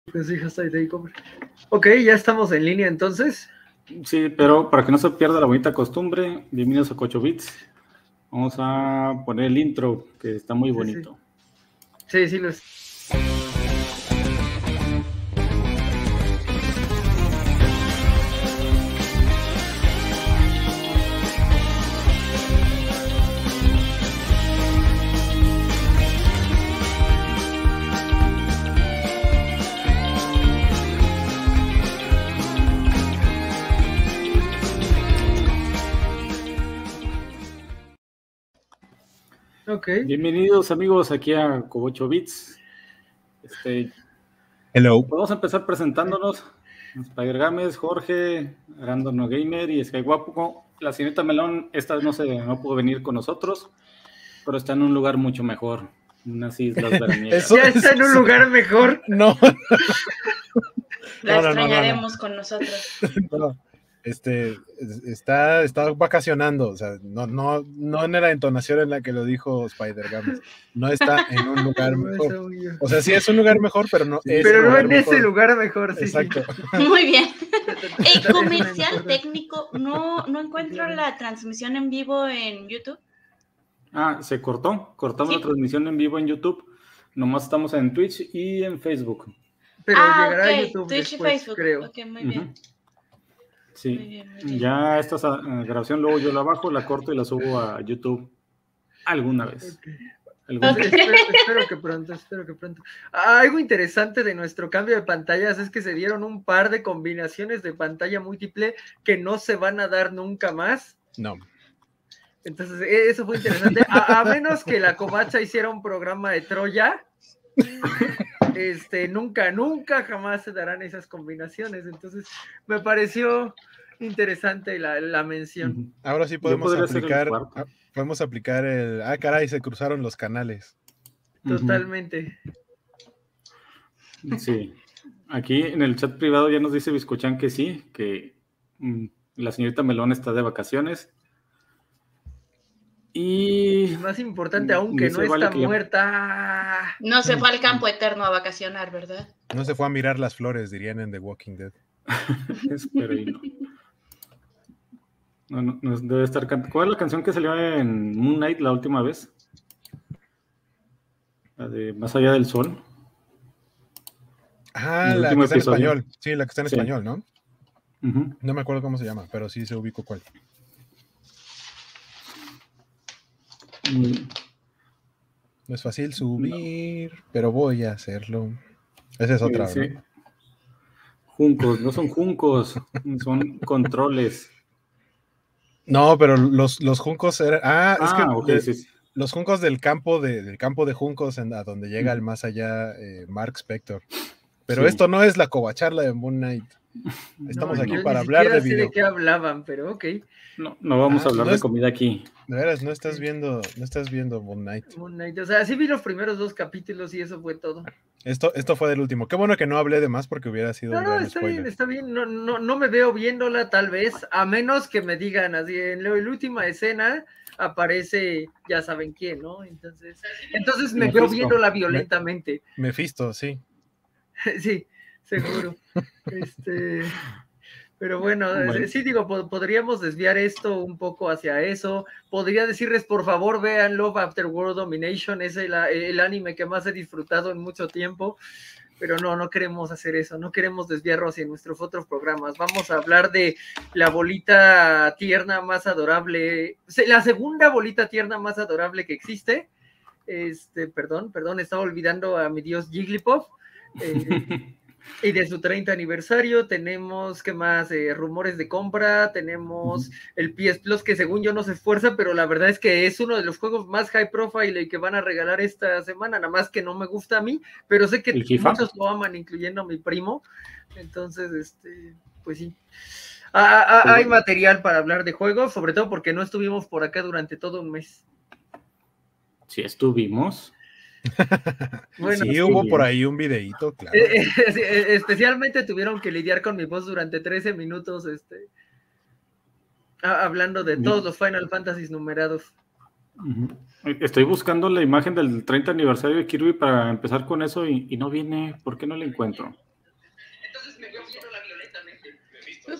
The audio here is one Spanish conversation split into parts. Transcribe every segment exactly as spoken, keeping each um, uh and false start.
Pues sí, hashtag takeover. Ok, ya estamos en línea entonces. Sí, pero para que no se pierda la bonita costumbre, bienvenidos a Cocho Bits. Vamos a poner el intro, que está muy bonito. Sí, sí, sí lo es. Okay. Bienvenidos amigos aquí a Cocho Bits. Este, Hello. Vamos a empezar presentándonos. Spider Games, Jorge, Random No Gamer y Skywapo. La señorita Melón esta no se no pudo venir con nosotros, pero está en un lugar mucho mejor, unas islas veraniegas. Ya está en un lugar mejor. No. La No, no, extrañaremos no, no, no. con nosotros. No, este, está, está vacacionando, o sea, no, no, no en la entonación en la que lo dijo Spider Games. No está en un lugar mejor. O sea, sí es un lugar mejor, pero no Sí, es pero un no lugar en mejor. ese lugar mejor, sí. Exacto. Sí. Muy bien. El comercial técnico, no, no encuentro la transmisión en vivo en YouTube. Ah, se cortó, cortamos ¿Sí? la transmisión en vivo en YouTube. Nomás estamos en Twitch y en Facebook. Pero ah, llegará ok, a YouTube Twitch después, y Facebook. creo. Ok, muy bien. Uh-huh. Sí, Muy bien, muy bien. ya esta uh, grabación luego yo la bajo, la corto y la subo a YouTube alguna vez. Okay. ¿Alguna Okay. vez? Espero, espero que pronto, espero que pronto. Ah, algo interesante de nuestro cambio de pantallas es que se dieron un par de combinaciones de pantalla múltiple que no se van a dar nunca más. No. Entonces, eso fue interesante. A, a menos que la Covacha hiciera un programa de Troya, este, nunca, nunca jamás se darán esas combinaciones. Entonces, me pareció interesante la, la mención. Ahora sí podemos aplicar, podemos aplicar el, ah, caray, se cruzaron los canales. Totalmente. Sí. Aquí en el chat privado ya nos dice Biscochan que sí, que mm, la señorita Melón está de vacaciones. Y más importante aún, que no está vale que muerta. No se fue al campo eterno a vacacionar, ¿verdad? No se fue a mirar las flores, dirían en The Walking Dead. Espero y no. No, no, no debe estar can... ¿Cuál es la canción que salió en Moon Knight la última vez? La de Más allá del sol. Ah, la que está en español. Sí, la que está en sí. español, ¿no? Uh-huh. No me acuerdo cómo se llama, pero sí se ubico cuál. No es fácil subir, no. Pero voy a hacerlo. Esa es otra, sí, sí. ¿no? Juncos, no son juncos, son controles. No, pero los, los juncos eran. Ah, ah es que okay, de, sí, sí. Los juncos del campo de, del campo de juncos en, a donde llega el más allá eh, Mark Spector. Pero sí. Esto no es la covacharla de Moon Knight. Estamos no, aquí yo para hablar de sé video. de qué hablaban, pero ok. No, no vamos ah, a hablar no de es, comida aquí. De veras, no estás viendo, no estás viendo Moon Knight. Moon Knight. O sea, sí vi los primeros dos capítulos y eso fue todo. Esto, esto fue del último. Qué bueno que no hablé de más porque hubiera sido no, un no, gran está spoiler. bien, está bien. No, no, no me veo viéndola tal vez, a menos que me digan así, en la última escena aparece, ya saben quién, ¿no? Entonces, entonces me Mephisto. Veo viéndola violentamente. Me, Mephisto, sí. Sí, seguro. este... Pero bueno, bueno, sí digo, podríamos desviar esto un poco hacia eso. Podría decirles, por favor, vean Love After World Domination, es el, el anime que más he disfrutado en mucho tiempo. Pero no, no queremos hacer eso, no queremos desviarnos hacia nuestros otros programas. Vamos a hablar de la bolita tierna más adorable, la segunda bolita tierna más adorable que existe. Este, perdón, perdón, estaba olvidando a mi dios Jigglypuff. Eh, Y de su treinta aniversario tenemos, ¿qué más? Eh, rumores de compra, tenemos uh-huh. el P S Plus, que según yo no se esfuerza, pero la verdad es que es uno de los juegos más high profile y que van a regalar esta semana, nada más que no me gusta a mí, pero sé que muchos lo aman, incluyendo a mi primo, entonces, este, pues sí. Ah, ah, hay material para hablar de juegos, sobre todo porque no estuvimos por acá durante todo un mes. Sí estuvimos. Bueno, sí, sí, hubo por ahí un videíto, claro. Eh, eh, especialmente tuvieron que lidiar con mi voz durante trece minutos, este, hablando de todos los Final Fantasy numerados. Estoy buscando la imagen del treinta aniversario de Kirby para empezar con eso y, y no viene. ¿Por qué no la encuentro?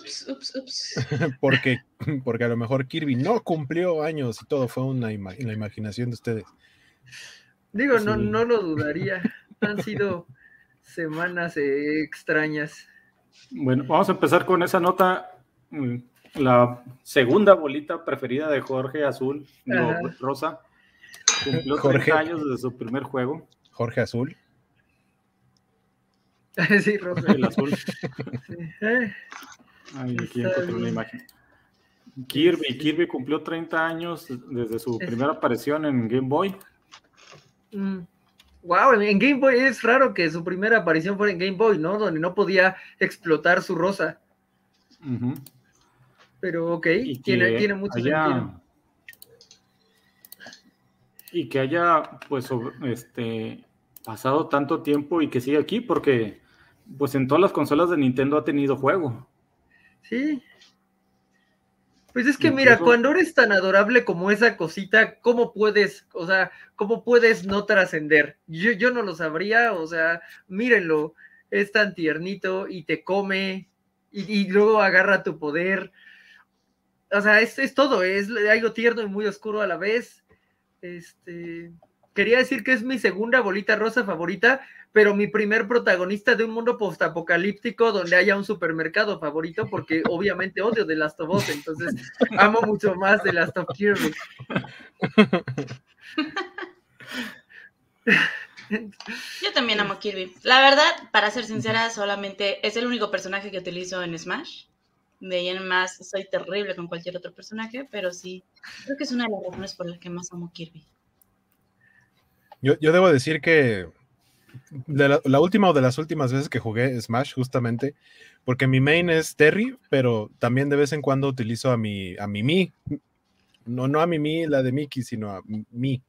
Ups, ups, ups. porque, porque a lo mejor Kirby no cumplió años y todo fue una ima la imaginación de ustedes. Digo, Sí. no, no lo dudaría. Han sido semanas eh, extrañas. Bueno, vamos a empezar con esa nota. La segunda bolita preferida de Jorge Azul, digo, Ajá. Rosa, cumplió Jorge. treinta años desde su primer juego. Jorge Azul. Sí, Rosa. El azul. Sí. Eh, Ay, aquí Está encontré una bien. imagen. Kirby, Sí. Kirby cumplió treinta años desde su Es- primera aparición en Game Boy. mm, Wow, en Game Boy es raro que su primera aparición fuera en Game Boy, ¿no? Donde no podía explotar su rosa. Ujú. Pero ok, Y tiene, que tiene mucho haya, sentido. y que haya pues sobre- este pasado tanto tiempo y que siga aquí, porque pues en todas las consolas de Nintendo ha tenido juego. Sí. Pues es que mira, Incluso- cuando eres tan adorable como esa cosita, ¿cómo puedes, o sea, cómo puedes no trascender? Yo, yo no lo sabría, o sea, mírenlo, es tan tiernito y te come y, y luego agarra tu poder. O sea, es, es todo, es algo tierno y muy oscuro a la vez. Este, quería decir que es mi segunda bolita rosa favorita, pero mi primer protagonista de un mundo postapocalíptico donde haya un supermercado favorito, porque obviamente odio The Last of Us, entonces amo mucho más The Last of Kirby. Yo también amo Kirby. La verdad, para ser sincera, solamente es el único personaje que utilizo en Smash. De ahí en más, soy terrible con cualquier otro personaje, pero sí, creo que es una de las razones por las que más amo Kirby. Yo, yo debo decir que de la, la última o de las últimas veces que jugué Smash, justamente, porque mi main es Terry, pero también de vez en cuando utilizo a mi, a mi Mi. No, no a mi Mi, la de Mickey, sino a Mi. Mi,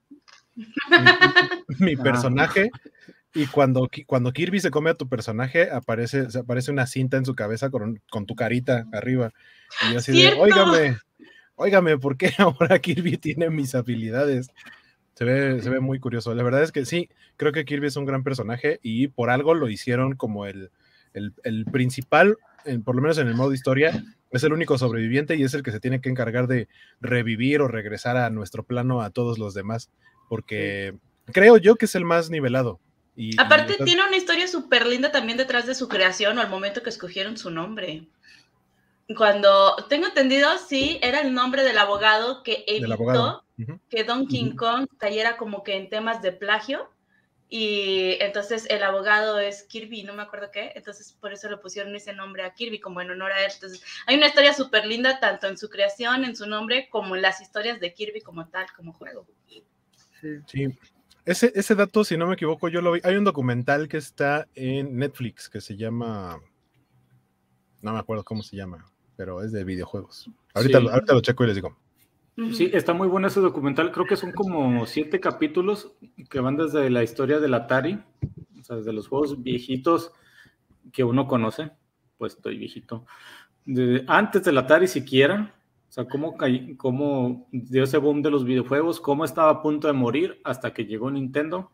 mi personaje. Y cuando, cuando Kirby se come a tu personaje, aparece, se aparece una cinta en su cabeza con, con tu carita arriba. Y yo así de, ¡Cierto! óigame, óigame, ¿por qué ahora Kirby tiene mis habilidades? Se ve, se ve muy curioso. La verdad es que sí, creo que Kirby es un gran personaje y por algo lo hicieron como el, el, el principal, en, por lo menos en el modo historia, es el único sobreviviente y es el que se tiene que encargar de revivir o regresar a nuestro plano a todos los demás, porque sí, creo yo que es el más nivelado. Y, Aparte y, o sea, tiene una historia súper linda también detrás de su creación o al momento que escogieron su nombre. Cuando tengo entendido, sí, era el nombre del abogado que evitó del abogado. Uh-huh. que Donkey uh-huh. Kong cayera como que en temas de plagio. Y entonces el abogado es Kirby, no me acuerdo qué, entonces por eso le pusieron ese nombre a Kirby, como en honor a él. Entonces hay una historia súper linda tanto en su creación, en su nombre, como en las historias de Kirby como tal, como juego. Sí, sí. Ese, ese dato, si no me equivoco, yo lo vi. Hay un documental que está en Netflix que se llama, no me acuerdo cómo se llama, pero es de videojuegos. Ahorita, sí. lo, ahorita lo checo y les digo. Sí, está muy bueno ese documental. Creo que son como siete capítulos que van desde la historia del Atari, o sea, desde los juegos viejitos que uno conoce. Pues estoy viejito. De, antes del Atari siquiera, o sea, cómo, cómo dio ese boom de los videojuegos, cómo estaba a punto de morir hasta que llegó Nintendo.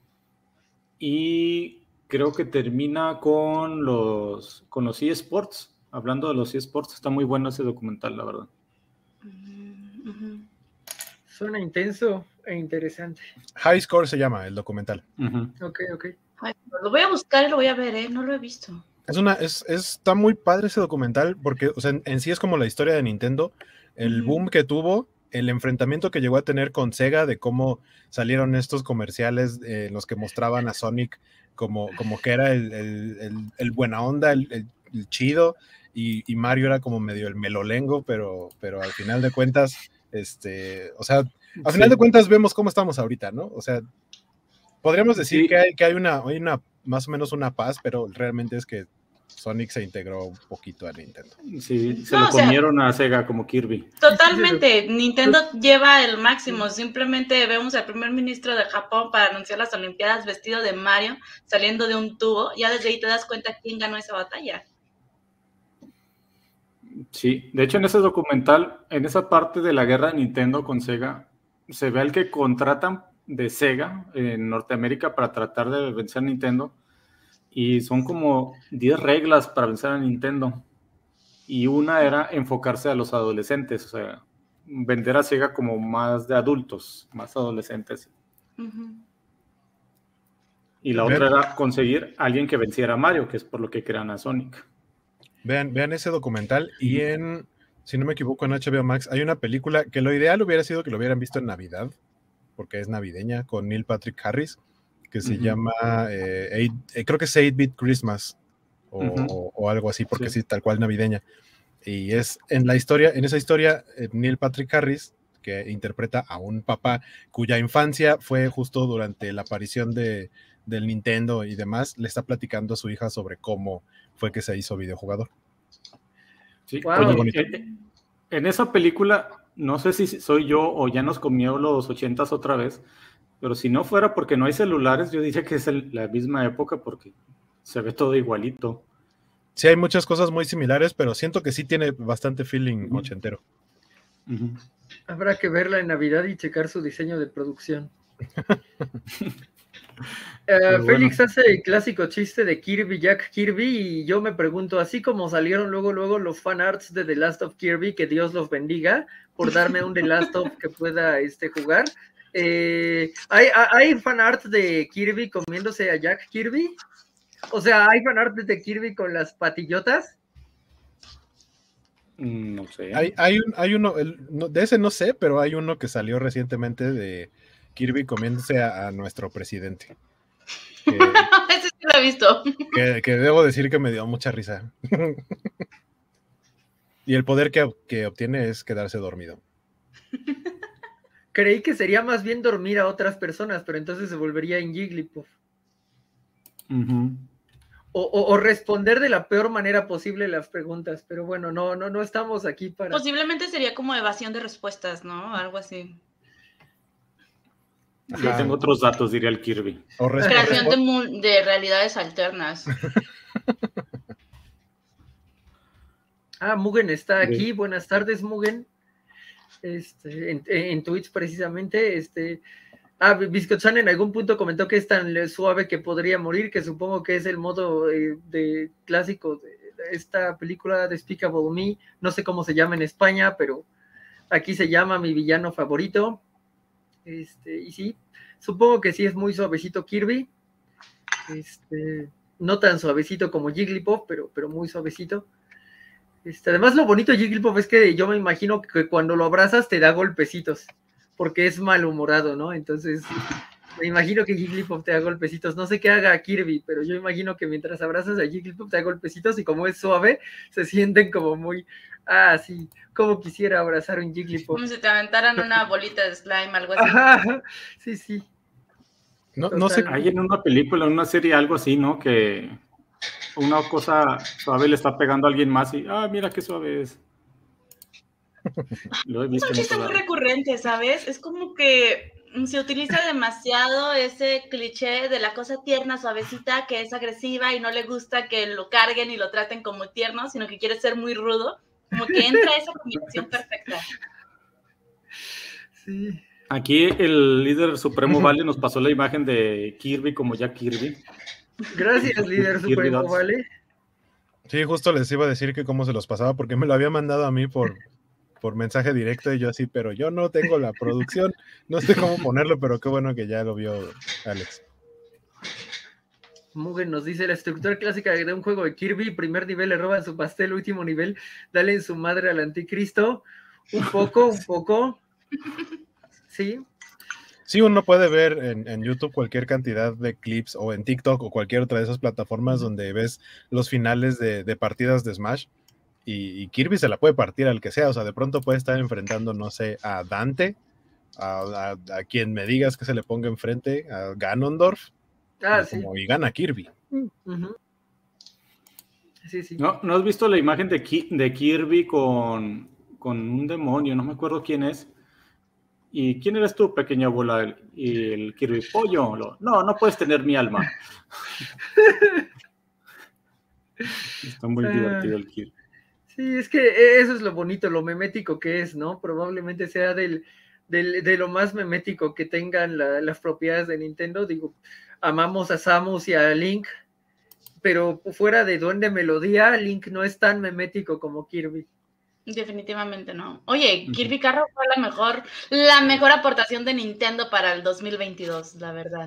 Y creo que termina con los, con los eSports. Hablando de los eSports, está muy bueno ese documental, la verdad. Uh-huh. Suena intenso e interesante. High Score se llama el documental. Uh-huh. Ok, ok. Ay, lo voy a buscar y lo voy a ver, ¿eh? No lo he visto. Es una, es, es, está muy padre ese documental porque, o sea, en, en sí es como la historia de Nintendo, el uh-huh. boom que tuvo, el enfrentamiento que llegó a tener con Sega, de cómo salieron estos comerciales eh, en los que mostraban a Sonic como, como que era el, el, el, el buena onda, el, el, el chido, y, y Mario era como medio el melolengo, pero, pero al final de cuentas, este, o sea, al sí. final de cuentas vemos cómo estamos ahorita, ¿no? O sea, podríamos decir sí. que, hay, que hay, una, hay una, más o menos una paz, pero realmente es que Sonic se integró un poquito a Nintendo. Sí, se no, lo comieron sea, a Sega como Kirby. Totalmente, Nintendo lleva el máximo, simplemente vemos al primer ministro de Japón para anunciar las Olimpiadas vestido de Mario, saliendo de un tubo, ya desde ahí te das cuenta quién ganó esa batalla. Sí, de hecho en ese documental, en esa parte de la guerra de Nintendo con Sega, se ve al que contratan de Sega en Norteamérica para tratar de vencer a Nintendo, y son como diez reglas para vencer a Nintendo, y una era enfocarse a los adolescentes, o sea, vender a Sega como más de adultos, más adolescentes. Uh-huh. Y la vean, otra era conseguir a alguien que venciera a Mario, que es por lo que crean a Sonic. Vean, vean ese documental y en, si no me equivoco, en H B O Max hay una película que lo ideal hubiera sido que lo hubieran visto en Navidad, porque es navideña, con Neil Patrick Harris, que se uh-huh. llama, eh, eight, eh, creo que es eight bit Christmas, o, uh-huh. o, o algo así, porque sí. sí, tal cual navideña. Y es en la historia, en esa historia, eh, Neil Patrick Harris, que interpreta a un papá cuya infancia fue justo durante la aparición de, del Nintendo y demás, le está platicando a su hija sobre cómo fue que se hizo videojugador. Sí, wow. Oye, en, en esa película, no sé si soy yo o ya nos comió los ochentas otra vez, pero si no fuera porque no hay celulares, yo diría que es el, la misma época porque se ve todo igualito. Sí, hay muchas cosas muy similares, pero siento que sí tiene bastante feeling uh-huh. ochentero. Uh-huh. Habrá que verla en Navidad y checar su diseño de producción. Uh, Félix bueno. hace el clásico chiste de Kirby, Jack Kirby, y yo me pregunto, así como salieron luego luego los fanarts de The Last of Kirby, que Dios los bendiga por darme un The Last of que pueda este, jugar, eh, ¿hay, ¿hay fanart de Kirby comiéndose a Jack Kirby? O sea, ¿hay fanart de Kirby con las patillotas? No sé. Hay, hay, un, hay uno, el, no, de ese no sé, pero hay uno que salió recientemente de Kirby comiéndose a, a nuestro presidente. Que, ese sí lo he visto. Que, que debo decir que me dio mucha risa. Y el poder que, que obtiene es quedarse dormido. Creí que sería más bien dormir a otras personas, pero entonces se volvería en Jigglypuff. Uh-huh. O, o, o responder de la peor manera posible las preguntas, pero bueno, no, no, no estamos aquí para... Posiblemente sería como evasión de respuestas, ¿no? Algo así. Yo ah. tengo otros datos, diría el Kirby. O creación de, de realidades alternas. Ah, Mugen está aquí. Sí. Buenas tardes, Mugen. Este, en, en Twitch precisamente, este... Ah, Biscochan en algún punto comentó que es tan suave que podría morir, que supongo que es el modo eh, de clásico de, de esta película Despicable Me, no sé cómo se llama en España, pero aquí se llama Mi Villano Favorito. Este, y sí, supongo que sí es muy suavecito Kirby. Este, no tan suavecito como Jigglypuff, pero, pero muy suavecito. Este, además, lo bonito de Jigglypuff es que yo me imagino que cuando lo abrazas te da golpecitos, porque es malhumorado, ¿no? Entonces, me imagino que Jigglypuff te da golpecitos. No sé qué haga Kirby, pero yo imagino que mientras abrazas a Jigglypuff te da golpecitos y como es suave, se sienten como muy... Ah, sí, como quisiera abrazar un Jigglypuff. Como si te aventaran una bolita de slime, algo así. Ajá, sí, sí. No, no sé. Hay en una película, en una serie, algo así, ¿no? Que una cosa suave le está pegando a alguien más y, ah, mira qué suave es. Lo he visto. Es un chiste muy recurrente, ¿sabes? Es como que se utiliza demasiado ese cliché de la cosa tierna, suavecita, que es agresiva y no le gusta que lo carguen y lo traten como tierno, sino que quiere ser muy rudo. Como que entra esa combinación perfecta. Sí. Aquí el líder supremo Vale nos pasó la imagen de Kirby como Jack Kirby. Gracias, líder supremo Vale. Sí, justo les iba a decir que cómo se los pasaba, porque me lo había mandado a mí por, por mensaje directo y yo así, pero yo no tengo la producción, no sé cómo ponerlo, pero qué bueno que ya lo vio Alex. Mugen nos dice, la estructura clásica de un juego de Kirby, primer nivel le roban su pastel, último nivel, dale en su madre al anticristo. Un poco, un poco. Sí. Sí, uno puede ver en, en YouTube cualquier cantidad de clips o en TikTok o cualquier otra de esas plataformas donde ves los finales de, de partidas de Smash y, y Kirby se la puede partir al que sea, o sea, de pronto puede estar enfrentando, no sé, a Dante, a, a, a quien me digas que se le ponga enfrente, a Ganondorf. Ah, y, sí. Como, y gana Kirby. Uh-huh. Sí, sí. ¿No, ¿No has visto la imagen de, Ki- de Kirby con, con un demonio? No me acuerdo quién es. ¿Y quién eres tú, pequeña bola? Y el Kirby, pollo. Lo, no, no puedes tener mi alma. Está muy uh, divertido el Kirby. Sí, es que eso es lo bonito, lo memético que es, ¿no? Probablemente sea del, del, de lo más memético que tengan la, las propiedades de Nintendo. Digo, amamos a Samus y a Link, pero fuera de Duende Melodía, Link no es tan memético como Kirby. Definitivamente no. Oye, Kirby Carro fue la mejor, la mejor aportación de Nintendo para el dos mil veintidós, la verdad.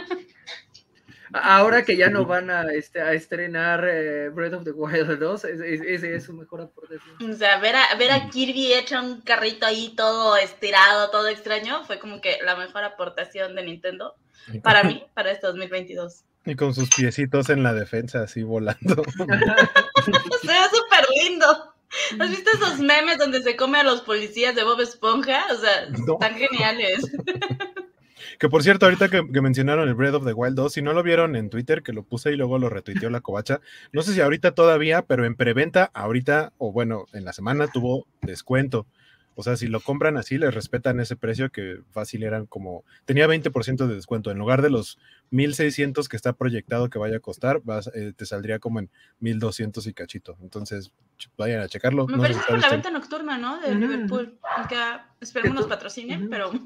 Ahora que ya no van a, este, a estrenar eh, Breath of the Wild dos, ese es, es, es su mejor aportación. O sea, ver a, ver a Kirby hecho un carrito ahí todo estirado, todo extraño, fue como que la mejor aportación de Nintendo para mí, para este dos mil veintidós. Y con sus piecitos en la defensa, así volando. Se ve súper lindo. ¿Has visto esos memes donde se come a los policías de Bob Esponja? O sea, no. Están geniales. Que por cierto, ahorita que, que mencionaron el Breath of the Wild dos, si no lo vieron en Twitter, que lo puse y luego lo retuiteó la covacha, no sé si ahorita todavía, pero en preventa, ahorita, o bueno, en la semana tuvo descuento. O sea, si lo compran así, les respetan ese precio que fácil eran como, tenía veinte por ciento de descuento. En lugar de los mil seiscientos que está proyectado que vaya a costar, vas, eh, te saldría como en mil doscientos y cachito. Entonces, vayan a checarlo. Me no parece sé que es la venta nocturna, ¿no? De mm. Liverpool. Que esperemos nos patrocinen, mm. pero...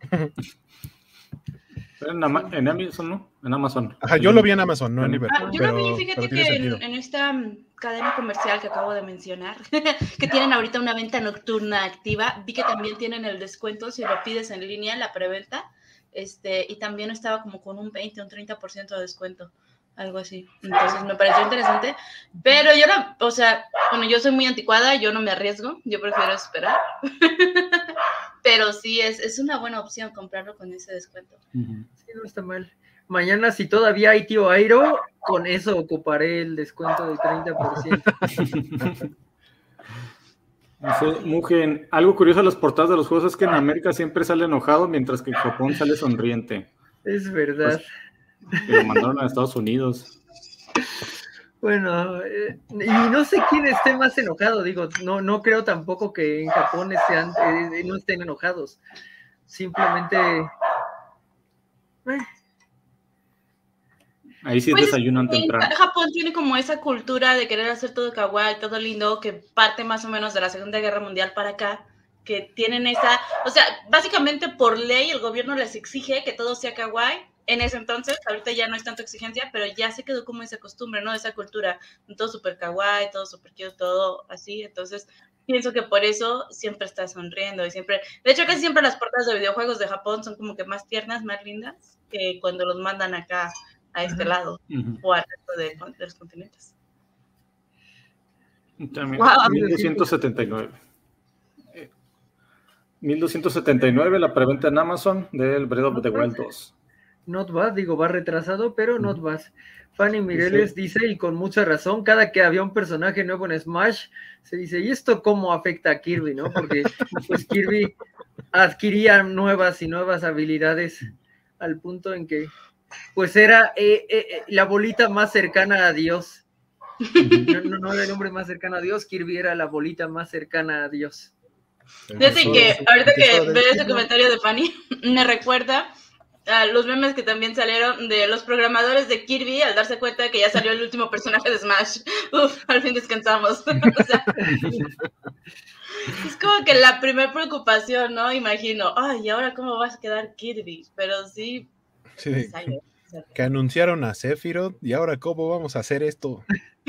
En, en Amazon, ¿no? En Amazon. Ajá, yo lo vi en Amazon, no en Liverpool. Ah, yo pero, lo vi, fíjate que en, en esta cadena comercial que acabo de mencionar, que tienen ahorita una venta nocturna activa, vi que también tienen el descuento si lo pides en línea, la preventa, este, y también estaba como con un veinte, un treinta por ciento de descuento, algo así. Entonces me pareció interesante, pero yo no, o sea, bueno, yo soy muy anticuada, yo no me arriesgo, yo prefiero esperar. Pero sí, es, es una buena opción comprarlo con ese descuento. Uh-huh. Sí, no está mal. Mañana, si todavía hay tío Airo, con eso ocuparé el descuento del treinta por ciento. No sé, Mugen, algo curioso de las portadas de los juegos es que en América siempre sale enojado, mientras que en Japón sale sonriente. Es verdad. Pues, que lo mandaron a Estados Unidos. Bueno, eh, y no sé quién esté más enojado, digo, no, no creo tampoco que en Japón sean, eh, no estén enojados, simplemente... Eh. Ahí sí pues, desayunan temprano. Japón tiene como esa cultura de querer hacer todo kawaii, todo lindo, que parte más o menos de la Segunda Guerra Mundial para acá, que tienen esa... O sea, básicamente por ley el gobierno les exige que todo sea kawaii. En ese entonces, ahorita ya no es tanto exigencia, pero ya se quedó como esa costumbre, ¿no? Esa cultura, todo súper kawaii, todo súper cute, todo así. Entonces, pienso que por eso siempre está sonriendo y siempre... De hecho, casi siempre las portadas de videojuegos de Japón son como que más tiernas, más lindas, que cuando los mandan acá a este uh-huh. lado uh-huh. o al resto de, de los continentes. También, wow. mil doscientos setenta y nueve. mil doscientos setenta y nueve la preventa en Amazon del Breath of the Wild dos. Not bad, digo, va retrasado, pero not bad. Fanny Mireles sí. dice, y con mucha razón, cada que había un personaje nuevo en Smash, se dice, ¿y esto cómo afecta a Kirby, no? Porque pues Kirby adquiría nuevas y nuevas habilidades al punto en que, pues era eh, eh, la bolita más cercana a Dios. No, no, no era el hombre más cercano a Dios, Kirby era la bolita más cercana a Dios. Fíjate que ahorita que veo ese comentario de Fanny, me recuerda a los memes que también salieron de los programadores de Kirby al darse cuenta de que ya salió el último personaje de Smash. Uf, al fin descansamos. O sea, es como que la primera preocupación, ¿no? Imagino, ay, ¿y ahora cómo va a quedar Kirby? Pero sí, sí sale. Que anunciaron a Sephiroth y ahora cómo vamos a hacer esto.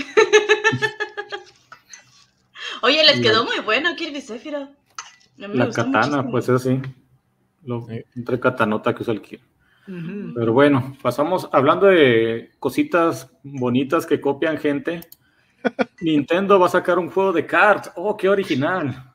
Oye, les quedó muy bueno Kirby Sephiroth. La katana, muchísimo. Pues eso sí. Lo, entre katanota que usa el Kirby. Uh-huh. Pero bueno, pasamos hablando de cositas bonitas que copian gente. Nintendo va a sacar un juego de cards. ¡Oh, qué original!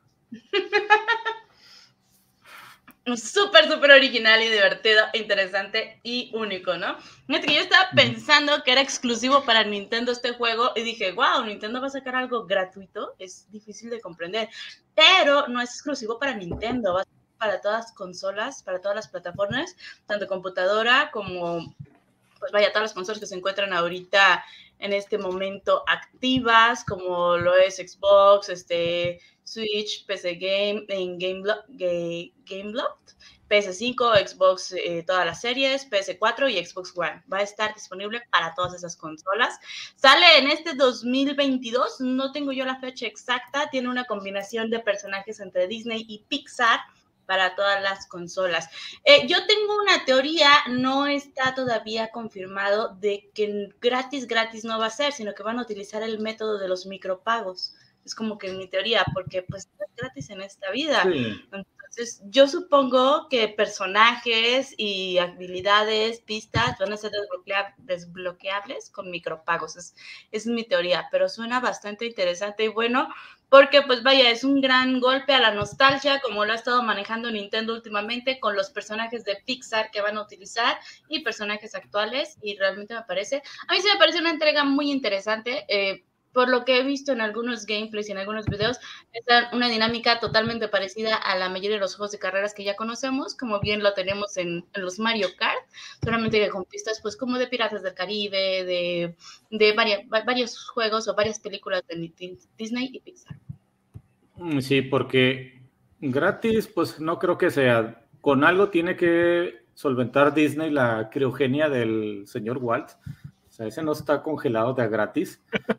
Súper, súper original y divertido, interesante y único, ¿no? Fíjate que yo estaba pensando que era exclusivo para Nintendo este juego y dije, wow, Nintendo va a sacar algo gratuito. Es difícil de comprender, pero no es exclusivo para Nintendo, va a ser para todas las consolas, para todas las plataformas, tanto computadora como, pues vaya, todas las consolas que se encuentran ahorita en este momento activas, como lo es Xbox, este, Switch, P C Game, en Gameloft, Gameloft, P S cinco, Xbox, eh, todas las series, P S cuatro y Xbox One. Va a estar disponible para todas esas consolas. Sale en este dos mil veintidós, no tengo yo la fecha exacta, tiene una combinación de personajes entre Disney y Pixar, para todas las consolas. Eh, yo tengo una teoría, no está todavía confirmado, de que gratis, gratis no va a ser, sino que van a utilizar el método de los micropagos. Es como que mi teoría, porque pues no es gratis en esta vida. Sí. Entonces, yo supongo que personajes y habilidades, pistas, van a ser desbloquea desbloqueables con micropagos. Es, es mi teoría, pero suena bastante interesante y bueno, porque pues vaya, es un gran golpe a la nostalgia, como lo ha estado manejando Nintendo últimamente con los personajes de Pixar que van a utilizar y personajes actuales, y realmente me parece, a mí sí me parece una entrega muy interesante, eh, por lo que he visto en algunos gameplays y en algunos videos, es una dinámica totalmente parecida a la mayoría de los juegos de carreras que ya conocemos, como bien lo tenemos en, en los Mario Kart, solamente que con pistas pues como de Piratas del Caribe, de, de varias, varios juegos o varias películas de Disney y Pixar. Sí, porque gratis pues no creo que sea. Con algo tiene que solventar Disney la criogenia del señor Walt. O sea, ese no está congelado de a gratis.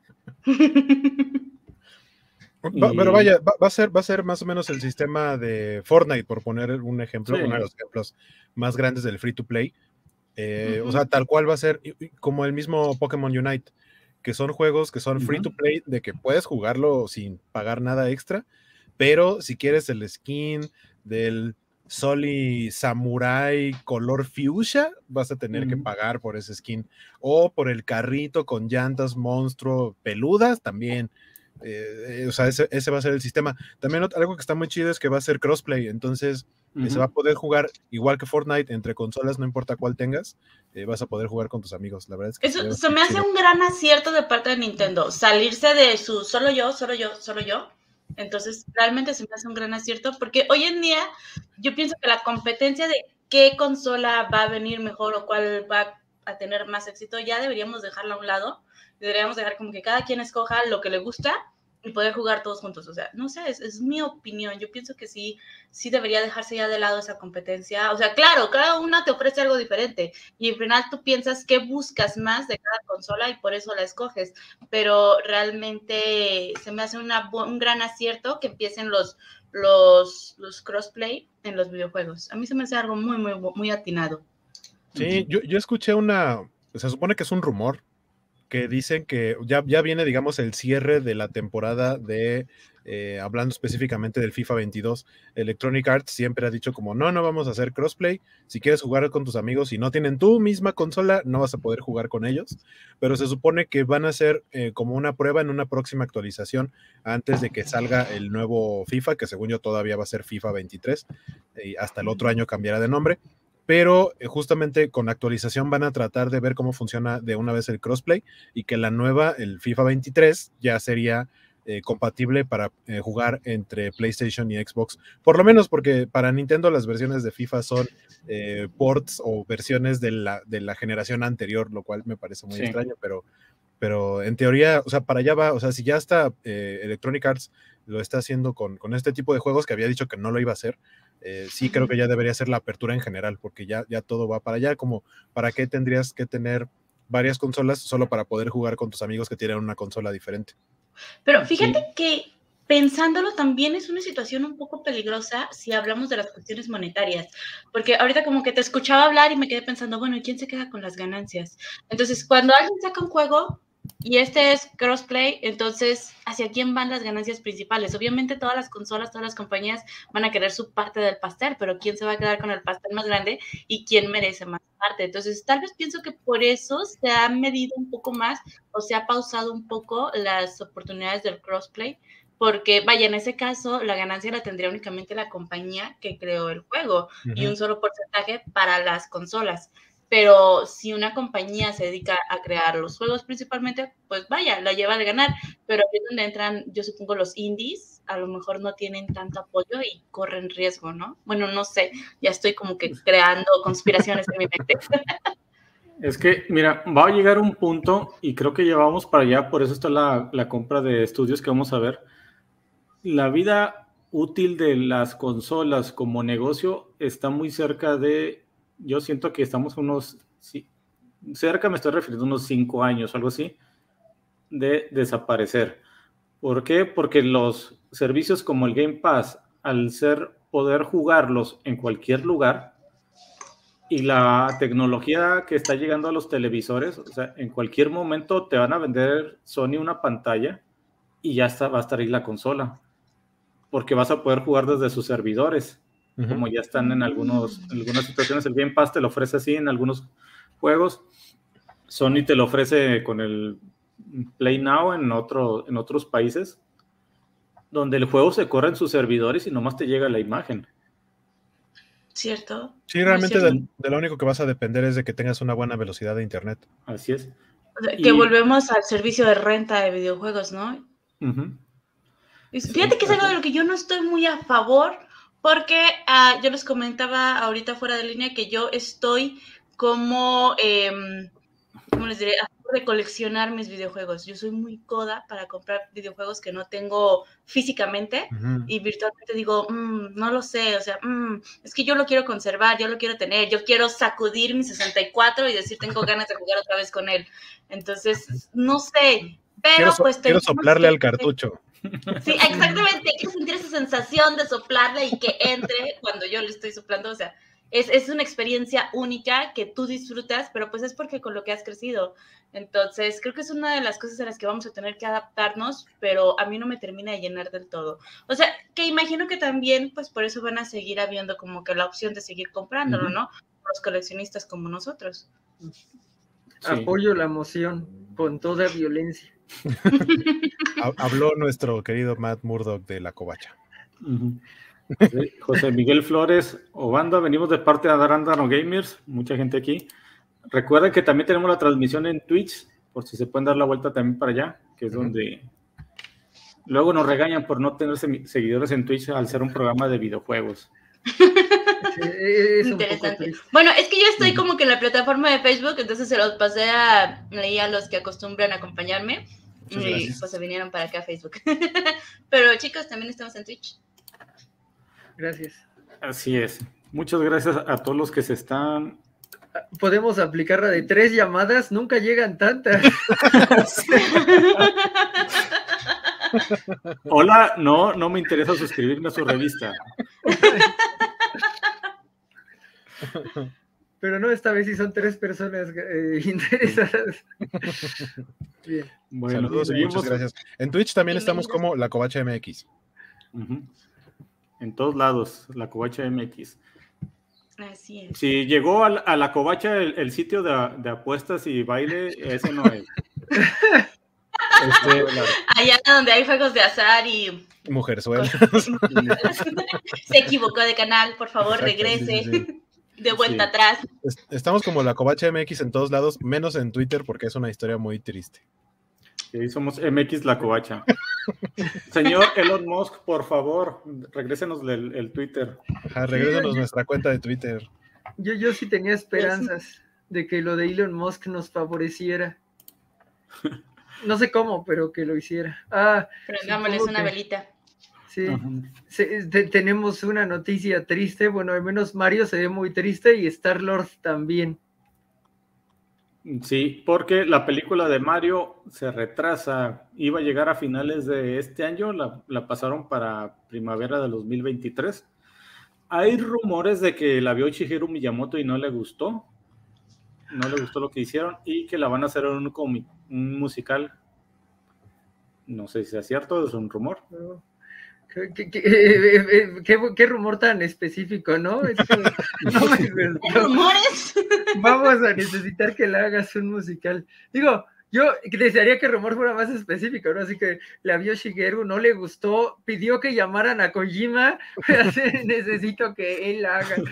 Va, pero vaya, va, va, a ser, va a ser más o menos el sistema de Fortnite, por poner un ejemplo, sí. Uno de los ejemplos más grandes del free to play. Eh, uh-huh. O sea, tal cual va a ser como el mismo Pokémon Unite, que son juegos que son free uh-huh. to play, de que puedes jugarlo sin pagar nada extra, pero si quieres el skin del Soli Samurai color fuchsia, vas a tener uh-huh. que pagar por ese skin, o por el carrito con llantas monstruo peludas también. Eh, eh, o sea, ese, ese va a ser el sistema. También algo que está muy chido es que va a ser crossplay, entonces uh-huh. se va a poder jugar igual que Fortnite entre consolas, no importa cuál tengas, eh, vas a poder jugar con tus amigos. La verdad es que eso se me hace chido. Un gran acierto de parte de Nintendo, salirse de su solo yo, solo yo, solo yo. Entonces realmente se me hace un gran acierto, porque hoy en día yo pienso que la competencia de qué consola va a venir mejor o cuál va a tener más éxito, ya deberíamos dejarla a un lado. Deberíamos dejar como que cada quien escoja lo que le gusta y poder jugar todos juntos. O sea, no sé, es, es mi opinión. Yo pienso que sí, sí debería dejarse ya de lado esa competencia. O sea, claro, cada una te ofrece algo diferente y al final tú piensas qué buscas más de cada consola y por eso la escoges. Pero realmente se me hace una, un gran acierto que empiecen los, los, los crossplay en los videojuegos. A mí se me hace algo muy, muy, muy atinado. Sí, yo, yo escuché una, se supone que es un rumor, que dicen que ya, ya viene, digamos, el cierre de la temporada de, eh, hablando específicamente del FIFA veintidós, Electronic Arts siempre ha dicho como, no, no vamos a hacer crossplay, si quieres jugar con tus amigos y no tienen tu misma consola, no vas a poder jugar con ellos, pero se supone que van a hacer eh, como una prueba en una próxima actualización antes de que salga el nuevo FIFA, que según yo todavía va a ser FIFA veintitrés, y hasta el otro año cambiará de nombre. Pero justamente con actualización van a tratar de ver cómo funciona de una vez el crossplay y que la nueva, el FIFA veintitrés, ya sería eh, compatible para eh, jugar entre PlayStation y Xbox. Por lo menos porque para Nintendo las versiones de FIFA son eh, ports o versiones de la, de la generación anterior, lo cual me parece muy sí. extraño, pero, pero en teoría, o sea, para allá va, o sea, si ya está eh, Electronic Arts lo está haciendo con, con este tipo de juegos que había dicho que no lo iba a hacer, Eh, sí creo que ya debería ser la apertura en general, porque ya, ya todo va para allá, como para qué tendrías que tener varias consolas solo para poder jugar con tus amigos que tienen una consola diferente. Pero fíjate sí. que pensándolo también es una situación un poco peligrosa si hablamos de las cuestiones monetarias, porque ahorita como que te escuchaba hablar y me quedé pensando, bueno, ¿y quién se queda con las ganancias? Entonces, cuando alguien saca un juego y este es crossplay, entonces, ¿hacia quién van las ganancias principales? Obviamente todas las consolas, todas las compañías van a querer su parte del pastel, pero ¿quién se va a quedar con el pastel más grande y quién merece más parte? Entonces, tal vez pienso que por eso se ha medido un poco más o se ha pausado un poco las oportunidades del crossplay, porque, vaya, en ese caso, la ganancia la tendría únicamente la compañía que creó el juego uh-huh. y un solo porcentaje para las consolas. Pero si una compañía se dedica a crear los juegos principalmente, pues vaya, la lleva de ganar. Pero aquí es donde entran, yo supongo, los indies, a lo mejor no tienen tanto apoyo y corren riesgo, ¿no? Bueno, no sé, ya estoy como que creando conspiraciones en mi mente. Es que, mira, va a llegar un punto, y creo que llevamos para allá, por eso está la, la compra de estudios que vamos a ver. La vida útil de las consolas como negocio está muy cerca de... Yo siento que estamos unos, sí, cerca me estoy refiriendo a unos cinco años o algo así, de desaparecer. ¿Por qué? Porque los servicios como el Game Pass, al ser poder jugarlos en cualquier lugar. Y la tecnología que está llegando a los televisores, o sea, en cualquier momento te van a vender Sony una pantalla y ya está, va a estar ahí la consola, porque vas a poder jugar desde sus servidores, uh-huh. como ya están en, algunos, en algunas situaciones. El Game Pass te lo ofrece así en algunos juegos. Sony te lo ofrece con el Play Now en, otro, en otros países, donde el juego se corre en sus servidores y nomás te llega la imagen. ¿Cierto? Sí, realmente de, de lo único que vas a depender es de que tengas una buena velocidad de internet. Así es. O sea, que y... volvemos al servicio de renta de videojuegos, ¿no? Uh-huh. Fíjate sí, que es algo de lo que yo no estoy muy a favor, porque uh, yo les comentaba ahorita fuera de línea que yo estoy como, eh, ¿cómo les diré? A favor de coleccionar mis videojuegos. Yo soy muy coda para comprar videojuegos que no tengo físicamente uh-huh. y virtualmente digo, mmm, no lo sé, o sea, mmm, es que yo lo quiero conservar, yo lo quiero tener, yo quiero sacudir mi sesenta y cuatro y decir tengo ganas de jugar otra vez con él. Entonces, no sé, pero quiero so- pues... Quiero soplarle que... al cartucho. Sí, exactamente, quiero sentir esa sensación de soplarle y que entre cuando yo le estoy soplando, o sea, es, es una experiencia única que tú disfrutas, pero pues es porque con lo que has crecido. Entonces, creo que es una de las cosas a las que vamos a tener que adaptarnos, pero a mí no me termina de llenar del todo. O sea, que imagino que también, pues por eso van a seguir habiendo como que la opción de seguir comprándolo, uh-huh. ¿no? Los coleccionistas como nosotros. Sí. Apoyo la moción con toda violencia. Habló nuestro querido Matt Murdock de la Covacha. Uh-huh. Sí, José Miguel Flores, Obanda, venimos de parte de Arándano Gamers, mucha gente aquí. Recuerden que también tenemos la transmisión en Twitch, por si se pueden dar la vuelta también para allá, que es uh-huh. donde luego nos regañan por no tener seguidores en Twitch al ser un programa de videojuegos. Sí, es interesante. Bueno, es que yo estoy uh-huh. como que en la plataforma de Facebook, entonces se los pasé a, leí a los que acostumbran a acompañarme. Sí, y pues se vinieron para acá a Facebook. Pero chicos, también estamos en Twitch. Gracias. Así es. Muchas gracias a todos los que se están... Podemos aplicar la de tres llamadas, nunca llegan tantas. Hola, no, no me interesa suscribirme a su revista. Pero no, esta vez sí son tres personas eh, interesadas. Bien. Bueno, saludos y muchas gracias. En Twitch también estamos como La Covacha M X. Uh-huh. En todos lados, La Covacha M X. Así es. Si llegó a la, a la Covacha el, el sitio de, de apuestas y baile, ese no es. Este, allá donde hay juegos de azar y... Mujerzuelas. Se equivocó de canal, por favor, exacto, regrese. Sí, sí, sí. De vuelta sí. atrás. Estamos como La Covacha M X en todos lados, menos en Twitter porque es una historia muy triste. Sí, somos M X La Covacha. Señor Elon Musk, por favor, regrésenos el, el Twitter. Ajá, regrésenos sí, nuestra cuenta de Twitter. Yo, yo sí tenía esperanzas de que lo de Elon Musk nos favoreciera. No sé cómo, pero que lo hiciera. Ah, prendámosles una que... velita. Sí, se, te, tenemos una noticia triste. Bueno, al menos Mario se ve muy triste y Star-Lord también. Sí, porque la película de Mario se retrasa. Iba a llegar a finales de este año, la, la pasaron para primavera de dos mil veintitrés. Hay rumores de que la vio Shigeru Miyamoto y no le gustó. No le gustó lo que hicieron y que la van a hacer en un, comi- un musical. No sé si sea cierto, es un rumor. No. ¿Qué, qué, qué, qué, qué rumor tan específico, ¿no? Es que, no me ¿rumores? Vamos a necesitar que le hagas un musical. Digo, yo desearía que el rumor fuera más específico, ¿no? Así que la vio Shigeru, no le gustó, pidió que llamaran a Kojima, necesito que él la haga.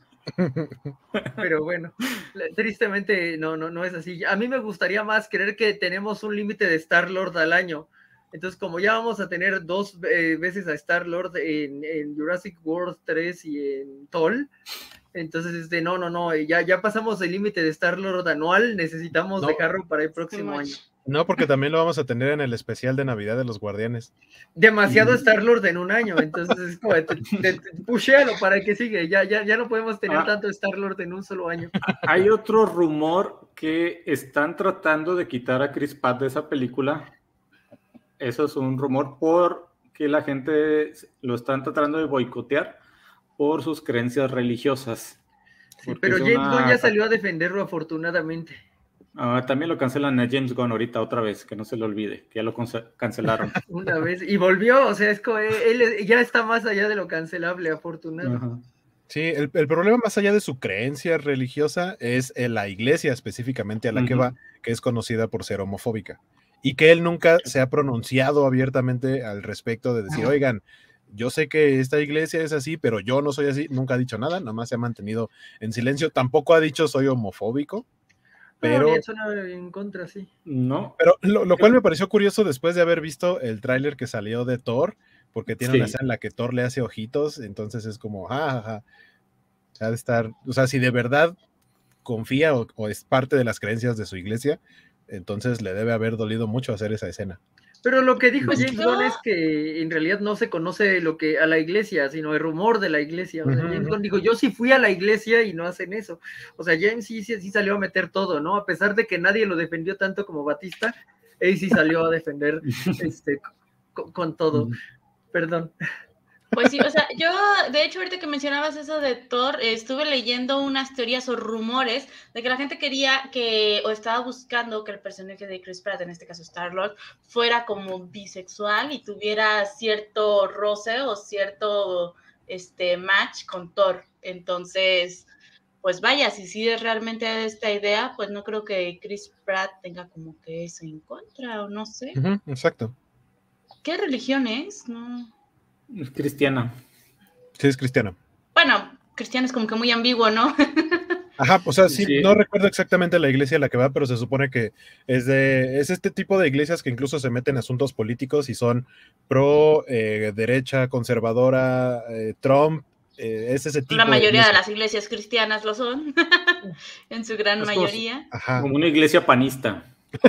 Pero bueno, tristemente no, no, no es así. A mí me gustaría más creer que tenemos un límite de Star-Lord al año. Entonces, como ya vamos a tener dos eh, veces a Star-Lord en, en Jurassic World tres y en T O L, entonces, este, no, no, no, ya, ya pasamos el límite de Star-Lord anual, necesitamos no, dejarlo para el próximo año. No, porque también lo vamos a tener en el especial de Navidad de los Guardianes. Demasiado Star-Lord en un año, entonces es como, te, te, te, pushéalo para el que sigue, ya, ya, ya no podemos tener ah, tanto Star-Lord en un solo año. Hay otro rumor que están tratando de quitar a Chris Pratt de esa película. Eso es un rumor porque la gente lo están tratando de boicotear, por sus creencias religiosas. Sí, pero James una... Gunn ya salió a defenderlo afortunadamente. Uh, también lo cancelan a James Gunn ahorita otra vez, que no se lo olvide, que ya lo cancelaron. Una vez, y volvió, o sea, es como, él, él ya está más allá de lo cancelable, afortunado. Uh-huh. Sí, el, el problema más allá de su creencia religiosa es en la iglesia específicamente a la uh-huh. que va, que es conocida por ser homofóbica, y que él nunca se ha pronunciado abiertamente al respecto de decir, uh-huh. oigan, yo sé que esta iglesia es así, pero yo no soy así, nunca ha dicho nada, nada más se ha mantenido en silencio, tampoco ha dicho soy homofóbico. Pero, no, en contra, sí. No. Pero lo, lo cual me pareció curioso después de haber visto el tráiler que salió de Thor, porque tiene sí. una escena en la que Thor le hace ojitos, entonces es como, jajaja, ha de estar, o sea, si de verdad confía o, o es parte de las creencias de su iglesia, entonces le debe haber dolido mucho hacer esa escena. Pero lo que dijo James Gunn es que en realidad no se conoce lo que a la iglesia, sino el rumor de la iglesia. O sea, uh-huh. James Gunn dijo, yo sí fui a la iglesia y no hacen eso. O sea, James sí, sí, sí salió a meter todo, ¿no? A pesar de que nadie lo defendió tanto como Batista, él sí salió a defender este, con, con todo. Uh-huh. Perdón. Pues sí, o sea, yo, de hecho, ahorita que mencionabas eso de Thor, eh, estuve leyendo unas teorías o rumores de que la gente quería que, o estaba buscando que el personaje de Chris Pratt, en este caso Star-Lord, fuera como bisexual y tuviera cierto roce o cierto este, match con Thor. Entonces, pues vaya, si sí es realmente esta idea, pues no creo que Chris Pratt tenga como que eso en contra, o no sé. Uh-huh, exacto. ¿Qué religión es? No... Es cristiana. Sí, es cristiana. Bueno, cristiano es como que muy ambiguo, ¿no? Ajá, o sea, sí, sí, no recuerdo exactamente la iglesia a la que va, pero se supone que es de es este tipo de iglesias que incluso se meten en asuntos políticos y son pro eh, derecha, conservadora, eh, Trump, eh, es ese tipo. La mayoría de, de las iglesias cristianas lo son, en su gran Las mayoría. Ajá. Como una iglesia panista.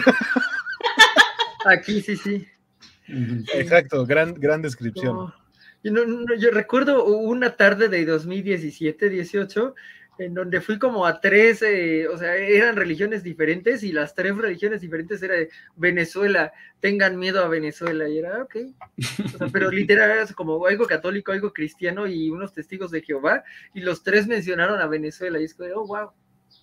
Aquí sí, sí. Exacto, gran, gran descripción. No, yo, no, no, yo recuerdo una tarde de dos mil diecisiete, dieciocho, en donde fui como a tres, eh, o sea, eran religiones diferentes y las tres religiones diferentes era de Venezuela, tengan miedo a Venezuela, y era, ok, o sea, pero literal era como algo católico, algo cristiano y unos testigos de Jehová, y los tres mencionaron a Venezuela, y es como, oh, wow,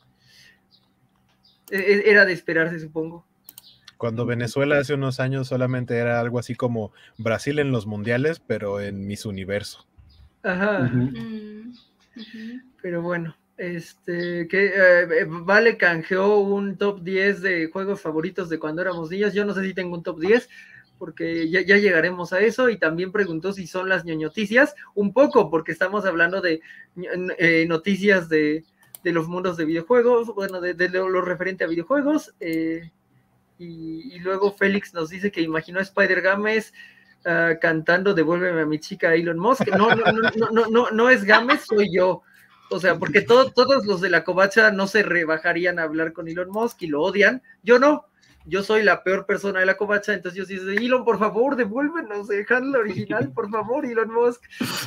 era de esperarse, supongo. Cuando Venezuela hace unos años solamente era algo así como Brasil en los mundiales, pero en Miss Universo. Ajá. Uh-huh. Uh-huh. Pero bueno, este, que eh, Vale canjeó un top diez de juegos favoritos de cuando éramos niños. Yo no sé si tengo un top diez, porque ya, ya llegaremos a eso. Y también preguntó si son las ñoñoticias. Un poco, porque estamos hablando de eh, noticias de, de los mundos de videojuegos, bueno, de, de lo, lo referente a videojuegos. Eh, Y, y luego Félix nos dice que imaginó a Spider-Games uh, cantando Devuélveme a mi chica Elon Musk. No, no, no, no, no, no, no es Games, soy yo. O sea, porque todo, todos los de la covacha no se rebajarían a hablar con Elon Musk y lo odian. Yo no. Yo soy la peor persona de la covacha, entonces yo sí digo, Elon, por favor, devuélvenos, dejan la original, por favor, Elon Musk.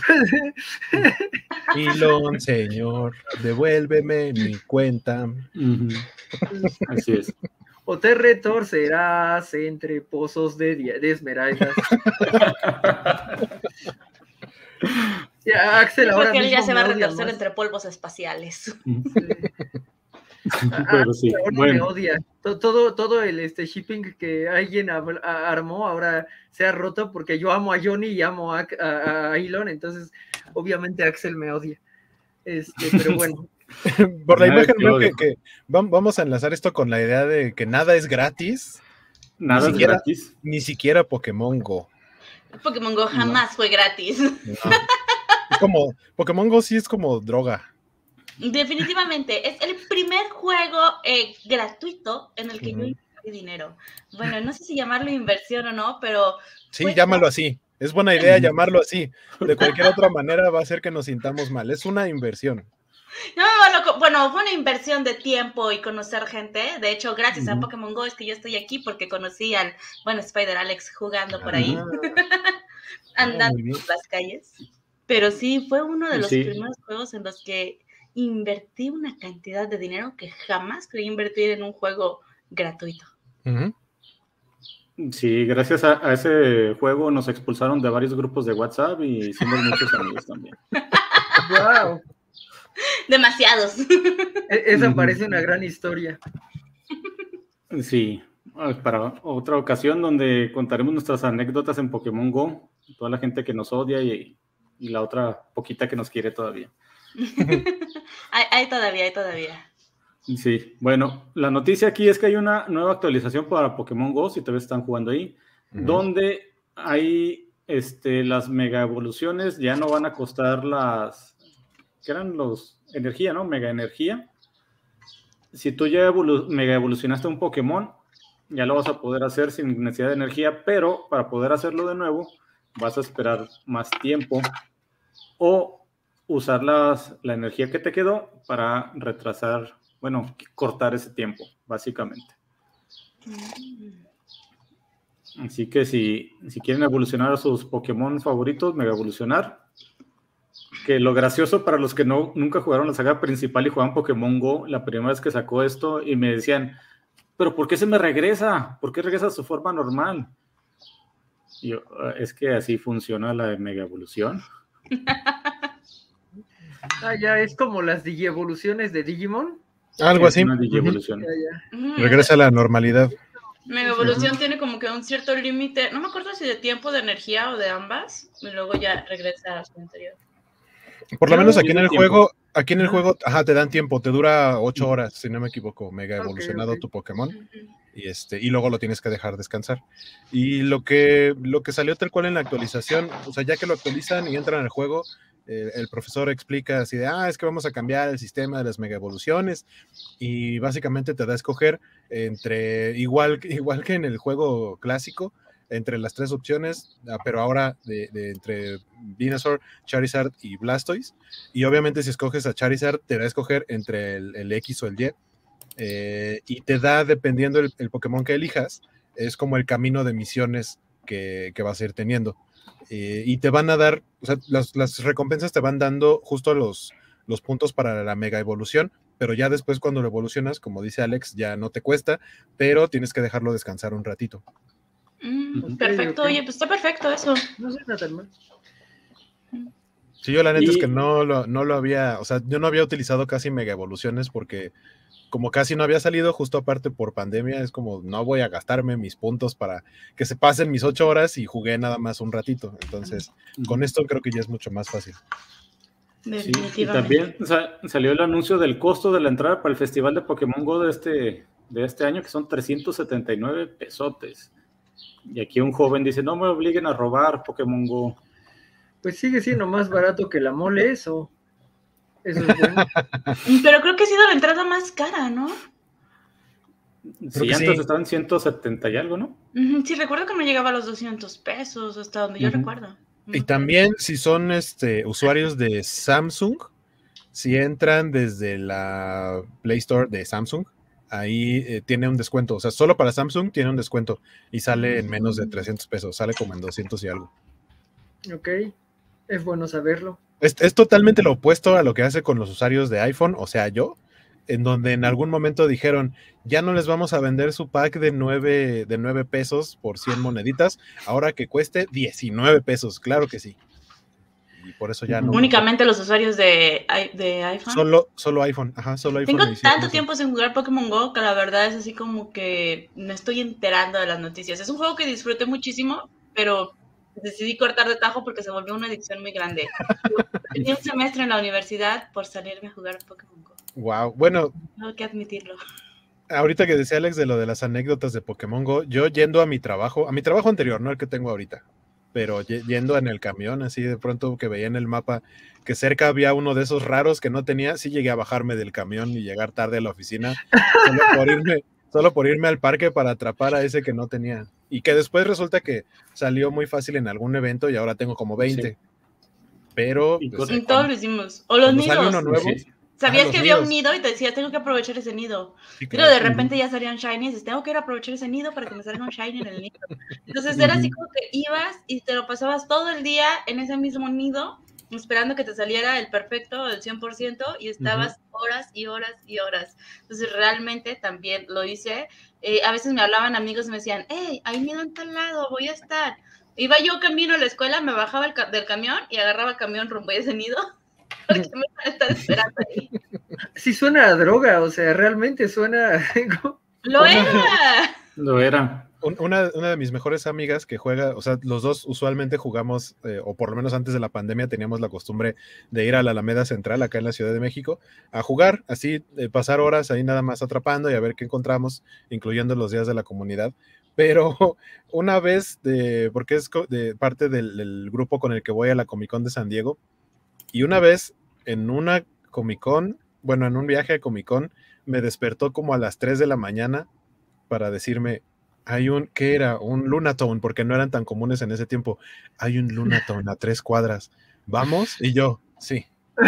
Elon, señor, devuélveme mi cuenta. Uh-huh. Así es. O te retorcerás entre pozos de, de esmeraldas. Ya, Axel, Yo ahora creo que él ya se va a retorcer más. entre polvos espaciales. Sí. Pero sí, ahora bueno. me odia. Todo, todo, todo el este, shipping que alguien armó ahora se ha roto porque yo amo a Johnny y amo a, a, a Elon, entonces obviamente Axel me odia. Este, pero bueno. Por la imagen, ¿no? que, que vamos a enlazar esto con la idea de que nada es gratis. Nada es siquiera, gratis. Ni siquiera Pokémon Go. Pokémon Go jamás no. fue gratis. No. Es como, Pokémon Go sí es como droga. Definitivamente, es el primer juego eh, gratuito en el que uh-huh. yo invertí dinero. Bueno, no sé si llamarlo inversión o no, pero... Sí, pues, llámalo así. Es buena idea llamarlo así. De cualquier otra manera va a hacer que nos sintamos mal. Es una inversión. No, bueno, fue una inversión de tiempo y conocer gente. De hecho, gracias uh-huh. a Pokémon Go es que yo estoy aquí porque conocí al, bueno, Spider Alex jugando por ahí, ah, andando por las calles. Pero sí, fue uno de los sí. primeros juegos en los que invertí una cantidad de dinero que jamás creí invertir en un juego gratuito. Uh-huh. Sí, gracias a, a ese juego nos expulsaron de varios grupos de WhatsApp y hicimos muchos amigos también. Wow. Demasiados. Esa parece una gran historia. Sí, para otra ocasión donde contaremos nuestras anécdotas en Pokémon Go, toda la gente que nos odia y, y la otra poquita que nos quiere todavía. hay, hay todavía, hay todavía. Sí, bueno, la noticia aquí es que hay una nueva actualización para Pokémon Go, si todavía están jugando ahí, uh-huh. donde hay este, las mega evoluciones, ya no van a costar las, que eran los, energía, ¿no? Mega energía. Si tú ya evolu- mega evolucionaste un Pokémon, ya lo vas a poder hacer sin necesidad de energía, pero para poder hacerlo de nuevo, vas a esperar más tiempo o usar las, la energía que te quedó para retrasar, bueno, cortar ese tiempo, básicamente. Así que si, si quieren evolucionar a sus Pokémon favoritos, mega evolucionar. Que lo gracioso para los que no, nunca jugaron la saga principal y jugaban Pokémon Go, la primera vez que sacó esto, y me decían, ¿pero por qué se me regresa? ¿Por qué regresa a su forma normal? Y yo, es que así funciona la mega evolución. Ah, ya es como las digievoluciones de Digimon. Algo así. Una digievolución. Uh-huh. Ya, ya. Regresa a la normalidad. Mega evolución uh-huh. tiene como que un cierto límite, no me acuerdo si de tiempo, de energía o de ambas, y luego ya regresa a su anterior. Por lo menos aquí en el juego, aquí en el juego, ajá, te dan tiempo, te dura ocho horas, si no me equivoco, mega evolucionado okay, okay. tu Pokémon, y este, y luego lo tienes que dejar descansar. Y lo que, lo que salió tal cual en la actualización, o sea, ya que lo actualizan y entran al juego, eh, el profesor explica así de, ah, es que vamos a cambiar el sistema de las mega evoluciones, y básicamente te da a escoger entre, igual, igual que en el juego clásico, entre las tres opciones, pero ahora de, de entre Venusaur, Charizard y Blastoise, y obviamente si escoges a Charizard te da a escoger entre el, el X o el Y, eh, y te da, dependiendo el, el Pokémon que elijas, es como el camino de misiones que, que vas a ir teniendo, eh, y te van a dar, o sea, las, las recompensas te van dando justo los, los puntos para la mega evolución, pero ya después cuando lo evolucionas, como dice Alex, ya no te cuesta, pero tienes que dejarlo descansar un ratito. Mm, okay, perfecto, okay. Oye, pues está perfecto eso. No sé nada mal. Sí, yo la neta y... es que no lo, no lo había, o sea, yo no había utilizado casi mega evoluciones porque como casi no había salido, justo aparte por pandemia, es como no voy a gastarme mis puntos para que se pasen mis ocho horas y jugué nada más un ratito. Entonces, uh-huh. con esto creo que ya es mucho más fácil. Sí, y también o sea, salió el anuncio del costo de la entrada para el Festival de Pokémon Go de este, de este año, que son trescientos setenta y nueve pesotes. Y aquí un joven dice, no me obliguen a robar Pokémon Go. Pues sigue siendo más barato que la mole eso. Eso es bueno. Pero creo que ha sido la entrada más cara, ¿no? Sí, antes sí. Estaban ciento setenta y algo, ¿no? Uh-huh. Sí, recuerdo que no llegaba a los doscientos pesos, hasta donde uh-huh. yo recuerdo. Y también, si son este, usuarios de Samsung, si entran desde la Play Store de Samsung, ahí eh, tiene un descuento, o sea, solo para Samsung tiene un descuento y sale en menos de trescientos pesos, sale como en doscientos y algo. Ok, es bueno saberlo. Es, es totalmente lo opuesto a lo que hace con los usuarios de iPhone, o sea, yo, en donde en algún momento dijeron, ya no les vamos a vender su pack de nueve, de nueve pesos por cien moneditas, ahora que cueste diecinueve pesos, claro que sí. Y por eso ya no. Únicamente los usuarios de, de iPhone. Solo, solo iPhone, ajá, solo iPhone. Tengo tanto tiempo sin jugar Pokémon Go que la verdad es así como que me estoy enterando de las noticias. Es un juego que disfruté muchísimo, pero decidí cortar de tajo porque se volvió una adicción muy grande. Tenía un semestre en la universidad por salirme a jugar Pokémon Go. Wow, bueno. Tengo que admitirlo. Ahorita que decía Alex de lo de las anécdotas de Pokémon Go, yo yendo a mi trabajo, a mi trabajo anterior, no el que tengo ahorita, pero yendo en el camión, así de pronto que veía en el mapa que cerca había uno de esos raros que no tenía, sí llegué a bajarme del camión y llegar tarde a la oficina, solo por irme, solo por irme al parque para atrapar a ese que no tenía. Y que después resulta que salió muy fácil en algún evento y ahora tengo como veinte. Sí. Pero... Pues, y todos lo hicimos. O los nidos. Uno nuevo, sí. Sabías ah, que había un nido y te decías, tengo que aprovechar ese nido. Sí, claro. Pero de repente ya salían shinies y dices, tengo que ir a aprovechar ese nido para que me salga un shiny en el nido. Entonces era así como que ibas y te lo pasabas todo el día en ese mismo nido, esperando que te saliera el perfecto, el cien por ciento, y estabas uh-huh. horas y horas y horas. Entonces realmente también lo hice. Eh, a veces me hablaban amigos y me decían, hey, hay nido en tal lado, voy a estar. Iba yo camino a la escuela, me bajaba el ca- del camión y agarraba el camión rumbo a ese nido. porque me van a estar esperando ahí. Sí suena a droga, o sea, realmente suena... ¡Lo era! Lo era. Una, una de mis mejores amigas que juega, o sea, los dos usualmente jugamos, eh, o por lo menos antes de la pandemia teníamos la costumbre de ir a la Alameda Central, acá en la Ciudad de México, a jugar, así, eh, pasar horas ahí nada más atrapando y a ver qué encontramos, incluyendo los días de la comunidad. Pero una vez, de, porque es de parte del, del grupo con el que voy a la Comic Con de San Diego, y una vez en una Comic Con, bueno, en un viaje a Comic Con, me despertó como a las tres de la mañana para decirme, hay un, ¿qué era? Un Lunatone, porque no eran tan comunes en ese tiempo. Hay un Lunatone a tres cuadras. ¿Vamos? Y yo, sí.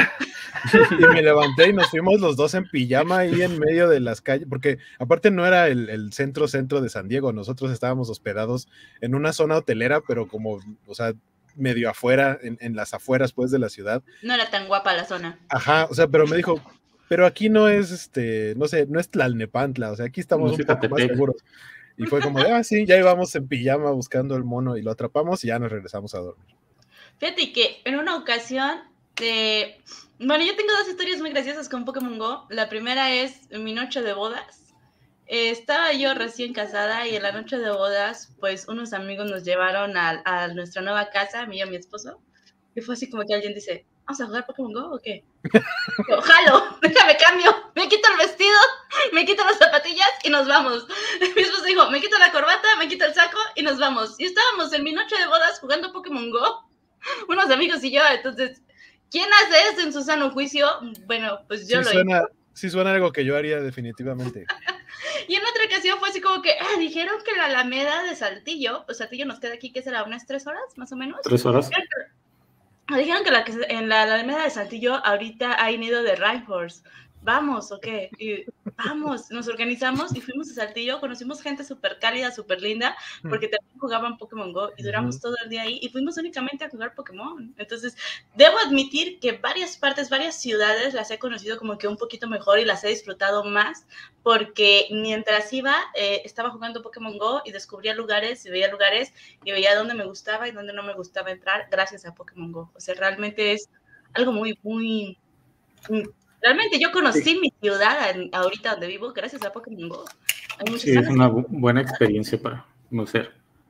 Y me levanté y nos fuimos los dos en pijama ahí en medio de las calles, porque aparte no era el, el centro centro de San Diego, nosotros estábamos hospedados en una zona hotelera, pero como, o sea, medio afuera, en, en las afueras pues de la ciudad. No era tan guapa la zona. Ajá, o sea, pero me dijo, pero aquí no es, este, no sé, no es Tlalnepantla, o sea, aquí estamos no, un poco más seguros. Y fue como de, ah, sí, ya íbamos en pijama buscando el mono y lo atrapamos y ya nos regresamos a dormir. Fíjate que en una ocasión, de... bueno, yo tengo dos historias muy graciosas con Pokémon Go. La primera es mi noche de bodas. Eh, estaba yo recién casada y en la noche de bodas, pues unos amigos nos llevaron a, a nuestra nueva casa, a mí y a mi esposo. Y fue así como que alguien dice, ¿vamos a jugar Pokémon Go o qué? Yo, jalo, déjame cambio, me quito el vestido, me quito las zapatillas y nos vamos. Mi esposo dijo, me quito la corbata, me quito el saco y nos vamos. Y estábamos en mi noche de bodas jugando Pokémon Go, unos amigos y yo. Entonces, ¿quién hace eso en su sano juicio? Bueno, pues yo sí lo suena, hice. Sí suena algo que yo haría definitivamente. Y en otra ocasión fue así como que ah, dijeron que la Alameda de Saltillo, pues Saltillo nos queda aquí, ¿qué será? ¿Unas tres horas más o menos? ¿Tres horas? Dijeron que, la, que en la Alameda de Saltillo ahorita hay nido de Rhyhorse. ¿Vamos o qué? Y vamos, nos organizamos y fuimos a Saltillo, conocimos gente súper cálida, súper linda, porque también jugaban Pokémon Go y duramos todo el día ahí y fuimos únicamente a jugar Pokémon. Entonces, debo admitir que varias partes, varias ciudades las he conocido como que un poquito mejor y las he disfrutado más, porque mientras iba, eh, estaba jugando Pokémon Go y descubría lugares y veía lugares y veía dónde me gustaba y dónde no me gustaba entrar gracias a Pokémon Go. O sea, realmente es algo muy, muy... muy realmente yo conocí sí. mi ciudad en, ahorita donde vivo gracias a Pokémon Go. Hay sí, es una bu buena experiencia para conocer.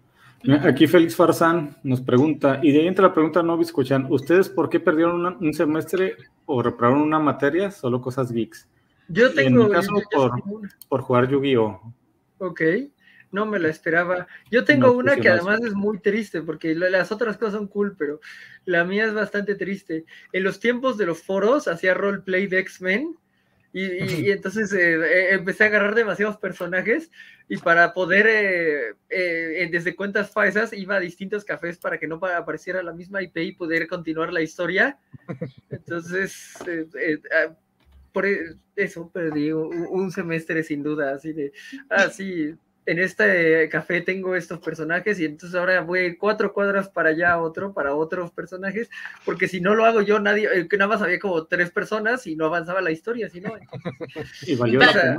Aquí Félix Farzán nos pregunta, y de ahí entre la pregunta no escuchan, ¿ustedes por qué perdieron una, un semestre o reprobaron una materia? Solo cosas geeks. Yo tengo... En mi caso, yo, por, yo por jugar Yu-Gi-Oh! Ok, no me la esperaba. Yo tengo no, una que además es muy triste, porque las otras cosas son cool, pero la mía es bastante triste. En los tiempos de los foros hacía roleplay de X-Men, y, y, y entonces eh, empecé a agarrar demasiados personajes, y para poder, eh, eh, desde cuentas falsas, iba a distintos cafés para que no apareciera la misma I P y poder continuar la historia. Entonces, eh, eh, por eso perdí un, un semestre sin duda, así de, ah, sí, en este café tengo estos personajes y entonces ahora voy a ir cuatro cuadras para allá, otro, para otros personajes, porque si no lo hago yo, nadie, eh, que nada más había como tres personas y no avanzaba la historia, si no. Y valió la pena.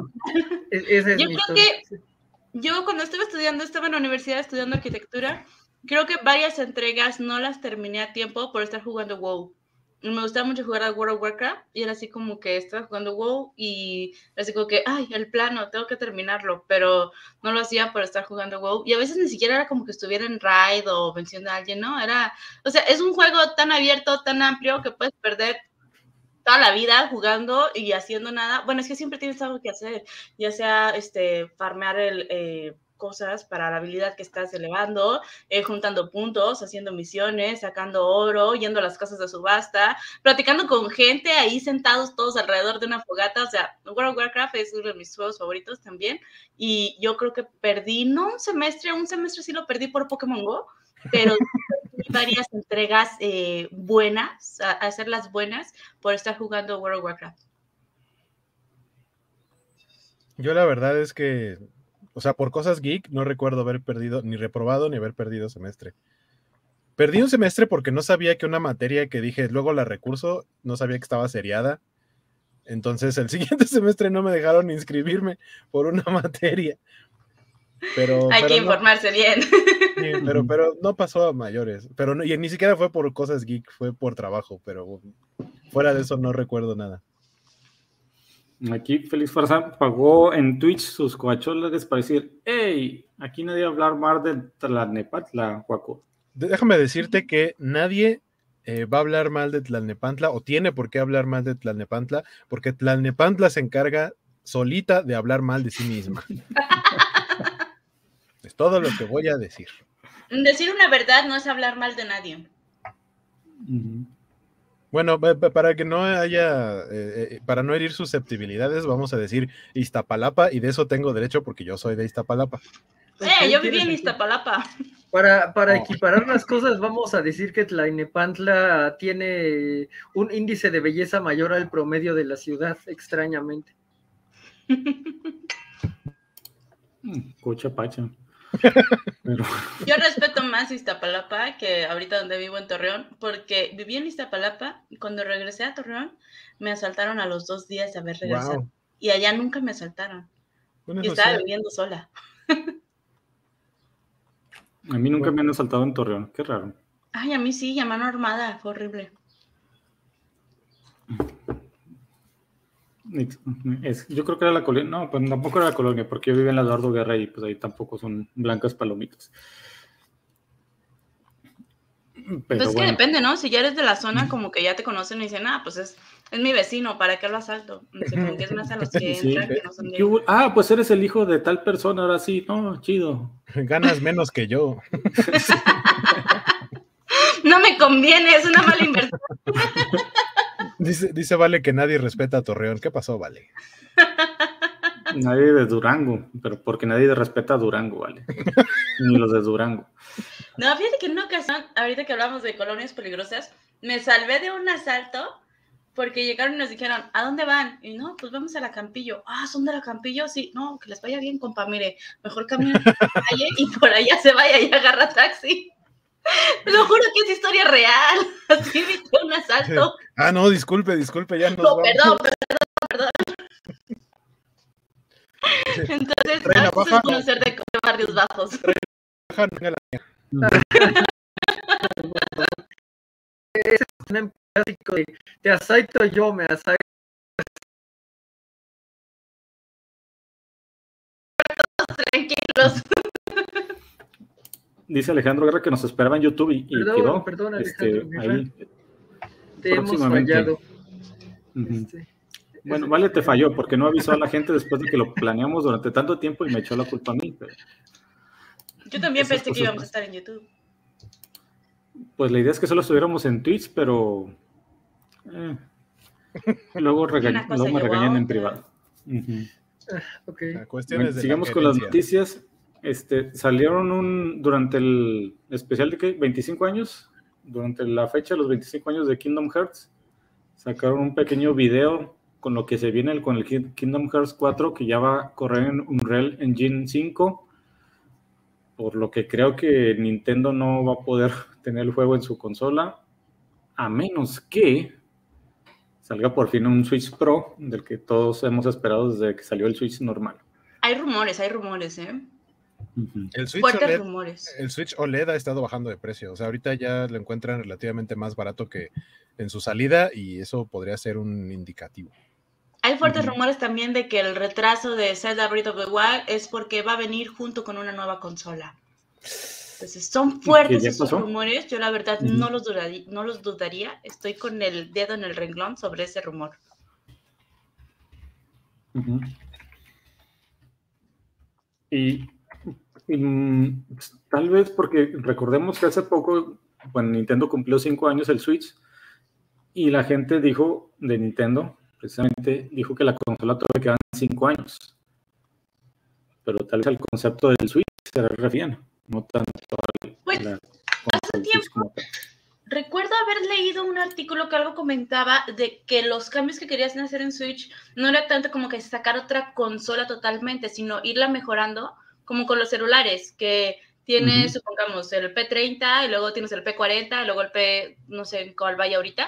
Esa es yo mi creo historia. Que yo cuando estaba estudiando, estaba en la universidad estudiando arquitectura, creo que varias entregas no las terminé a tiempo por estar jugando WoW. Me gustaba mucho jugar a World of Warcraft y era así como que estaba jugando WoW y era así como que, ay, el plano, tengo que terminarlo, pero no lo hacía por estar jugando WoW y a veces ni siquiera era como que estuviera en raid o venciendo a alguien, ¿no? Era, o sea, es un juego tan abierto, tan amplio que puedes perder toda la vida jugando y haciendo nada. Bueno, es que siempre tienes algo que hacer, ya sea este, farmear el... Eh, cosas para la habilidad que estás elevando, eh, juntando puntos, haciendo misiones, sacando oro, yendo a las casas de subasta, platicando con gente ahí sentados todos alrededor de una fogata. O sea, World of Warcraft es uno de mis juegos favoritos también, y yo creo que perdí, no un semestre, un semestre sí lo perdí por Pokémon Go, pero varias entregas eh, buenas, a, a hacerlas buenas por estar jugando World of Warcraft. Yo la verdad es que o sea, por cosas geek, no recuerdo haber perdido, ni reprobado, ni haber perdido semestre. Perdí un semestre porque no sabía que una materia que dije, luego la recurso, no sabía que estaba seriada. Entonces, el siguiente semestre no me dejaron inscribirme por una materia. Pero, Hay pero que no, informarse bien. pero, pero no pasó a mayores. Pero no, y ni siquiera fue por cosas geek, fue por trabajo, pero fuera de eso no recuerdo nada. Aquí Félix Farsa pagó en Twitch sus coacholas para decir, hey, aquí nadie va a hablar más de Tlalnepantla, Juaco. Déjame decirte que nadie eh, va a hablar mal de Tlalnepantla o tiene por qué hablar mal de Tlalnepantla, porque Tlalnepantla se encarga solita de hablar mal de sí misma. Es todo lo que voy a decir. Decir una verdad no es hablar mal de nadie. Uh-huh. Bueno, para que no haya, eh, para no herir susceptibilidades, vamos a decir Iztapalapa, y de eso tengo derecho porque yo soy de Iztapalapa. Eh, okay, yo viví en Iztapalapa. Para, para oh. equiparar las cosas, vamos a decir que Tlalnepantla tiene un índice de belleza mayor al promedio de la ciudad, extrañamente. Cocha pacha. Pero... Yo respeto más Iztapalapa que ahorita donde vivo en Torreón, porque viví en Iztapalapa y cuando regresé a Torreón me asaltaron a los dos días de haber regresado. Wow. Y allá nunca me asaltaron. Bueno, y estaba sea... viviendo sola. A mí nunca bueno. me han asaltado en Torreón, qué raro. Ay, a mí sí, a mano armada, fue horrible. Es, yo creo que era la colonia, no, pues tampoco era la colonia, porque yo vivía en la Eduardo Guerra y pues ahí tampoco son blancas palomitas. Pero pues es bueno. Que depende, ¿no? Si ya eres de la zona, como que ya te conocen y dicen, ah, pues es, es mi vecino, ¿para qué lo asalto? No sé, como que es más a los que sí. entran que no son de... Ah, pues eres el hijo de tal persona, ahora sí, no, chido. Ganas menos que yo. No me conviene, es una mala inversión. Dice, dice Vale que nadie respeta a Torreón. ¿Qué pasó, Vale? Nadie de Durango, pero porque nadie respeta a Durango, Vale. Ni los de Durango. No, fíjate que en una ocasión, ahorita que hablamos de colonias peligrosas, me salvé de un asalto porque llegaron y nos dijeron, ¿a dónde van? Y no, pues vamos a la Campillo. Ah, ¿son de la Campillo? Sí, no, que les vaya bien, compa, mire, mejor caminen por la calle y por allá se vaya y agarra taxi. Lo juro que es historia real. Así viste un asalto. Ah, no, disculpe, disculpe, ya nos no, perdón, perdón, perdón. Entonces, Reina, no, baja, es conocer de, de barrios bajos. Baja, no, la mía. Ese es un clásico de te asalto yo, me asalto. Tranquilos. Dice Alejandro Guerra que nos esperaba en YouTube y, y perdón, quedó perdón, Alejandro este, ahí. Te hemos fallado. Uh-huh. Este, bueno, Vale te falló porque no avisó a la gente después de que lo planeamos durante tanto tiempo y me echó la culpa a mí. Pero... Yo también pensé que íbamos a estar en YouTube. Pues la idea es que solo estuviéramos en Twitch, pero eh, luego, rega- luego me regañan en privado. Uh-huh. Okay. Bueno, sigamos con las noticias. Este, salieron un durante el especial de ¿qué? veinticinco años, durante la fecha de los veinticinco años de Kingdom Hearts, sacaron un pequeño video con lo que se viene con el Kingdom Hearts cuatro, que ya va a correr en Unreal Engine cinco, por lo que creo que Nintendo no va a poder tener el juego en su consola, a menos que salga por fin un Switch Pro, del que todos hemos esperado desde que salió el Switch normal. Hay rumores, hay rumores, ¿eh? El Switch, Fuertes O L E D, rumores. el Switch O L E D ha estado bajando de precio, o sea, ahorita ya lo encuentran relativamente más barato que en su salida y eso podría ser un indicativo. Hay fuertes uh-huh. rumores también de que el retraso de Zelda Breath of the Wild es porque va a venir junto con una nueva consola. Entonces, son fuertes esos pasó? rumores, yo la verdad uh-huh. no, los dudaría, no los dudaría, estoy con el dedo en el renglón sobre ese rumor. Uh-huh. Y Mm, tal vez porque recordemos que hace poco, bueno, Nintendo cumplió cinco años el Switch y la gente dijo de Nintendo, precisamente dijo que la consola todavía quedan cinco años, pero tal vez al concepto del Switch se refiere, no tanto al, pues, a la hace tiempo recuerdo haber leído un artículo que algo comentaba de que los cambios que querían hacer en Switch no era tanto como que sacar otra consola totalmente, sino irla mejorando como con los celulares, que tienes, uh-huh. supongamos, el P treinta, y luego tienes el P cuarenta, y luego el P, no sé cuál vaya ahorita,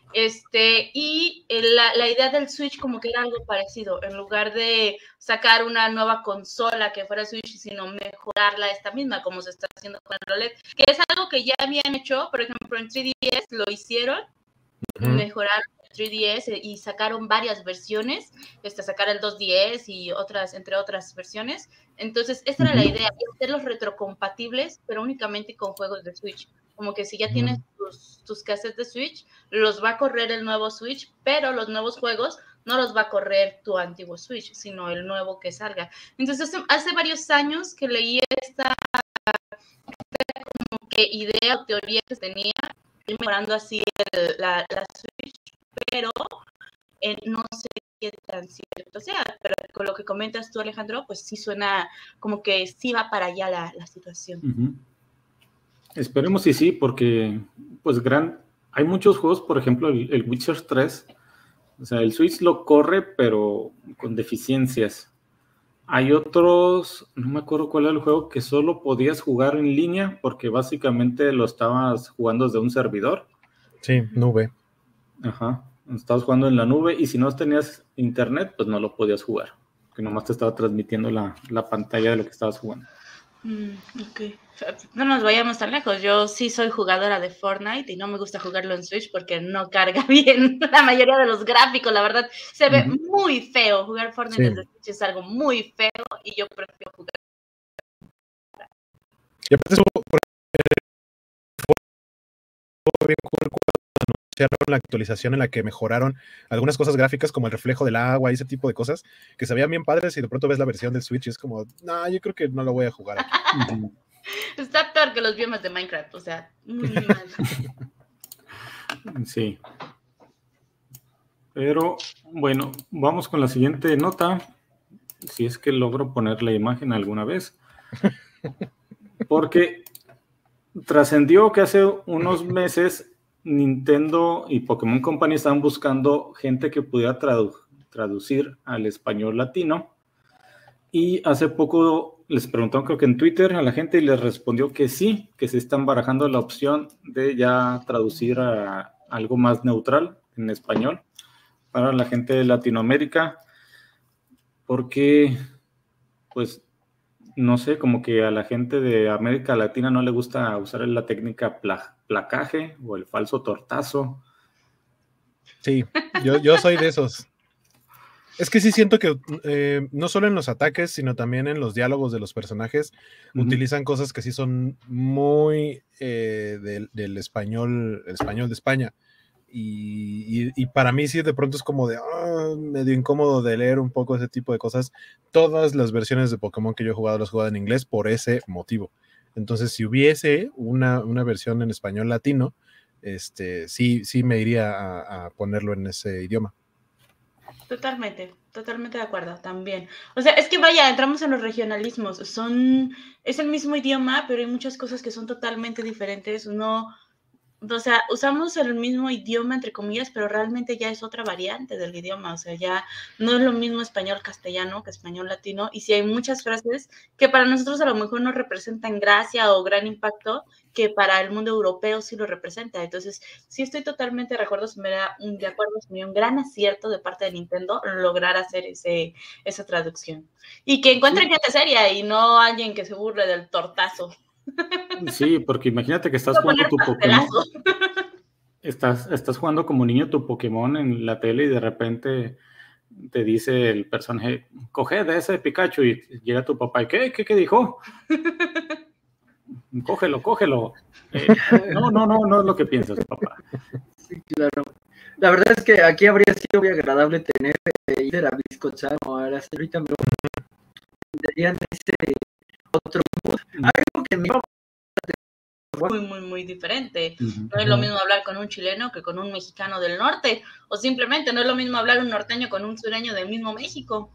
Este, y la, la idea del Switch como que era algo parecido, en lugar de sacar una nueva consola que fuera Switch, sino mejorarla esta misma, como se está haciendo con el O L E D, que es algo que ya habían hecho, por ejemplo, en tres D S lo hicieron, uh-huh. mejoraron el tres D S y sacaron varias versiones, este, sacar el dos D S y otras, entre otras versiones. Entonces, esta uh-huh. era la idea, hacerlos retrocompatibles, pero únicamente con juegos de Switch. Como que si ya uh-huh. tienes tus, tus cassettes de Switch, los va a correr el nuevo Switch, pero los nuevos juegos no los va a correr tu antiguo Switch, sino el nuevo que salga. Entonces, hace, hace varios años que leí esta, esta como que idea o teoría que tenía, mejorando así el, la, la Switch, pero eh, no sé qué tan cierto sea, pero con lo que comentas tú, Alejandro, pues sí suena como que sí va para allá la, la situación. Uh-huh. Esperemos y sí, porque pues gran, hay muchos juegos, por ejemplo, el, el Witcher tres, o sea, el Switch lo corre, pero con deficiencias. Hay otros, no me acuerdo cuál era el juego, que solo podías jugar en línea, porque básicamente lo estabas jugando desde un servidor. Sí, nube. Ajá, estabas jugando en la nube, y si no tenías internet, pues no lo podías jugar, que nomás te estaba transmitiendo la, la pantalla de lo que estabas jugando. Mm, ok. No nos vayamos tan lejos. Yo sí soy jugadora de Fortnite y no me gusta jugarlo en Switch porque no carga bien la mayoría de los gráficos. La verdad, se ve uh-huh. muy feo. Jugar Fortnite sí. desde Switch es algo muy feo y yo prefiero jugar. Y aparte estuvo bien cool cuando anunciaron la actualización en la que mejoraron algunas cosas gráficas como el reflejo del agua y ese tipo de cosas que se veían bien padres, y de pronto ves la versión del Switch y es como, no, nah, yo creo que no lo voy a jugar aquí. Está peor que los biomas de Minecraft, o sea, muy mal. Sí. Pero, bueno, vamos con la siguiente nota, si es que logro poner la imagen alguna vez. Porque trascendió que hace unos meses Nintendo y Pokémon Company estaban buscando gente que pudiera tradu- traducir al español latino. Y hace poco les preguntaron, creo que en Twitter, a la gente, y les respondió que sí, que se están barajando la opción de ya traducir a algo más neutral en español para la gente de Latinoamérica, porque, pues, no sé, como que a la gente de América Latina no le gusta usar la técnica pla- placaje o el falso tortazo. Sí, yo, yo soy de esos. Es que sí siento que eh, no solo en los ataques, sino también en los diálogos de los personajes, uh-huh. utilizan cosas que sí son muy eh, del, del español, el español de España. Y, y, y para mí sí de pronto es como de oh, medio incómodo de leer un poco ese tipo de cosas. Todas las versiones de Pokémon que yo he jugado las he jugado en inglés por ese motivo. Entonces, si hubiese una, una versión en español latino, este, sí, sí me iría a, a ponerlo en ese idioma. Totalmente, totalmente de acuerdo, también. O sea, es que vaya, entramos en los regionalismos, son, es el mismo idioma, pero hay muchas cosas que son totalmente diferentes, no, o sea, usamos el mismo idioma, entre comillas, pero realmente ya es otra variante del idioma, o sea, ya no es lo mismo español castellano que español latino, y sí hay muchas frases que para nosotros a lo mejor no representan gracia o gran impacto, que para el mundo europeo sí lo representa. Entonces, sí estoy totalmente de acuerdo, se me da un, de acuerdo, se me da un gran acierto de parte de Nintendo lograr hacer ese, esa traducción. Y que encuentren gente seria y no alguien que se burle del tortazo. Sí, porque imagínate que estás jugando tu Pokémon. Estás, estás jugando como niño tu Pokémon en la tele y de repente te dice el personaje, coge de ese Pikachu, y llega tu papá y ¿qué? ¿Qué, qué dijo? Cógelo, cógelo. Eh, no, no, no, no es lo que piensas, papá. Sí, claro. La verdad es que aquí habría sido muy agradable tener eh, ir a Bisco-chan o a la señorita, pero tendrían ese otro mood. Algo que me muy, muy, muy diferente. Uh-huh. No es lo mismo hablar con un chileno que con un mexicano del norte, o simplemente no es lo mismo hablar un norteño con un sureño del mismo México.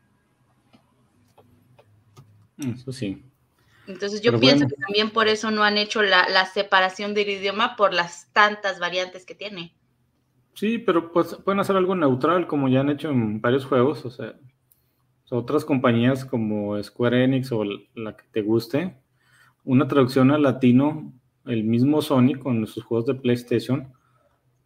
Eso sí. Entonces yo Pero pienso bueno, que también por eso no han hecho la, la separación del idioma por las tantas variantes que tiene. Sí, pero pues pueden hacer algo neutral como ya han hecho en varios juegos, o sea, otras compañías como Square Enix o la que te guste, una traducción al latino, el mismo Sony con sus juegos de PlayStation,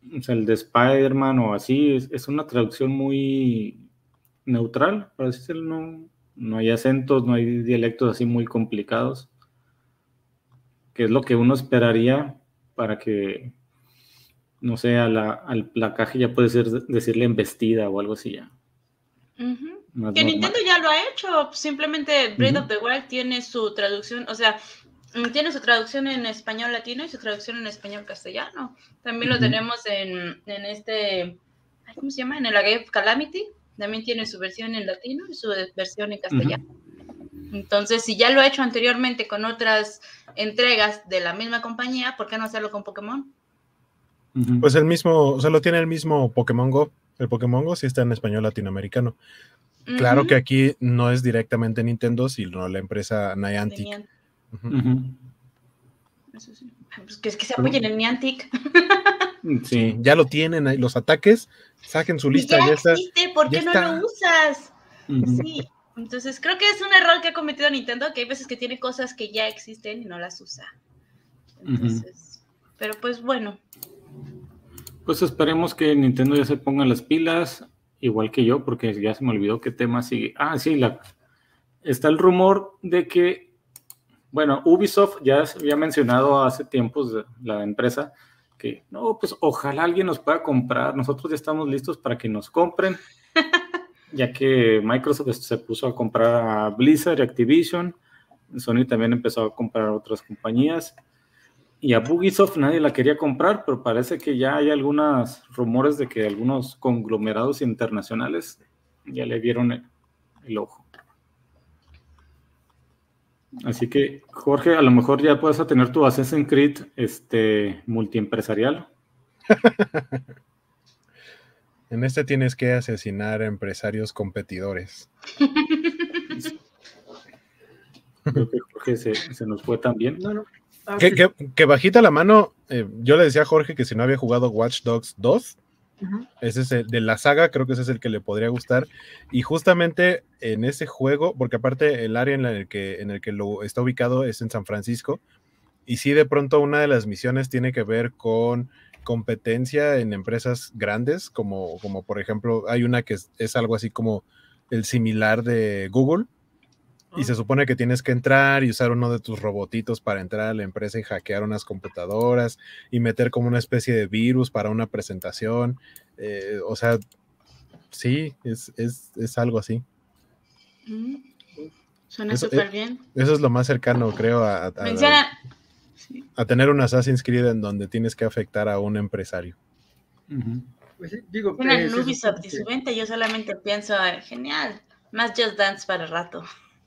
o sea, el de Spider-Man o así, es, es una traducción muy neutral, por así decirlo, no, no hay acentos, no hay dialectos así muy complicados, que es lo que uno esperaría para que, no sé, a la, al placaje ya puede ser decirle embestida o algo así ya. Uh-huh. Más Que normal. Nintendo ya lo ha hecho, simplemente Breath Uh-huh. of the Wild tiene su traducción, o sea, tiene su traducción en español latino y su traducción en español castellano. También uh-huh. lo tenemos en, en este, ¿cómo se llama? En el A G A Calamity, también tiene su versión en latino y su versión en castellano. Uh-huh. Entonces, si ya lo ha hecho anteriormente con otras entregas de la misma compañía, ¿por qué no hacerlo con Pokémon? Uh-huh. Pues el mismo, o sea, lo tiene el mismo Pokémon Go. El Pokémon Go sí está en español latinoamericano. Uh-huh. Claro que aquí no es directamente Nintendo, sino la empresa Niantic. Uh-huh. Uh-huh. Eso sí. Pues que es que se apoyen en Niantic. Sí, ya lo tienen ahí. Los ataques, saquen su lista. Y ya, ya existe, está, ¿por qué no está. lo usas? Uh-huh. Sí, entonces creo que es un error que ha cometido Nintendo, que hay veces que tiene cosas que ya existen y no las usa. Entonces, uh-huh. pero pues bueno. Pues esperemos que Nintendo ya se ponga las pilas, igual que yo, porque ya se me olvidó qué tema sigue. Ah, sí, la, está el rumor de que, bueno, Ubisoft ya se había mencionado hace tiempos, la empresa, que no, pues ojalá alguien nos pueda comprar, nosotros ya estamos listos para que nos compren, ya que Microsoft se puso a comprar a Blizzard y Activision, Sony también empezó a comprar a otras compañías, y a Ubisoft nadie la quería comprar, pero parece que ya hay algunos rumores de que algunos conglomerados internacionales ya le vieron el, el ojo. Así que, Jorge, a lo mejor ya puedes tener tu Assassin's Creed este, multiempresarial. En este tienes que asesinar a empresarios competidores. Creo que Jorge se, se nos fue también. No, no. Ah, que, que, que bajita la mano, eh, yo le decía a Jorge que si no había jugado Watch Dogs dos, uh-huh. ese es el, de la saga, creo que ese es el que le podría gustar, y justamente en ese juego, porque aparte el área en el que, en el que lo está ubicado es en San Francisco, y sí de pronto una de las misiones tiene que ver con competencia en empresas grandes, como, como por ejemplo, hay una que es, es algo así como el similar de Google, y se supone que tienes que entrar y usar uno de tus robotitos para entrar a la empresa y hackear unas computadoras y meter como una especie de virus para una presentación. Eh, o sea, sí, es, es, es algo así. Mm. Suena súper bien. Eso es lo más cercano, creo, a, a, Menciona... a, a tener un Assassin's Creed en donde tienes que afectar a un empresario. Uh-huh. Pues sí, digo, en el Ubisoft y su venta, yo solamente pienso, genial, más Just Dance para el rato.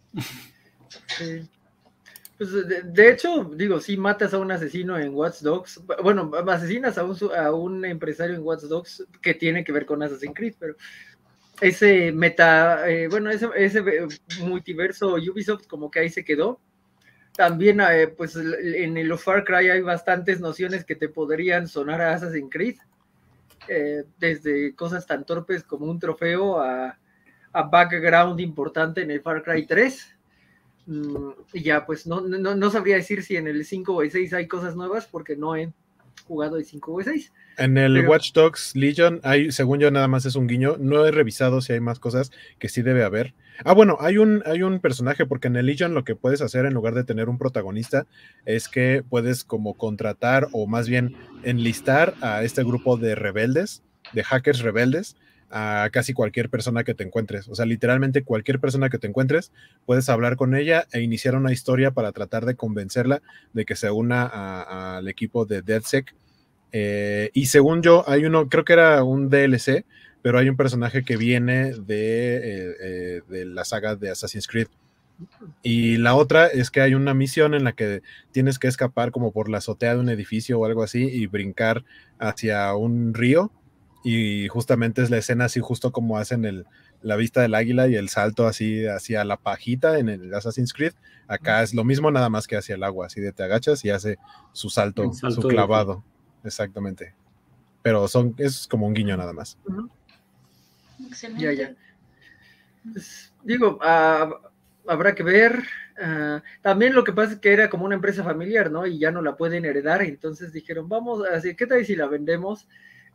Sí. Pues de, de hecho, digo, si matas a un asesino en Watch Dogs, bueno, asesinas a un, a un empresario en Watch Dogs que tiene que ver con Assassin's Creed, pero ese meta, eh, bueno, ese, ese multiverso Ubisoft como que ahí se quedó. También, eh, pues en el Far Cry hay bastantes nociones que te podrían sonar a Assassin's Creed, eh, desde cosas tan torpes como un trofeo a a background importante en el Far Cry tres. Mm, y ya, pues no, no, no sabría decir si en el cinco o el seis hay cosas nuevas, porque no he jugado el cinco o el seis. En el pero... Watch Dogs Legion, hay, según yo, nada más es un guiño. No he revisado si hay más cosas que sí debe haber. Ah, bueno, hay un, hay un personaje, porque en el Legion lo que puedes hacer en lugar de tener un protagonista es que puedes como contratar o más bien enlistar a este grupo de rebeldes, de hackers rebeldes, a casi cualquier persona que te encuentres. O sea, literalmente cualquier persona que te encuentres, puedes hablar con ella e iniciar una historia para tratar de convencerla de que se una al equipo de DedSec. Eh, y según yo, hay uno, creo que era un D L C, pero hay un personaje que viene de, eh, eh, de la saga de Assassin's Creed. Y la otra es que hay una misión en la que tienes que escapar como por la azotea de un edificio o algo así y brincar hacia un río. Y justamente es la escena así justo como hacen el, la vista del águila y el salto así hacia la pajita en el Assassin's Creed. Acá es lo mismo, nada más que hacia el agua, así de te agachas y hace su salto, salto su clavado. Exactamente. Pero son, es como un guiño nada más. Uh-huh. Excelente. Ya, ya. Pues, digo, uh, habrá que ver. Uh, también lo que pasa es que era como una empresa familiar, ¿no? Y ya no la pueden heredar, entonces dijeron, vamos, así, ¿qué tal si la vendemos?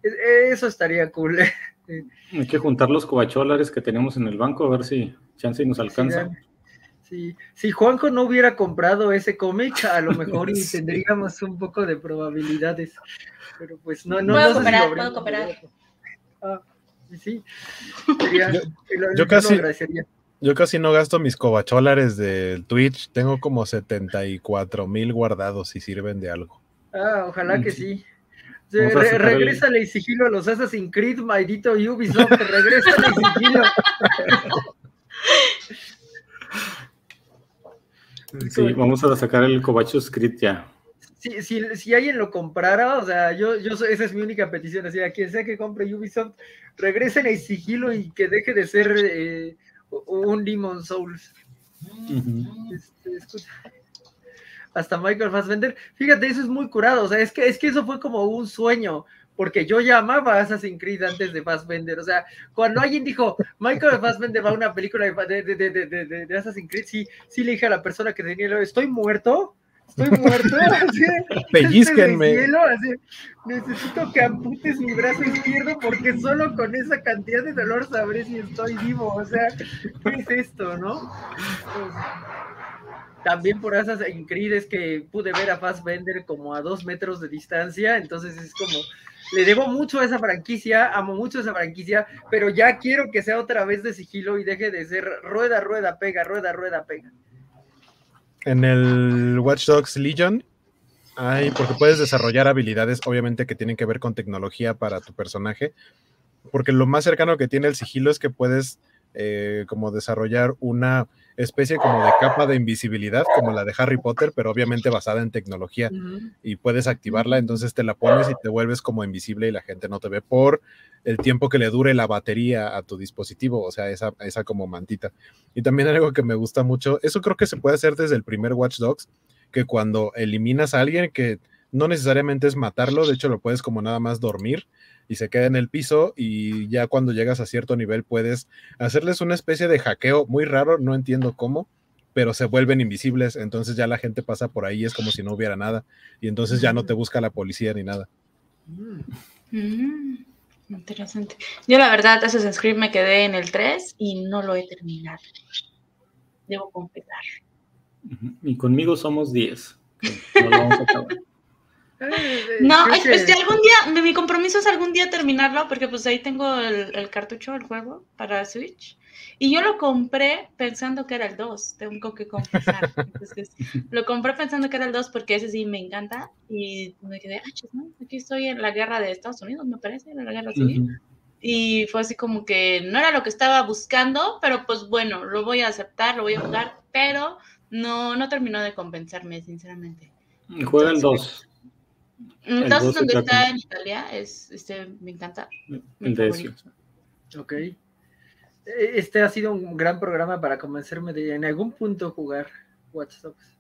Eso estaría cool. Hay que juntar los cobacholares que tenemos en el banco, a ver si chance nos alcanza. Sí, sí. Si Juanjo no hubiera comprado ese cómic, a lo mejor y sí. tendríamos un poco de probabilidades. Pero pues no, no, puedo no cooperar, sé si puedo cooperar. Ah, sí. Sería, yo, lo, yo, casi, lo yo casi no gasto mis cobacholares del Twitch. Tengo como setenta y cuatro mil guardados y sirven de algo. Ah, ojalá que sí. sí. Re, regrésale y sigilo a los Assassin's Creed, maldito Ubisoft, regrésale y sigilo. Sí, vamos a sacar el Cobachos Creed ya. Si, si, si alguien lo comprara, o sea, yo, yo esa es mi única petición, así, a quien sea que compre Ubisoft, regresen a sigilo y que deje de ser eh, un Demon Souls. Uh-huh. Este, escucha. Hasta Michael Fassbender, fíjate, eso es muy curado, o sea, es que, es que eso fue como un sueño, porque yo ya amaba Assassin's Creed antes de Fassbender, o sea, cuando alguien dijo, Michael Fassbender va a una película de, de, de, de, de, de Assassin's Creed, sí, sí le dije a la persona que tenía, estoy muerto, estoy muerto, así, pellizquenme, cielo, así, necesito que amputes mi brazo izquierdo, porque solo con esa cantidad de dolor sabré si estoy vivo, o sea, ¿qué es esto, no? Pues, también por Assassin's Creed es que pude ver a Fassbender como a dos metros de distancia, entonces es como, le debo mucho a esa franquicia, amo mucho esa franquicia, pero ya quiero que sea otra vez de sigilo y deje de ser rueda, rueda, pega, rueda, rueda, pega. En el Watch Dogs Legion, hay, porque puedes desarrollar habilidades, obviamente que tienen que ver con tecnología para tu personaje, porque lo más cercano que tiene el sigilo es que puedes eh, como desarrollar una especie como de capa de invisibilidad, como la de Harry Potter, pero obviamente basada en tecnología, uh-huh. y puedes activarla, entonces te la pones y te vuelves como invisible y la gente no te ve por el tiempo que le dure la batería a tu dispositivo, o sea, esa, esa como mantita. Y también algo que me gusta mucho, eso creo que se puede hacer desde el primer Watch Dogs, que cuando eliminas a alguien, que no necesariamente es matarlo, de hecho lo puedes como nada más dormir, y se queda en el piso, y ya cuando llegas a cierto nivel puedes hacerles una especie de hackeo muy raro, no entiendo cómo, pero se vuelven invisibles, entonces ya la gente pasa por ahí, es como si no hubiera nada, y entonces ya no te busca la policía ni nada. Mm, interesante. Yo la verdad, Assassin's Creed me quedé en el tres y no lo he terminado. Debo confesar. Y conmigo somos diez. No lo vamos a acabar. No, es, es que algún día, mi compromiso es algún día terminarlo, porque pues ahí tengo el, el cartucho del juego para Switch, y yo lo compré pensando que era el dos, tengo que confesar. Entonces, lo compré pensando que era el dos porque ese sí me encanta, y me quedé, ah, ¿no? Aquí estoy en la guerra de Estados Unidos, me parece, en la guerra civil, uh-huh. Y fue así como que no era lo que estaba buscando, pero pues bueno, lo voy a aceptar, lo voy a jugar, pero no, no terminó de convencerme, sinceramente. Juega el dos. Entonces, donde está en Italia, es, este, me encanta. El de eso. Ok. Este ha sido un gran programa para convencerme de en algún punto jugar Watch Dogs.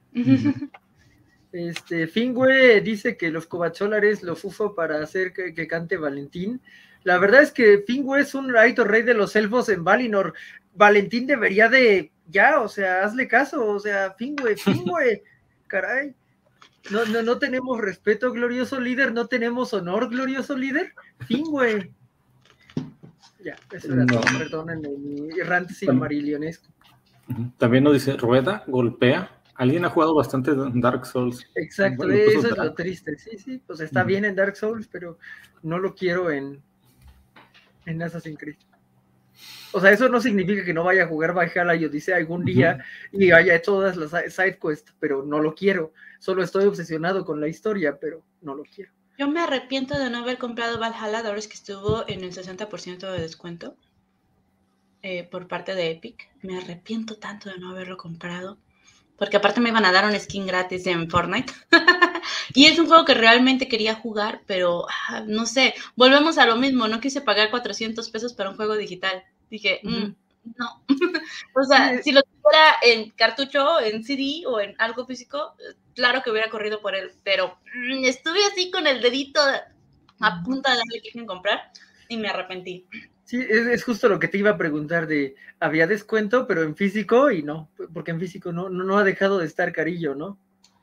Este, Fingüe dice que los cobacholares lo fufo para hacer que, que cante Valentín. La verdad es que Fingüe es un alto rey de los elfos en Valinor. Valentín debería de, ya, o sea, hazle caso, o sea, Fingüe, Fingüe, caray. No, no, no tenemos respeto, glorioso líder, no tenemos honor, glorioso líder. Fin, güey. Ya, eso era no. todo, perdónenme, mi errante silmarillionesco. También nos dice, rueda, golpea. Alguien ha jugado bastante Dark Souls. Exacto, bueno, eso es lo triste. Sí, sí, pues está uh-huh. bien en Dark Souls, pero no lo quiero en, en Assassin's Creed. O sea, eso no significa que no vaya a jugar Valhalla y Odyssey algún día uh-huh. y haya todas las side quests, pero no lo quiero. Solo estoy obsesionado con la historia, pero no lo quiero. Yo me arrepiento de no haber comprado Valhalla, ahora es que estuvo en el sesenta por ciento de descuento eh, por parte de Epic. Me arrepiento tanto de no haberlo comprado, porque aparte me iban a dar un skin gratis en Fortnite. Y es un juego que realmente quería jugar, pero ah, no sé, volvemos a lo mismo, no quise pagar cuatrocientos pesos para un juego digital. Dije, uh-huh. mm, no. O sea, sí. Si lo tuviera en cartucho, en C D o en algo físico, claro que hubiera corrido por él, pero mm, estuve así con el dedito a punta de darle clic en comprar y me arrepentí. Sí, es, es justo lo que te iba a preguntar de, había descuento, pero en físico y no, porque en físico no, no, no ha dejado de estar carillo, ¿no?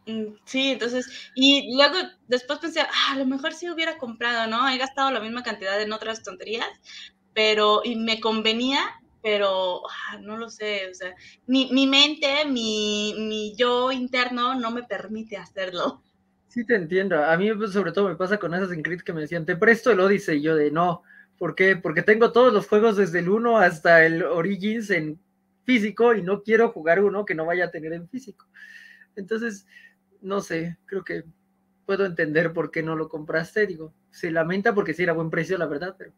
Sí, entonces, y luego después pensé, ah, a lo mejor sí hubiera comprado, ¿no? He gastado la misma cantidad en otras tonterías, pero, y me convenía, pero ah, no lo sé, o sea, mi, mi mente, mi, mi yo interno no me permite hacerlo. Sí, te entiendo. A mí, pues, sobre todo, me pasa con Assassin's Creed que me decían, te presto el Odyssey. Y yo de no. ¿Por qué? Porque tengo todos los juegos desde el uno hasta el Origins en físico y no quiero jugar uno que no vaya a tener en físico. Entonces, no sé, creo que puedo entender por qué no lo compraste. Digo, se lamenta porque sí era buen precio, la verdad, pero.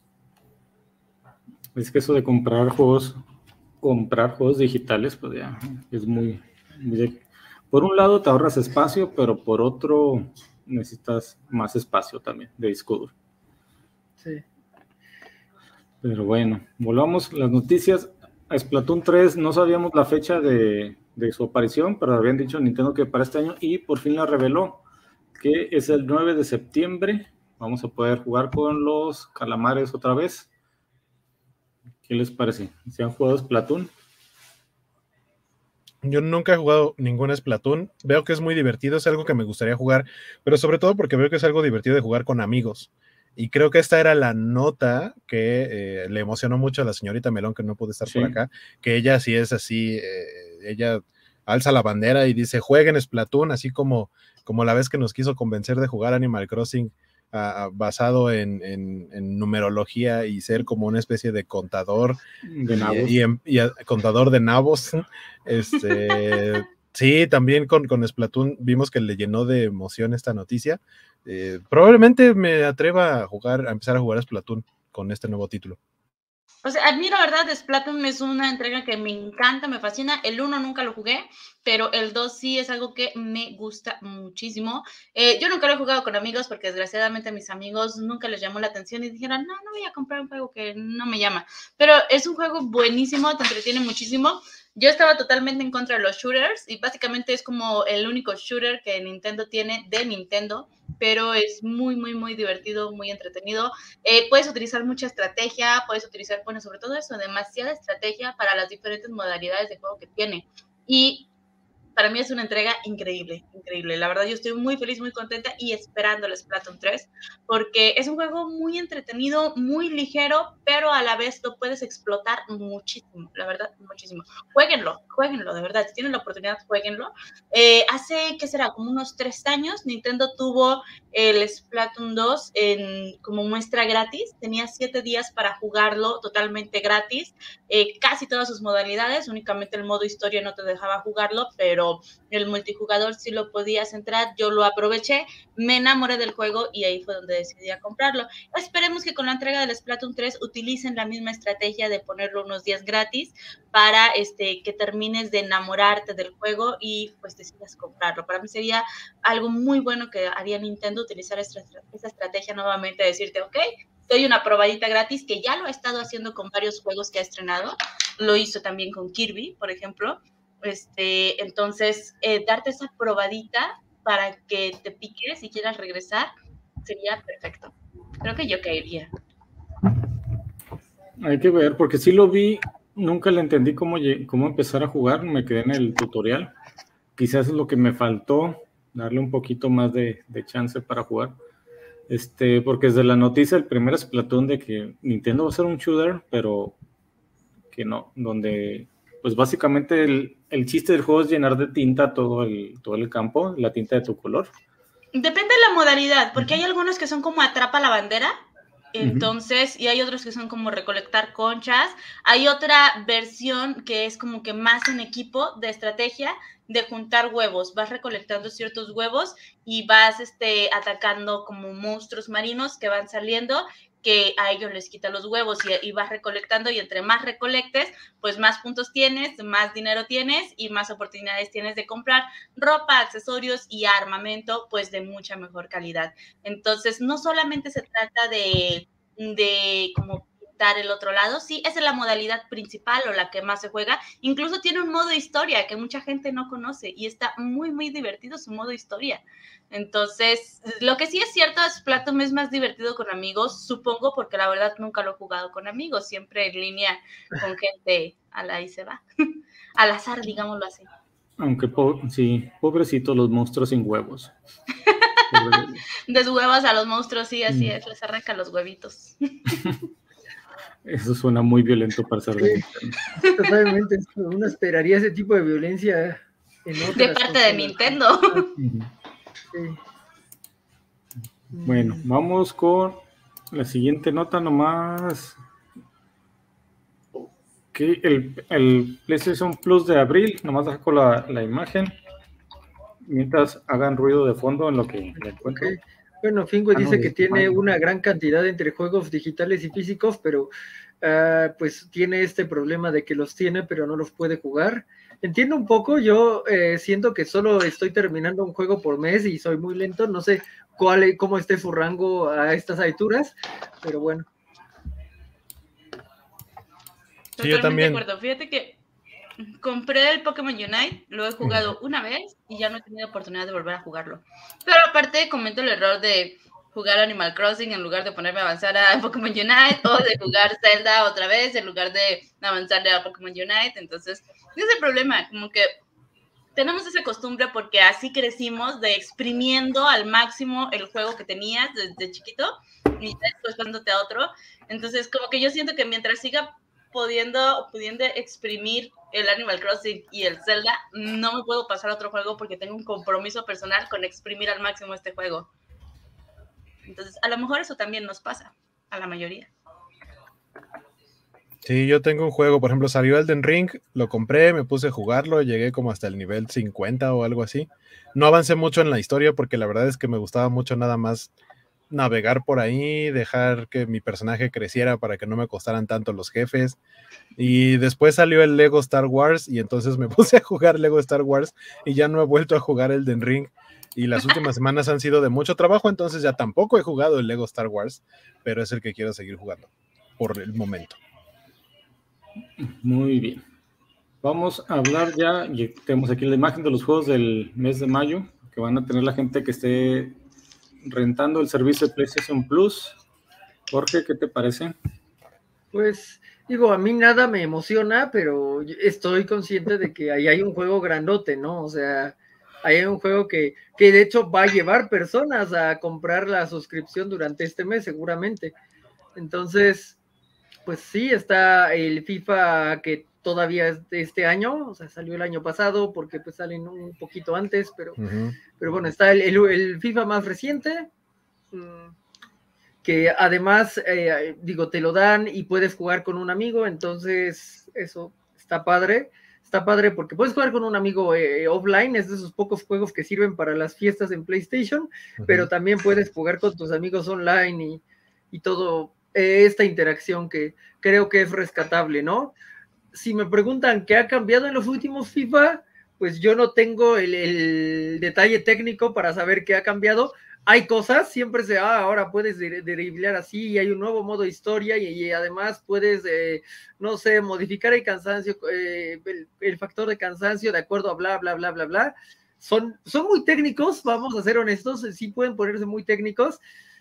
Es que eso de comprar juegos, comprar juegos digitales, pues ya es muy, muy... Por un lado te ahorras espacio, pero por otro necesitas más espacio también de disco duro. Sí. Pero bueno, volvamos a las noticias. A Splatoon tres no sabíamos la fecha de, de su aparición, pero habían dicho Nintendo que para este año y por fin la reveló, que es el nueve de septiembre. Vamos a poder jugar con los calamares otra vez. ¿Qué les parece? ¿Se han jugado Splatoon? Yo nunca he jugado ningún Splatoon. Veo que es muy divertido, es algo que me gustaría jugar, pero sobre todo porque veo que es algo divertido de jugar con amigos. Y creo que esta era la nota que eh, le emocionó mucho a la señorita Melón, que no puede estar sí. por acá, que ella sí es así, eh, ella alza la bandera y dice, jueguen Splatoon, así como, como la vez que nos quiso convencer de jugar Animal Crossing uh, basado en, en, en numerología y ser como una especie de contador de nabos. Y, y, y, y contador de nabos. Este, sí, también con, con Splatoon vimos que le llenó de emoción esta noticia. Eh, probablemente me atreva a jugar, a empezar a jugar a Splatoon con este nuevo título. O sea, a mí la verdad, Splatoon es una entrega que me encanta, me fascina. El uno nunca lo jugué, pero el dos sí es algo que me gusta muchísimo. Eh, yo nunca lo he jugado con amigos porque desgraciadamente a mis amigos nunca les llamó la atención y dijeron, no, no voy a comprar un juego que no me llama. Pero es un juego buenísimo, te entretiene muchísimo. Yo estaba totalmente en contra de los shooters y básicamente es como el único shooter que Nintendo tiene de Nintendo, pero es muy, muy, muy divertido, muy entretenido. Eh, puedes utilizar mucha estrategia, puedes utilizar, bueno, sobre todo eso, demasiada estrategia para las diferentes modalidades de juego que tiene. Y para mí es una entrega increíble, increíble. La verdad, yo estoy muy feliz, muy contenta y esperando el Splatoon tres, porque es un juego muy entretenido, muy ligero, pero a la vez lo puedes explotar muchísimo, la verdad, muchísimo. Jueguenlo, jueguenlo, de verdad, si tienen la oportunidad, jueguenlo. Eh, hace, ¿qué será? Como unos tres años, Nintendo tuvo el Splatoon dos en, como muestra gratis. Tenía siete días para jugarlo totalmente gratis. Eh, casi todas sus modalidades, únicamente el modo historia no te dejaba jugarlo, pero el multijugador sí lo podías entrar. Yo lo aproveché, me enamoré del juego y ahí fue donde decidí a comprarlo. Esperemos que con la entrega del Splatoon tres utilicen la misma estrategia de ponerlo unos días gratis para este, que termines de enamorarte del juego y pues decidas comprarlo. Para mí sería algo muy bueno que haría Nintendo, utilizar esta, esta estrategia nuevamente, decirte, ok, doy una probadita gratis, que ya lo ha estado haciendo con varios juegos que ha estrenado. Lo hizo también con Kirby, por ejemplo. Este, entonces, eh, darte esa probadita para que te piques y quieras regresar sería perfecto. Creo que yo caería. Hay que ver, porque sí lo vi, nunca le entendí cómo, cómo empezar a jugar, me quedé en el tutorial. Quizás es lo que me faltó, darle un poquito más de, de chance para jugar. Este, porque desde la noticia, el primer Splatoon de que Nintendo va a ser un shooter, pero que no, donde pues básicamente el, el chiste del juego es llenar de tinta todo el, todo el campo, la tinta de tu color. Depende de la modalidad, porque uh-huh. hay algunos que son como atrapa la bandera, entonces, uh-huh. y hay otros que son como recolectar conchas. Hay otra versión que es como que más en equipo de estrategia, de juntar huevos. Vas recolectando ciertos huevos y vas este, atacando como monstruos marinos que van saliendo, que a ellos les quita los huevos y, y vas recolectando, y entre más recolectes, pues más puntos tienes, más dinero tienes y más oportunidades tienes de comprar ropa, accesorios y armamento, pues de mucha mejor calidad. Entonces, no solamente se trata de, de como pintar el otro lado, sí, esa es la modalidad principal o la que más se juega. Incluso tiene un modo historia que mucha gente no conoce y está muy, muy divertido su modo historia. Entonces, lo que sí es cierto, Splatoon es más divertido con amigos, supongo, porque la verdad nunca lo he jugado con amigos, siempre en línea con gente a la y se va, al azar, digámoslo así. Aunque, po sí, pobrecitos los monstruos sin huevos. Deshuevas a los monstruos, sí, así mm. es, les arrancan los huevitos. Eso suena muy violento para ser sí, de Nintendo. Totalmente, uno esperaría ese tipo de violencia en otras de parte cosas. De Nintendo. Sí. Bueno, vamos con la siguiente nota nomás. Que el, el PlayStation Plus de abril, nomás dejo la, la imagen. Mientras hagan ruido de fondo en lo que le encuentro. Okay. Bueno, Fingo ah, dice no, que tiene una gran cantidad entre juegos digitales y físicos, pero uh, pues tiene este problema de que los tiene, pero no los puede jugar. Entiendo un poco, yo eh, siento que solo estoy terminando un juego por mes y soy muy lento, no sé cuál, cómo esté su rango a estas alturas, pero bueno. Sí, yo también. De acuerdo. Fíjate que compré el Pokémon Unite, lo he jugado una vez y ya no he tenido oportunidad de volver a jugarlo. Pero aparte cometo el error de jugar Animal Crossing en lugar de ponerme a avanzar a Pokémon Unite, o de jugar Zelda otra vez en lugar de avanzarle a Pokémon Unite. Entonces, ese es el problema, como que tenemos esa costumbre porque así crecimos, de exprimiendo al máximo el juego que tenías desde chiquito y después pasándote a otro. Entonces, como que yo siento que mientras siga pudiendo, pudiendo exprimir el Animal Crossing y el Zelda, no me puedo pasar a otro juego porque tengo un compromiso personal con exprimir al máximo este juego. Entonces, a lo mejor eso también nos pasa, a la mayoría. Sí, yo tengo un juego, por ejemplo, salió Elden Ring, lo compré, me puse a jugarlo, llegué como hasta el nivel cincuenta o algo así. No avancé mucho en la historia porque la verdad es que me gustaba mucho nada más navegar por ahí, dejar que mi personaje creciera para que no me costaran tanto los jefes. Y después salió el Lego Star Wars y entonces me puse a jugar Lego Star Wars y ya no he vuelto a jugar Elden Ring. Y las últimas semanas han sido de mucho trabajo, entonces ya tampoco he jugado el Lego Star Wars, pero es el que quiero seguir jugando por el momento. Muy bien. Vamos a hablar ya, y tenemos aquí la imagen de los juegos del mes de mayo, que van a tener la gente que esté rentando el servicio de PlayStation Plus. Jorge, ¿qué te parece? Pues, digo, a mí nada me emociona, pero estoy consciente de que ahí hay un juego grandote, ¿no? O sea, ahí hay un juego que, que de hecho va a llevar personas a comprar la suscripción durante este mes, seguramente. Entonces, pues sí, está el FIFA que todavía es de este año, o sea, salió el año pasado porque pues salen un poquito antes, pero, uh-huh. pero bueno, está el, el, el FIFA más reciente, mmm, que además, eh, digo, te lo dan y puedes jugar con un amigo, entonces eso está padre, está padre porque puedes jugar con un amigo eh, offline, es de esos pocos juegos que sirven para las fiestas en PlayStation, uh-huh. pero también puedes jugar con tus amigos online y, y todo eh, esta interacción que creo que es rescatable, ¿no? Si me preguntan qué ha cambiado en los últimos FIFA, pues yo no tengo el, el detalle técnico para saber qué ha cambiado. Hay cosas, siempre se, ah, ahora puedes driblear así, y hay un nuevo modo historia, y, y además puedes, eh, no sé, modificar el cansancio, eh, el, el factor de cansancio de acuerdo a bla, bla, bla, bla, bla. Son, son muy técnicos, vamos a ser honestos, sí pueden ponerse muy técnicos,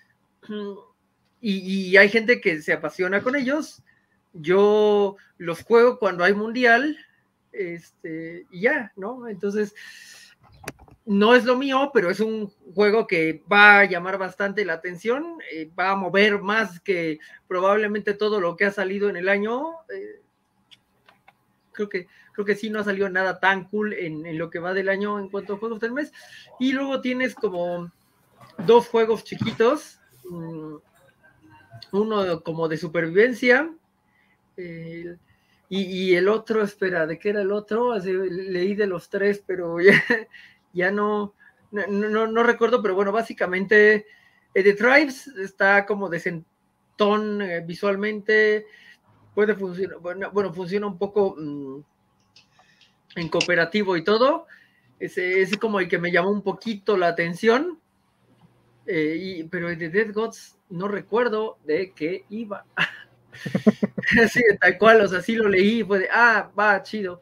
y, y hay gente que se apasiona con ellos. Yo los juego cuando hay mundial, este, y ya, ¿no? Entonces, no es lo mío, pero es un juego que va a llamar bastante la atención, eh, va a mover más que probablemente todo lo que ha salido en el año. Eh, creo que, creo que sí no ha salido nada tan cool en, en lo que va del año en cuanto a juegos del mes. Y luego tienes como dos juegos chiquitos, um, uno como de supervivencia, eh, y, y el otro, espera, ¿de qué era el otro? Así, leí de los tres, pero ya, ya no, no, no, no recuerdo, pero bueno, básicamente eh, The Tribes está como decentón eh, visualmente, puede funcionar, bueno, bueno, funciona un poco mmm, en cooperativo y todo, ese es como el que me llamó un poquito la atención, eh, y, pero de Dead Gods no recuerdo de qué iba. Sí, tal cual, o sea, sí lo leí y fue de, ah, va, chido.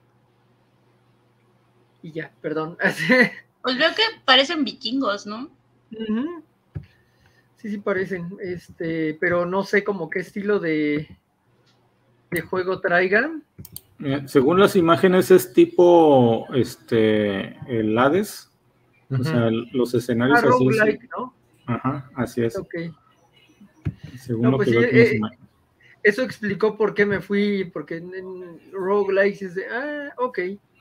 Y ya, perdón. Pues veo que parecen vikingos, ¿no? Uh-huh. Sí, sí parecen, este, pero no sé como qué estilo de, de juego traigan. Eh, según las imágenes es tipo este el Hades, uh-huh. O sea, el, los escenarios ah, así. Roguelike, ¿no? Ajá, así es. Ok. Según no, lo pues que sí, veo eh, eso explicó por qué me fui, porque en, en Roguelike es de, ah, ok.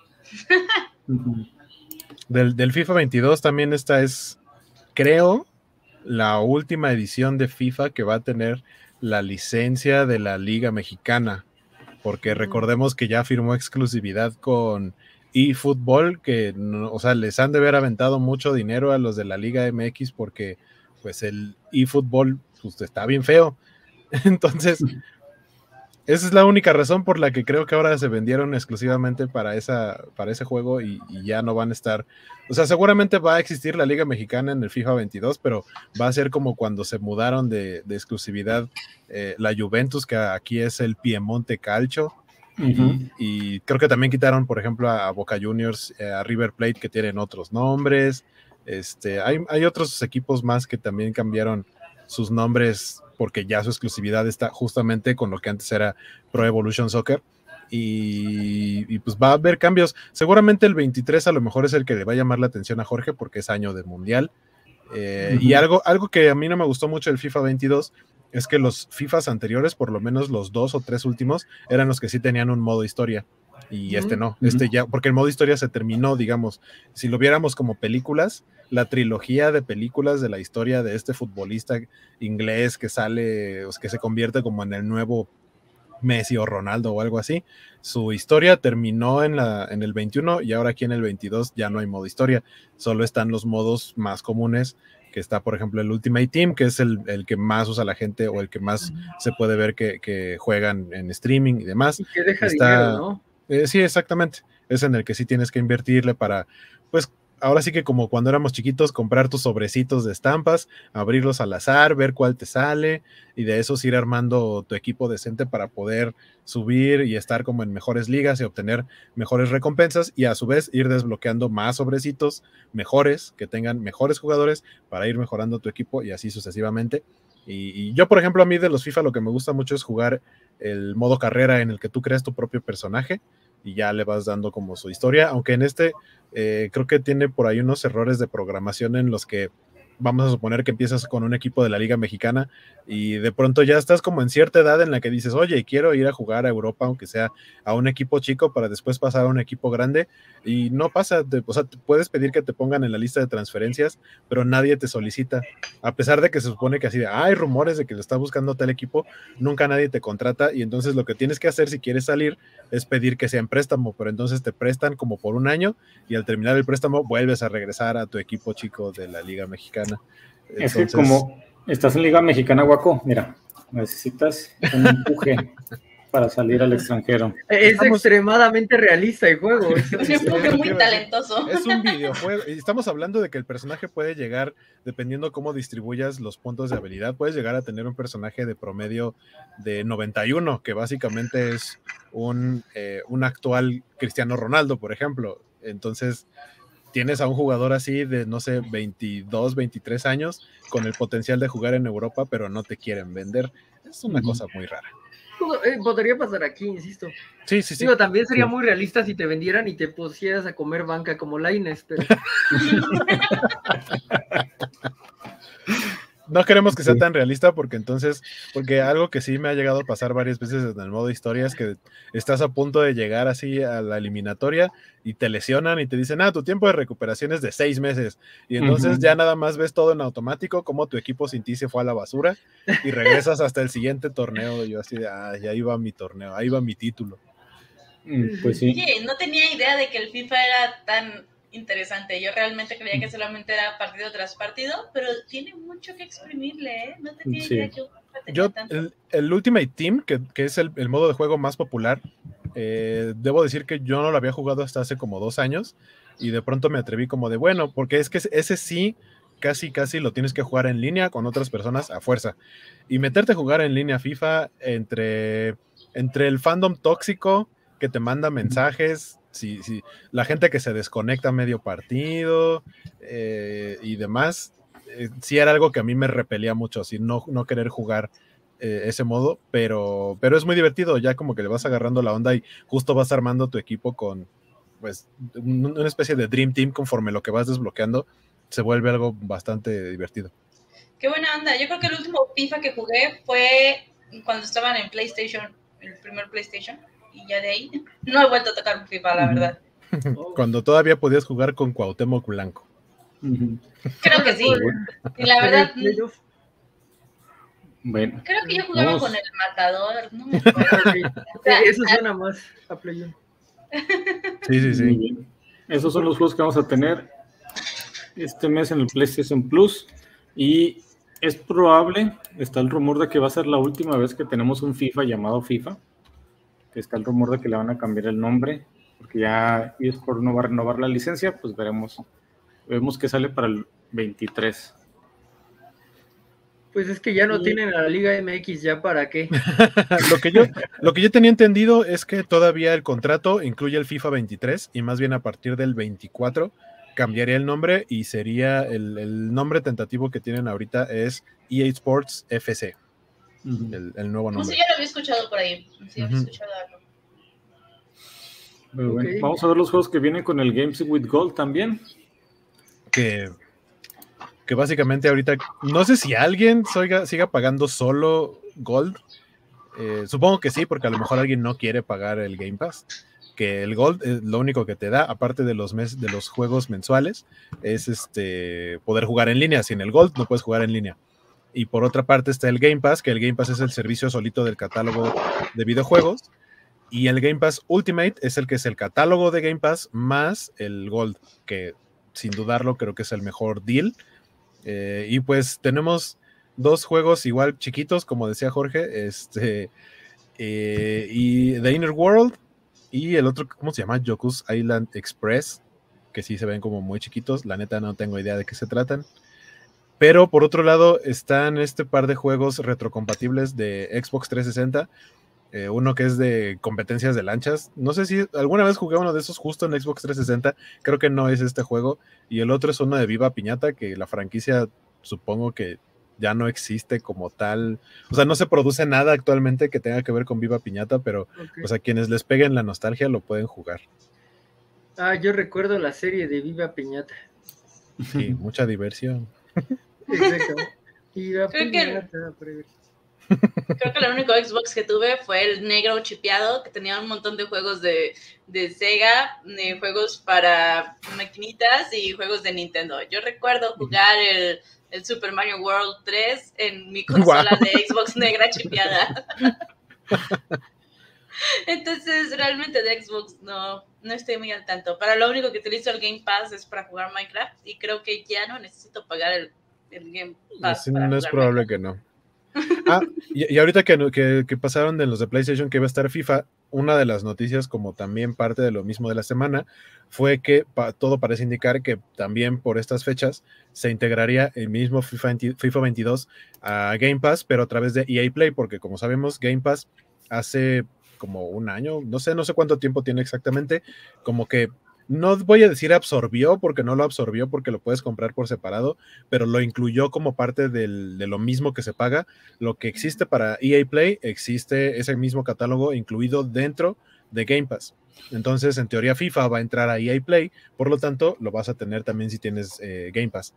Uh-huh. Del, del FIFA veintidós también esta es, creo, la última edición de FIFA que va a tener la licencia de la Liga Mexicana, porque uh-huh. recordemos que ya firmó exclusividad con eFootball, que no, o sea, les han de haber aventado mucho dinero a los de la Liga M X porque pues el eFootball pues, está bien feo. Entonces, esa es la única razón por la que creo que ahora se vendieron exclusivamente para, esa, para ese juego y, y ya no van a estar. O sea, seguramente va a existir la Liga Mexicana en el FIFA veintidós, pero va a ser como cuando se mudaron de, de exclusividad eh, la Juventus, que aquí es el Piemonte Calcio. Uh-huh. y, y creo que también quitaron, por ejemplo, a, a Boca Juniors, eh, a River Plate, que tienen otros nombres. Este, hay, hay otros equipos más que también cambiaron sus nombres porque ya su exclusividad está justamente con lo que antes era Pro Evolution Soccer y, y pues va a haber cambios. Seguramente el veintitrés a lo mejor es el que le va a llamar la atención a Jorge porque es año de mundial. Eh, uh-huh. Y algo, algo que a mí no me gustó mucho del FIFA veintidós es que los FIFAs anteriores, por lo menos los dos o tres últimos, eran los que sí tenían un modo historia. Y este no, este ya, porque el modo historia se terminó, digamos, si lo viéramos como películas, la trilogía de películas de la historia de este futbolista inglés que sale, que se convierte como en el nuevo Messi o Ronaldo o algo así, su historia terminó en, la, en el veintiuno y ahora aquí en el veintidós ya no hay modo historia, solo están los modos más comunes, que está por ejemplo el Ultimate Team, que es el, el que más usa la gente o el que más se puede ver que, que juegan en streaming y demás. Y que deja está, dinero, ¿no? Eh, sí, exactamente. Es en el que sí tienes que invertirle para, pues, ahora sí que como cuando éramos chiquitos, comprar tus sobrecitos de estampas, abrirlos al azar, ver cuál te sale, y de esos ir armando tu equipo decente para poder subir y estar como en mejores ligas y obtener mejores recompensas, y a su vez ir desbloqueando más sobrecitos mejores, que tengan mejores jugadores, para ir mejorando tu equipo y así sucesivamente. Y, y yo, por ejemplo, a mí de los FIFA lo que me gusta mucho es jugar el modo carrera en el que tú creas tu propio personaje y ya le vas dando como su historia, aunque en este eh, creo que tiene por ahí unos errores de programación en los que vamos a suponer que empiezas con un equipo de la Liga Mexicana y de pronto ya estás como en cierta edad en la que dices, oye, quiero ir a jugar a Europa, aunque sea a un equipo chico, para después pasar a un equipo grande, y no pasa, de, o sea, puedes pedir que te pongan en la lista de transferencias, pero nadie te solicita, a pesar de que se supone que así de, ah, hay rumores de que lo está buscando tal equipo, nunca nadie te contrata, y entonces lo que tienes que hacer si quieres salir es pedir que sea en préstamo, pero entonces te prestan como por un año, y al terminar el préstamo vuelves a regresar a tu equipo chico de la Liga Mexicana. Entonces, es que como estás en Liga Mexicana, Guaco, mira, necesitas un empuje para salir al extranjero. Es Estamos... extremadamente realista el juego. Es un empuje muy talentoso. Es un videojuego. Y estamos hablando de que el personaje puede llegar, dependiendo cómo distribuyas los puntos de habilidad, puedes llegar a tener un personaje de promedio de noventa y uno, que básicamente es un, eh, un actual Cristiano Ronaldo, por ejemplo. Entonces tienes a un jugador así de, no sé, veintidós, veintitrés años, con el potencial de jugar en Europa, pero no te quieren vender. Es una uh-huh. cosa muy rara. Eh, podría pasar aquí, insisto. Sí, sí, sí. Digo, también sería sí. muy realista si te vendieran y te pusieras a comer banca como Lainez, pero... No queremos que sea tan realista porque entonces, porque algo que sí me ha llegado a pasar varias veces en el modo historia es que estás a punto de llegar así a la eliminatoria y te lesionan y te dicen, ah, tu tiempo de recuperación es de seis meses. Y entonces uh-huh. ya nada más ves todo en automático, como tu equipo sin ti se fue a la basura y regresas hasta el siguiente torneo. Y yo así de, ah, ya iba mi torneo, ahí va mi título. Pues sí. Oye, no tenía idea de que el FIFA era tan interesante. Yo realmente creía que solamente era partido tras partido, pero tiene mucho que exprimirle, ¿eh? No tenía sí. idea que yo tanto. El, el Ultimate Team, que, que es el, el modo de juego más popular, eh, debo decir que yo no lo había jugado hasta hace como dos años y de pronto me atreví como de, bueno, porque es que ese sí casi casi lo tienes que jugar en línea con otras personas a fuerza. Y meterte a jugar en línea FIFA entre, entre el fandom tóxico que te manda mensajes, si, si, la gente que se desconecta medio partido eh, y demás, eh, sí era algo que a mí me repelía mucho, así no, no querer jugar eh, ese modo, pero, pero es muy divertido, ya como que le vas agarrando la onda y justo vas armando tu equipo con pues un, una especie de Dream Team conforme lo que vas desbloqueando, se vuelve algo bastante divertido. Qué buena onda. Yo creo que el último FIFA que jugué fue cuando estaban en PlayStation, el primer PlayStation, y ya de ahí no he vuelto a tocar un FIFA, la verdad. Cuando todavía podías jugar con Cuauhtémoc Blanco. Creo que sí. Y la verdad, bueno, creo que yo jugaba vamos. con el matador, no me acuerdo. Sí. O sea, eso suena más a Play uno. Sí, sí, sí. Muy bien. Esos son los juegos que vamos a tener este mes en el PlayStation Plus, y es probable, está el rumor de que va a ser la última vez que tenemos un FIFA llamado FIFA, que está el rumor de que le van a cambiar el nombre, porque ya eSport no va a renovar la licencia, pues veremos, vemos que sale para el veintitrés. Pues es que ya no Y... tienen a la Liga M X, ¿ya para qué? lo, que yo, lo que yo tenía entendido es que todavía el contrato incluye el FIFA veintitrés y más bien a partir del veinticuatro cambiaría el nombre y sería el, el nombre tentativo que tienen ahorita es E A Sports F C, uh-huh. el, el nuevo nombre. No sé, ya lo había escuchado por ahí. Sí, había uh-huh. escuchado algo. Muy okay. Bueno. Vamos a ver los juegos que vienen con el Games with Gold también. Que, que básicamente ahorita, no sé si alguien siga, siga pagando solo Gold. Eh, supongo que sí, porque a lo mejor alguien no quiere pagar el Game Pass. Que el Gold es lo único que te da, aparte de los, mes, de los juegos mensuales, es este poder jugar en línea. Sin el Gold no puedes jugar en línea. Y por otra parte está el Game Pass, que el Game Pass es el servicio solito del catálogo de videojuegos. Y el Game Pass Ultimate es el que es el catálogo de Game Pass más el Gold, que sin dudarlo creo que es el mejor deal. Eh, y pues tenemos dos juegos igual chiquitos, como decía Jorge, este, eh, y The Inner World y el otro, ¿cómo se llama? Yoku's Island Express, que sí se ven como muy chiquitos, la neta no tengo idea de qué se tratan. Pero por otro lado están este par de juegos retrocompatibles de Xbox trescientos sesenta, eh, uno que es de competencias de lanchas, no sé si alguna vez jugué uno de esos justo en Xbox trescientos sesenta, creo que no es este juego, y el otro es uno de Viva Piñata, que la franquicia supongo que ya no existe como tal, o sea, no se produce nada actualmente que tenga que ver con Viva Piñata, pero okay. Pues a quienes les peguen la nostalgia lo pueden jugar. Ah, yo recuerdo la serie de Viva Piñata. Sí, mucha diversión. Exacto. Viva Creo Piñata. Que... Creo que el único Xbox que tuve fue el negro chipeado, que tenía un montón de juegos de, de Sega, de juegos para maquinitas y juegos de Nintendo. Yo recuerdo jugar el, el Super Mario World tres en mi consola wow. de Xbox negra chipeada. Entonces, realmente de Xbox no, no estoy muy al tanto. Para lo único que utilizo el Game Pass es para jugar Minecraft y creo que ya no necesito pagar el, el Game Pass. Sí, no es probable Minecraft. Que no. Ah, y, y ahorita que, que, que pasaron de los de PlayStation que iba a estar FIFA, una de las noticias, como también parte de lo mismo de la semana, fue que pa, todo parece indicar que también por estas fechas se integraría el mismo FIFA, FIFA veintidós a Game Pass, pero a través de E A Play, porque como sabemos, Game Pass hace como un año, no sé, no sé cuánto tiempo tiene exactamente, como que no voy a decir absorbió, porque no lo absorbió, porque lo puedes comprar por separado, pero lo incluyó como parte del, de lo mismo que se paga. Lo que existe para E A Play, existe ese mismo catálogo incluido dentro de Game Pass. Entonces, en teoría, FIFA va a entrar a E A Play, por lo tanto, lo vas a tener también si tienes eh, Game Pass.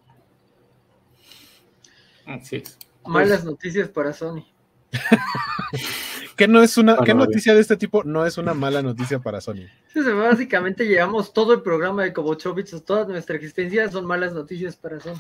Así es. Malas pues... noticias para Sony. ¿Qué no es una, ¿qué noticia de este tipo no es una mala noticia para Sony? Sí, básicamente llevamos todo el programa de Kobochobits, toda nuestra existencia son malas noticias para Sony.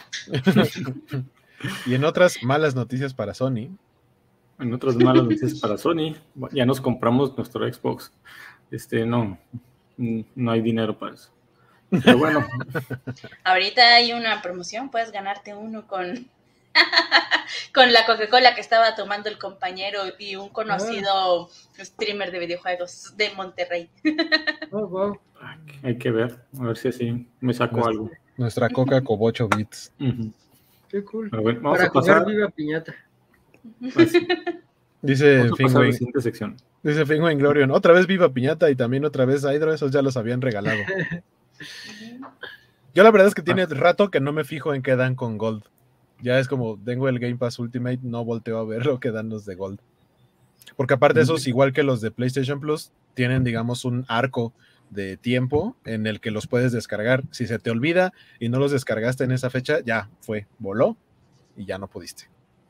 Y en otras malas noticias para Sony. En otras malas noticias para Sony, ya nos compramos nuestro Xbox. Este, no, no hay dinero para eso. Pero bueno. Ahorita hay una promoción, puedes ganarte uno con... con la Coca-Cola que estaba tomando el compañero y un conocido oh. streamer de videojuegos de Monterrey. Oh, wow. Hay que ver, a ver si así me saco nuestra, algo. Nuestra Coca Cobocho Beats. Uh-huh. Qué cool. Ver, vamos Para a pasar Viva Piñata. Así. Dice Fingwing. Dice Fingwing Glorion, otra vez Viva Piñata y también otra vez Hydro, esos ya los habían regalado. Yo la verdad es que tiene rato que no me fijo en qué dan con Gold. Ya es como, tengo el Game Pass Ultimate, no volteo a ver lo que dan los de Gold. Porque aparte de esos, igual que los de PlayStation Plus, tienen, digamos, un arco de tiempo en el que los puedes descargar. Si se te olvida y no los descargaste en esa fecha, ya fue, voló y ya no pudiste.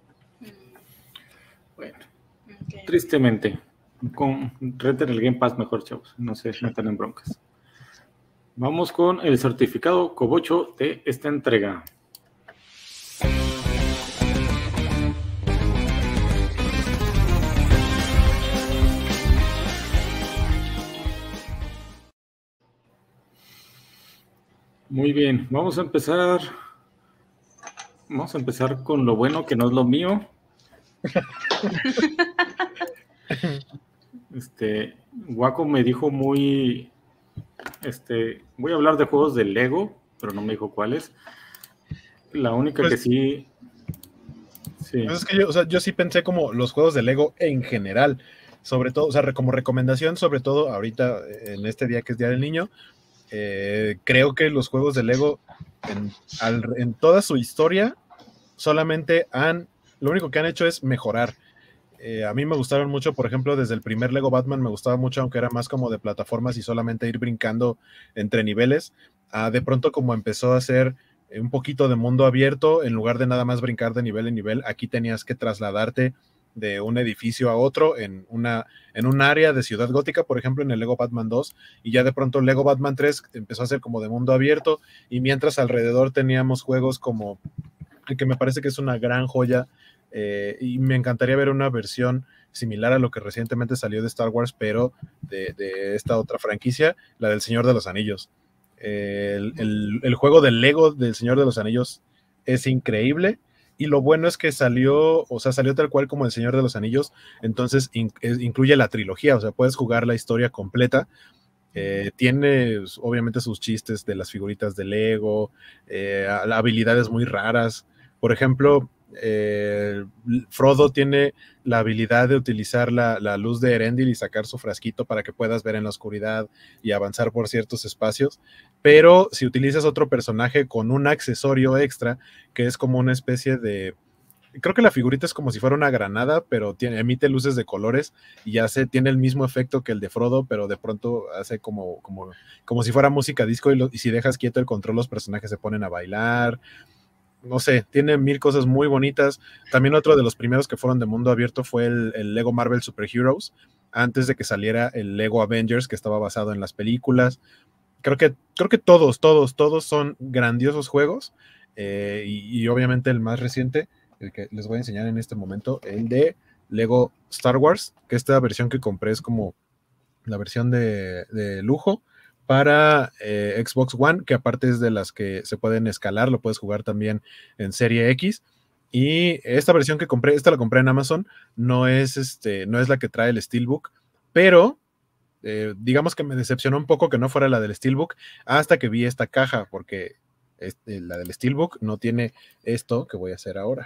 Bueno, okay. Tristemente, con reten el Game Pass mejor, chavos, no se metan en broncas. Vamos con el certificado Cobocho de esta entrega. Muy bien, vamos a empezar. Vamos a empezar con lo bueno, que no es lo mío. Este, Waco me dijo muy, este, voy a hablar de juegos de Lego, pero no me dijo cuáles. La única pues, que sí, sí. Es que yo, o sea, yo sí pensé como los juegos de Lego en general, sobre todo, o sea, como recomendación, sobre todo ahorita en este día que es Día del Niño. Eh, creo que los juegos de Lego en, al, en toda su historia solamente han, lo único que han hecho es mejorar. Eh, a mí me gustaron mucho, por ejemplo, desde el primer Lego Batman me gustaba mucho, aunque era más como de plataformas y solamente ir brincando entre niveles, a de pronto como empezó a ser un poquito de mundo abierto, en lugar de nada más brincar de nivel en nivel, aquí tenías que trasladarte de un edificio a otro en, una, en un área de Ciudad Gótica, por ejemplo, en el Lego Batman dos, y ya de pronto Lego Batman tres empezó a ser como de mundo abierto, y mientras alrededor teníamos juegos como, que me parece que es una gran joya, eh, y me encantaría ver una versión similar a lo que recientemente salió de Star Wars, pero de, de esta otra franquicia, la del Señor de los Anillos. Eh, el, el, el juego del Lego del Señor de los Anillos es increíble, y lo bueno es que salió, o sea, salió tal cual como El Señor de los Anillos, entonces in, es, incluye la trilogía, o sea, puedes jugar la historia completa. Eh, tiene obviamente sus chistes de las figuritas de Lego, eh, habilidades muy raras. Por ejemplo, eh, Frodo tiene la habilidad de utilizar la, la luz de Erendil y sacar su frasquito para que puedas ver en la oscuridad y avanzar por ciertos espacios, pero si utilizas otro personaje con un accesorio extra, que es como una especie de, creo que la figurita es como si fuera una granada, pero tiene, emite luces de colores y hace, tiene el mismo efecto que el de Frodo, pero de pronto hace como, como, como si fuera música disco, y, lo, y si dejas quieto el control, los personajes se ponen a bailar. No sé, tiene mil cosas muy bonitas. También otro de los primeros que fueron de mundo abierto fue el, el Lego Marvel Super Heroes, antes de que saliera el Lego Avengers, que estaba basado en las películas. Creo que, creo que todos, todos, todos son grandiosos juegos, eh, y, y obviamente el más reciente, el que les voy a enseñar en este momento, el de Lego Star Wars, que esta versión que compré es como la versión de, de lujo, para eh, Xbox One, que aparte es de las que se pueden escalar, lo puedes jugar también en Serie X, y esta versión que compré, esta la compré en Amazon, no es, este, no es la que trae el Steelbook, pero eh, digamos que me decepcionó un poco que no fuera la del Steelbook, hasta que vi esta caja, porque este, la del Steelbook no tiene esto que voy a hacer ahora.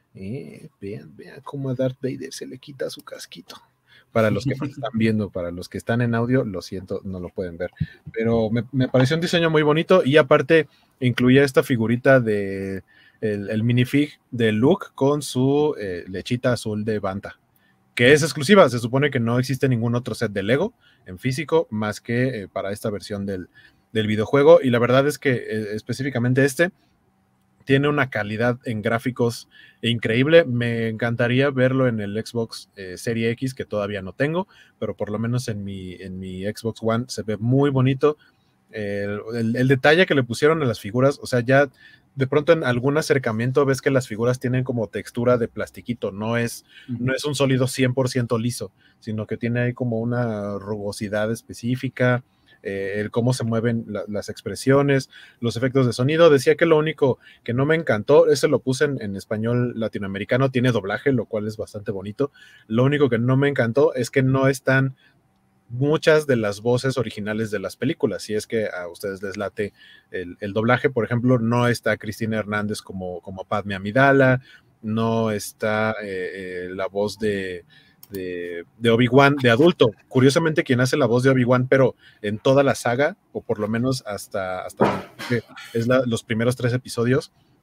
Y vean, vean cómo a Darth Vader se le quita su casquito. Para los que están viendo, para los que están en audio, lo siento, no lo pueden ver. Pero me, me pareció un diseño muy bonito, y aparte incluía esta figurita de el, el minifig de Luke con su eh, lechita azul de Banta, que es exclusiva. Se supone que no existe ningún otro set de Lego en físico más que eh, para esta versión del, del videojuego, y la verdad es que eh, específicamente este tiene una calidad en gráficos increíble. Me encantaría verlo en el Xbox eh, Serie X, que todavía no tengo, pero por lo menos en mi, en mi Xbox One se ve muy bonito. Eh, el, el detalle que le pusieron a las figuras, o sea, ya de pronto en algún acercamiento ves que las figuras tienen como textura de plastiquito, no es, uh-huh. no es un sólido cien por ciento liso, sino que tiene ahí como una rugosidad específica. Eh, el cómo se mueven la, las expresiones, los efectos de sonido. Decía que lo único que no me encantó, ese lo puse en, en español latinoamericano, tiene doblaje, lo cual es bastante bonito. Lo único que no me encantó es que no están muchas de las voces originales de las películas. Si es que a ustedes les late el, el doblaje, por ejemplo, no está Cristina Hernández como, como Padme Amidala, no está eh, eh, la voz de de, de Obi-Wan de adulto. Curiosamente, quien hace la voz de Obi-Wan, pero en toda la saga, o por lo menos hasta, hasta es la, los primeros tres episodios,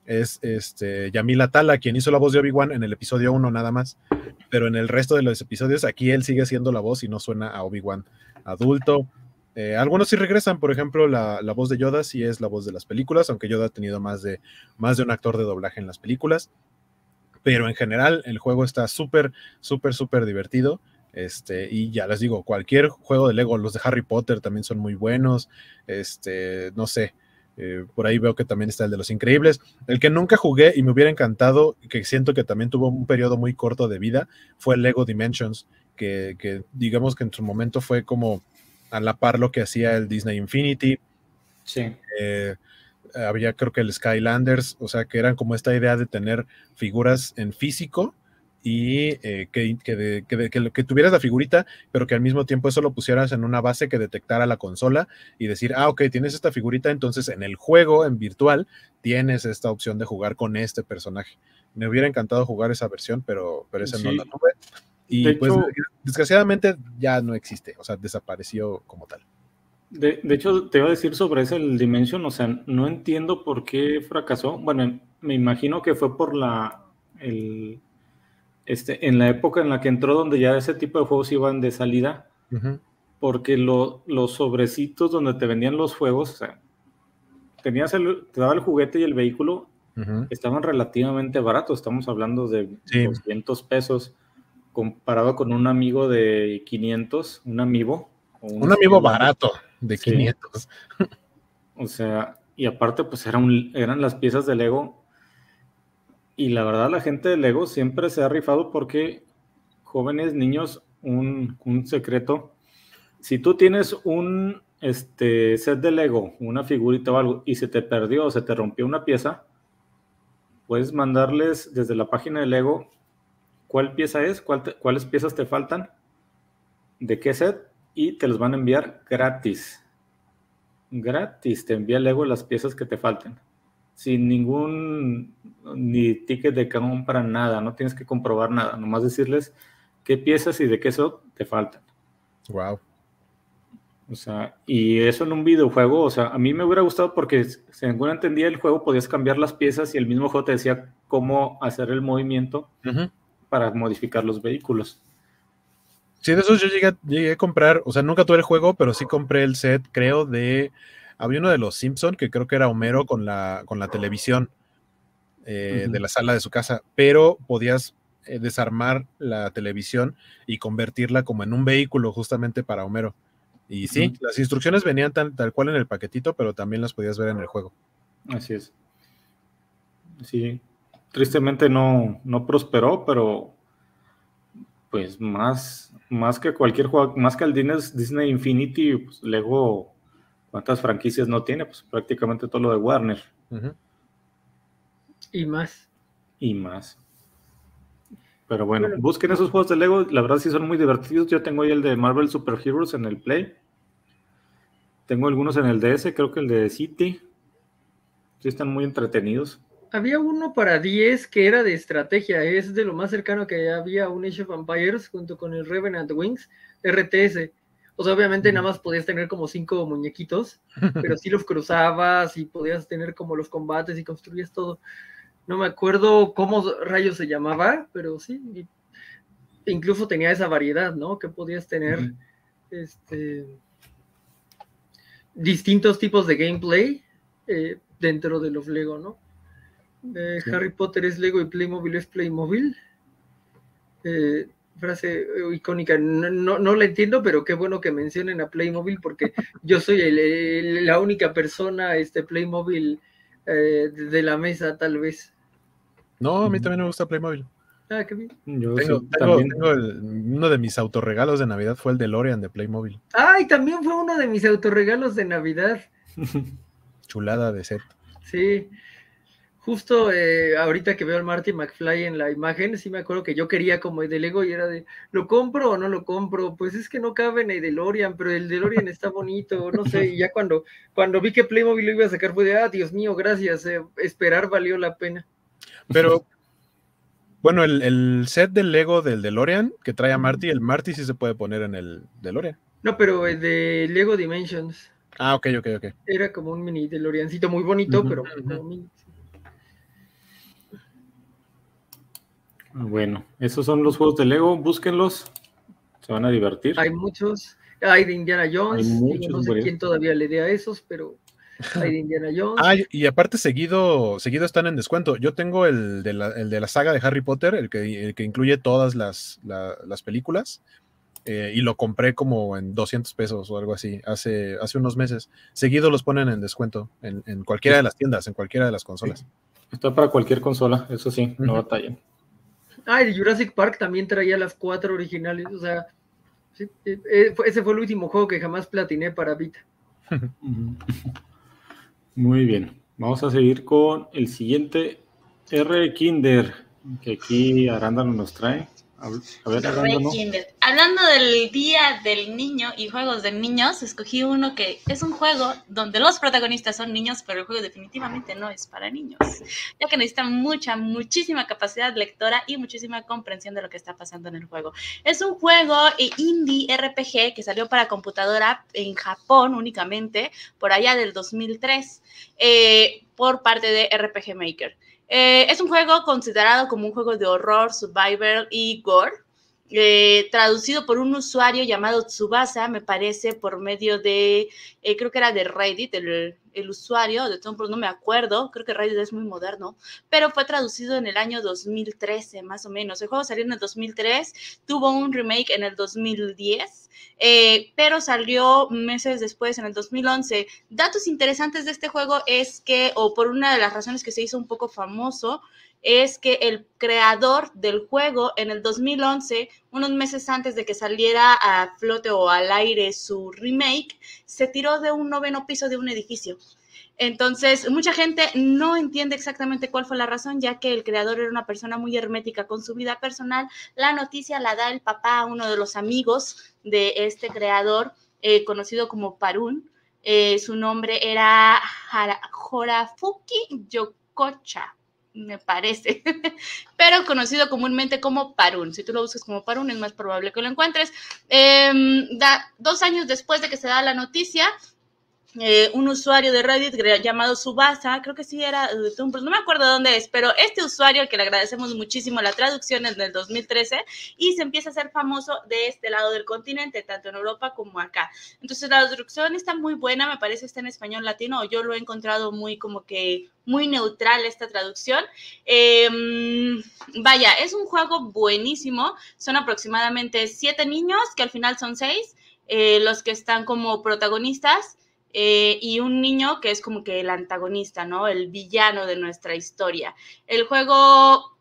es este, Yamil Atala, quien hizo la voz de Obi-Wan en el episodio uno nada más, pero en el resto de los episodios aquí él sigue siendo la voz y no suena a Obi-Wan adulto. Eh, algunos sí regresan, por ejemplo, la, la voz de Yoda sí es la voz de las películas, aunque Yoda ha tenido más de, más de un actor de doblaje en las películas, pero en general el juego está súper, súper, súper divertido. Este, y ya les digo, cualquier juego de Lego, los de Harry Potter también son muy buenos, este, no sé, eh, por ahí veo que también está el de Los Increíbles. El que nunca jugué y me hubiera encantado, que siento que también tuvo un periodo muy corto de vida, fue el Lego Dimensions, que, que digamos que en su momento fue como a la par lo que hacía el Disney Infinity. Sí. Eh, había creo que el Skylanders, o sea que eran como esta idea de tener figuras en físico y eh, que, que, de, que, de, que, que tuvieras la figurita, pero que al mismo tiempo eso lo pusieras en una base que detectara la consola y decir, ah, ok, tienes esta figurita, entonces en el juego, en virtual, tienes esta opción de jugar con este personaje. Me hubiera encantado jugar esa versión, pero, pero esa sí. no la tuve. Y de pues hecho, desgraciadamente ya no existe, o sea, desapareció como tal. De, de hecho, te iba a decir sobre ese el Dimension, o sea, no entiendo por qué fracasó. Bueno, me imagino que fue por la... El, Este, en la época en la que entró, donde ya ese tipo de juegos iban de salida, uh-huh. porque lo, los sobrecitos donde te vendían los juegos, o sea, tenías el, te daba el juguete y el vehículo, uh-huh. estaban relativamente baratos, estamos hablando de sí. doscientos pesos, comparado con un amigo de quinientos, un amiibo. Un, un amiibo barato de sí. quinientos. O sea, y aparte pues era un, eran las piezas de Lego. Y la verdad, la gente de Lego siempre se ha rifado porque, jóvenes, niños, un, un secreto. Si tú tienes un este, set de Lego, una figurita o algo, y se te perdió o se te rompió una pieza, puedes mandarles desde la página de Lego cuál pieza es, cuál te, cuáles piezas te faltan, de qué set, y te los van a enviar gratis. Gratis, te envía Lego las piezas que te falten. Sin ningún ni ticket de compra, nada, no tienes que comprobar nada, nomás decirles qué piezas y de qué eso te faltan. Wow. O sea, y eso en un videojuego, o sea, a mí me hubiera gustado porque según entendía el juego podías cambiar las piezas y el mismo juego te decía cómo hacer el movimiento uh-huh. para modificar los vehículos. Sí, de esos yo llegué, llegué a comprar, o sea, nunca tuve el juego, pero sí compré el set, creo, de... Había uno de los Simpson que creo que era Homero con la, con la televisión eh, uh-huh. de la sala de su casa, pero podías eh, desarmar la televisión y convertirla como en un vehículo justamente para Homero. Y sí, uh-huh. las instrucciones venían tal, tal cual en el paquetito, pero también las podías ver en el juego. Así es. Sí, tristemente no, no prosperó, pero pues más, más que cualquier juego, más que el Disney Infinity, pues Lego... ¿Cuántas franquicias no tiene? Pues prácticamente todo lo de Warner. Uh-huh. Y más. Y más. Pero bueno, bueno, busquen esos juegos de Lego. La verdad sí son muy divertidos. Yo tengo ahí el de Marvel Super Heroes en el Play. Tengo algunos en el D S, creo que el de City. Sí están muy entretenidos. Había uno para diez que era de estrategia. Es de lo más cercano que había un Age of Empires junto con el Revenant Wings R T S. O sea, obviamente uh-huh. nada más podías tener como cinco muñequitos, pero sí los cruzabas y podías tener como los combates y construías todo. No me acuerdo cómo rayos se llamaba, pero sí. Incluso tenía esa variedad, ¿no? Que podías tener uh-huh. este, distintos tipos de gameplay eh, dentro de los Lego, ¿no? Eh, sí. Harry Potter es Lego y Playmobil es Playmobil. Eh, frase icónica, no, no, no la entiendo, pero qué bueno que mencionen a Playmobil porque yo soy el, el, la única persona este Playmobil eh, de la mesa, tal vez. No, a mí también me gusta Playmobil. Ah, qué bien. Yo tengo, sí, tengo, tengo el, uno de mis autorregalos de Navidad fue el DeLorean de Playmobil. Ay, también fue uno de mis autorregalos de Navidad. Chulada de set. Sí. Justo eh, ahorita que veo al Marty McFly en la imagen, sí me acuerdo que yo quería como el de Lego y era de, ¿lo compro o no lo compro? Pues es que no cabe en el DeLorean, pero el DeLorean está bonito, no sé, y ya cuando, cuando vi que Playmobil lo iba a sacar fue de, ah, Dios mío, gracias, eh, esperar valió la pena. Pero, bueno, el, el set del Lego del DeLorean que trae a Marty, el Marty sí se puede poner en el DeLorean. No, pero el de Lego Dimensions. Ah, ok, ok, ok. Era como un mini DeLoreancito muy bonito, uh-huh, pero uh-huh. como mini. Bueno, esos son los juegos de Lego, búsquenlos, se van a divertir. Hay muchos, hay de Indiana Jones, Hay muchos, digo, no sé quién todavía le dé a esos, pero hay de Indiana Jones. Ah, y aparte seguido, seguido están en descuento. Yo tengo el de la, el de la saga de Harry Potter, el que, el que incluye todas las, la, las películas, eh, y lo compré como en doscientos pesos o algo así, hace, hace unos meses. Seguido los ponen en descuento, en, en cualquiera de las tiendas, en cualquiera de las consolas. Está para cualquier consola, eso sí, no Ujú. batallen. Ah, el Jurassic Park también traía las cuatro originales, o sea, sí, eh, ese fue el último juego que jamás platiné para Vita. Muy bien, vamos a seguir con el siguiente R. Kinder, que aquí Arándano nos trae. A ver, Arándano. Hablando del Día del Niño y juegos de niños, escogí uno que es un juego donde los protagonistas son niños, pero el juego definitivamente no es para niños, ya que necesitan mucha, muchísima capacidad lectora y muchísima comprensión de lo que está pasando en el juego. Es un juego indie R P G que salió para computadora en Japón únicamente, por allá del dos mil tres, eh, por parte de R P G Maker. Eh, es un juego considerado como un juego de horror, survival y gore, eh, traducido por un usuario llamado Tsubasa, me parece, por medio de, eh, creo que era de Reddit, el, el usuario, de Tumblr, no me acuerdo, creo que Reddit es muy moderno, pero fue traducido en el año dos mil trece, más o menos. El juego salió en el dos mil tres, tuvo un remake en el dos mil diez, eh, pero salió meses después, en el dos mil once. Datos interesantes de este juego es que, o por una de las razones que se hizo un poco famoso, es que el creador del juego en el dos mil once, unos meses antes de que saliera a flote o al aire su remake, se tiró de un noveno piso de un edificio. Entonces, mucha gente no entiende exactamente cuál fue la razón, ya que el creador era una persona muy hermética con su vida personal. La noticia la da el papá, uno de los amigos de este creador, eh, conocido como Parun. Eh, su nombre era Horafuki Yokocha, me parece, pero conocido comúnmente como Parun. Si tú lo buscas como Parun, es más probable que lo encuentres. Eh, da, dos años después de que se da la noticia, Eh, un usuario de Reddit llamado Tsubasa, creo que sí era de Tumblr, no me acuerdo dónde es, pero este usuario, al que le agradecemos muchísimo la traducción, es del dos mil trece, y se empieza a hacer famoso de este lado del continente, tanto en Europa como acá. Entonces la traducción está muy buena, me parece está en español latino, yo lo he encontrado muy como que muy neutral esta traducción. Eh, vaya, es un juego buenísimo, son aproximadamente siete niños, que al final son seis, eh, los que están como protagonistas, Eh, y un niño que es como que el antagonista, ¿no? El villano de nuestra historia. El juego,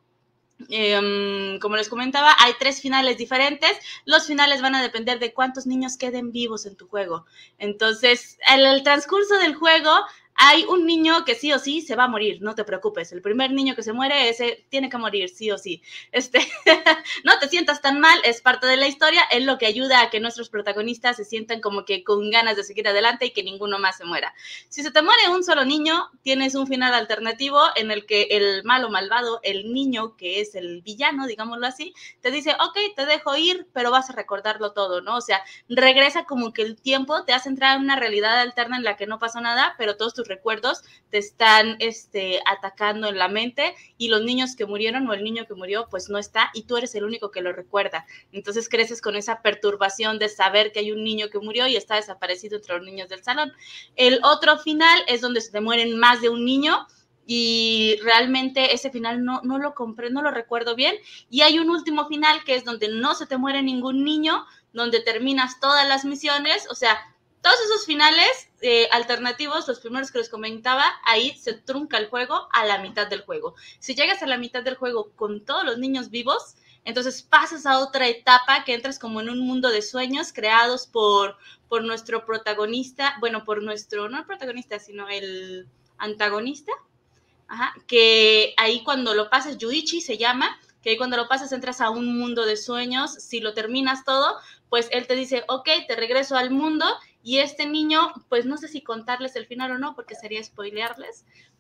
eh, como les comentaba, hay tres finales diferentes. Los finales van a depender de cuántos niños queden vivos en tu juego. Entonces, en el transcurso del juego, hay un niño que sí o sí se va a morir, no te preocupes. El primer niño que se muere, ese tiene que morir, sí o sí. Este, no te sientas tan mal, es parte de la historia, es lo que ayuda a que nuestros protagonistas se sientan como que con ganas de seguir adelante y que ninguno más se muera. Si se te muere un solo niño, tienes un final alternativo en el que el malo malvado, el niño que es el villano, digámoslo así, te dice, ok, te dejo ir, pero vas a recordarlo todo, ¿no? O sea, regresa como que el tiempo, te hace entrar en una realidad alterna en la que no pasó nada, pero todos tus recuerdos te están este, atacando en la mente, y los niños que murieron o el niño que murió pues no está y tú eres el único que lo recuerda. Entonces creces con esa perturbación de saber que hay un niño que murió y está desaparecido entre los niños del salón. El otro final es donde se te mueren más de un niño, y realmente ese final no, no lo compré, no lo recuerdo bien. Y hay un último final que es donde no se te muere ningún niño, donde terminas todas las misiones. O sea, todos esos finales eh, alternativos, los primeros que les comentaba, ahí se trunca el juego a la mitad del juego. Si llegas a la mitad del juego con todos los niños vivos, entonces pasas a otra etapa que entras como en un mundo de sueños creados por, por nuestro protagonista, bueno, por nuestro, no el protagonista, sino el antagonista, ajá, que ahí cuando lo pasas, Yuichi se llama, que ahí cuando lo pasas entras a un mundo de sueños. Si lo terminas todo, pues él te dice, ok, te regreso al mundo. Y este niño, pues no sé si contarles el final o no, porque sería spoilearles,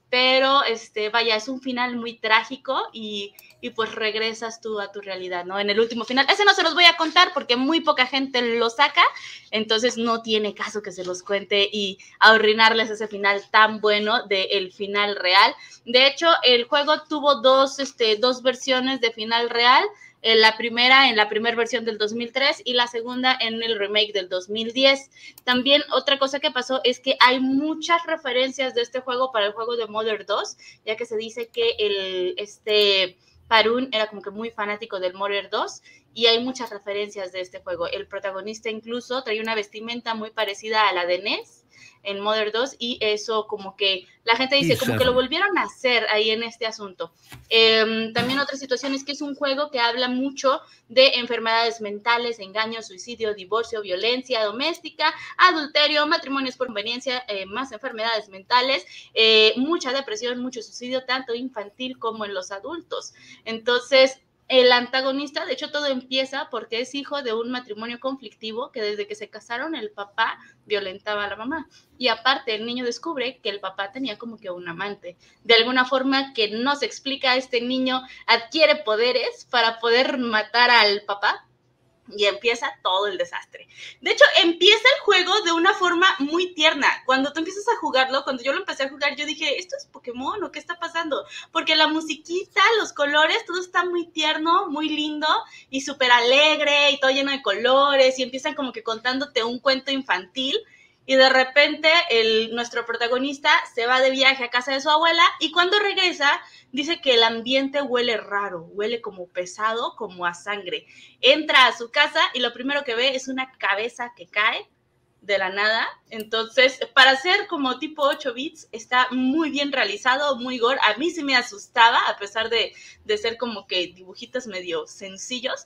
pero este, vaya, es un final muy trágico y, y pues regresas tú a tu realidad, ¿no? En el último final, ese no se los voy a contar porque muy poca gente lo saca, entonces no tiene caso que se los cuente y arruinarles ese final tan bueno del final real. De hecho, el juego tuvo dos, este, dos versiones de final real, en la primera en la primera versión del dos mil tres y la segunda en el remake del dos mil diez. También otra cosa que pasó es que hay muchas referencias de este juego para el juego de Mother dos, ya que se dice que el, este Parun era como que muy fanático del Mother dos y hay muchas referencias de este juego. El protagonista incluso trae una vestimenta muy parecida a la de Ness en Mother dos y eso como que la gente dice como que lo volvieron a hacer ahí en este asunto. Eh, también otra situación es que es un juego que habla mucho de enfermedades mentales, engaño, suicidio, divorcio, violencia doméstica, adulterio, matrimonios por conveniencia, eh, más enfermedades mentales, eh, mucha depresión, mucho suicidio, tanto infantil como en los adultos. Entonces, el antagonista, de hecho todo empieza porque es hijo de un matrimonio conflictivo que desde que se casaron el papá violentaba a la mamá y aparte el niño descubre que el papá tenía como que un amante. De alguna forma que no se explica, este niño adquiere poderes para poder matar al papá y empieza todo el desastre. De hecho, empieza el juego de una forma muy tierna. Cuando tú empiezas a jugarlo, cuando yo lo empecé a jugar, yo dije, ¿esto es Pokémon o qué está pasando? Porque la musiquita, los colores, todo está muy tierno, muy lindo y súper alegre y todo lleno de colores y empiezan como que contándote un cuento infantil. Y de repente el, nuestro protagonista se va de viaje a casa de su abuela y cuando regresa dice que el ambiente huele raro, huele como pesado, como a sangre. Entra a su casa y lo primero que ve es una cabeza que cae de la nada. Entonces, para ser como tipo ocho bits, está muy bien realizado, muy gore. A mí sí me asustaba, a pesar de, de ser como que dibujitos medio sencillos.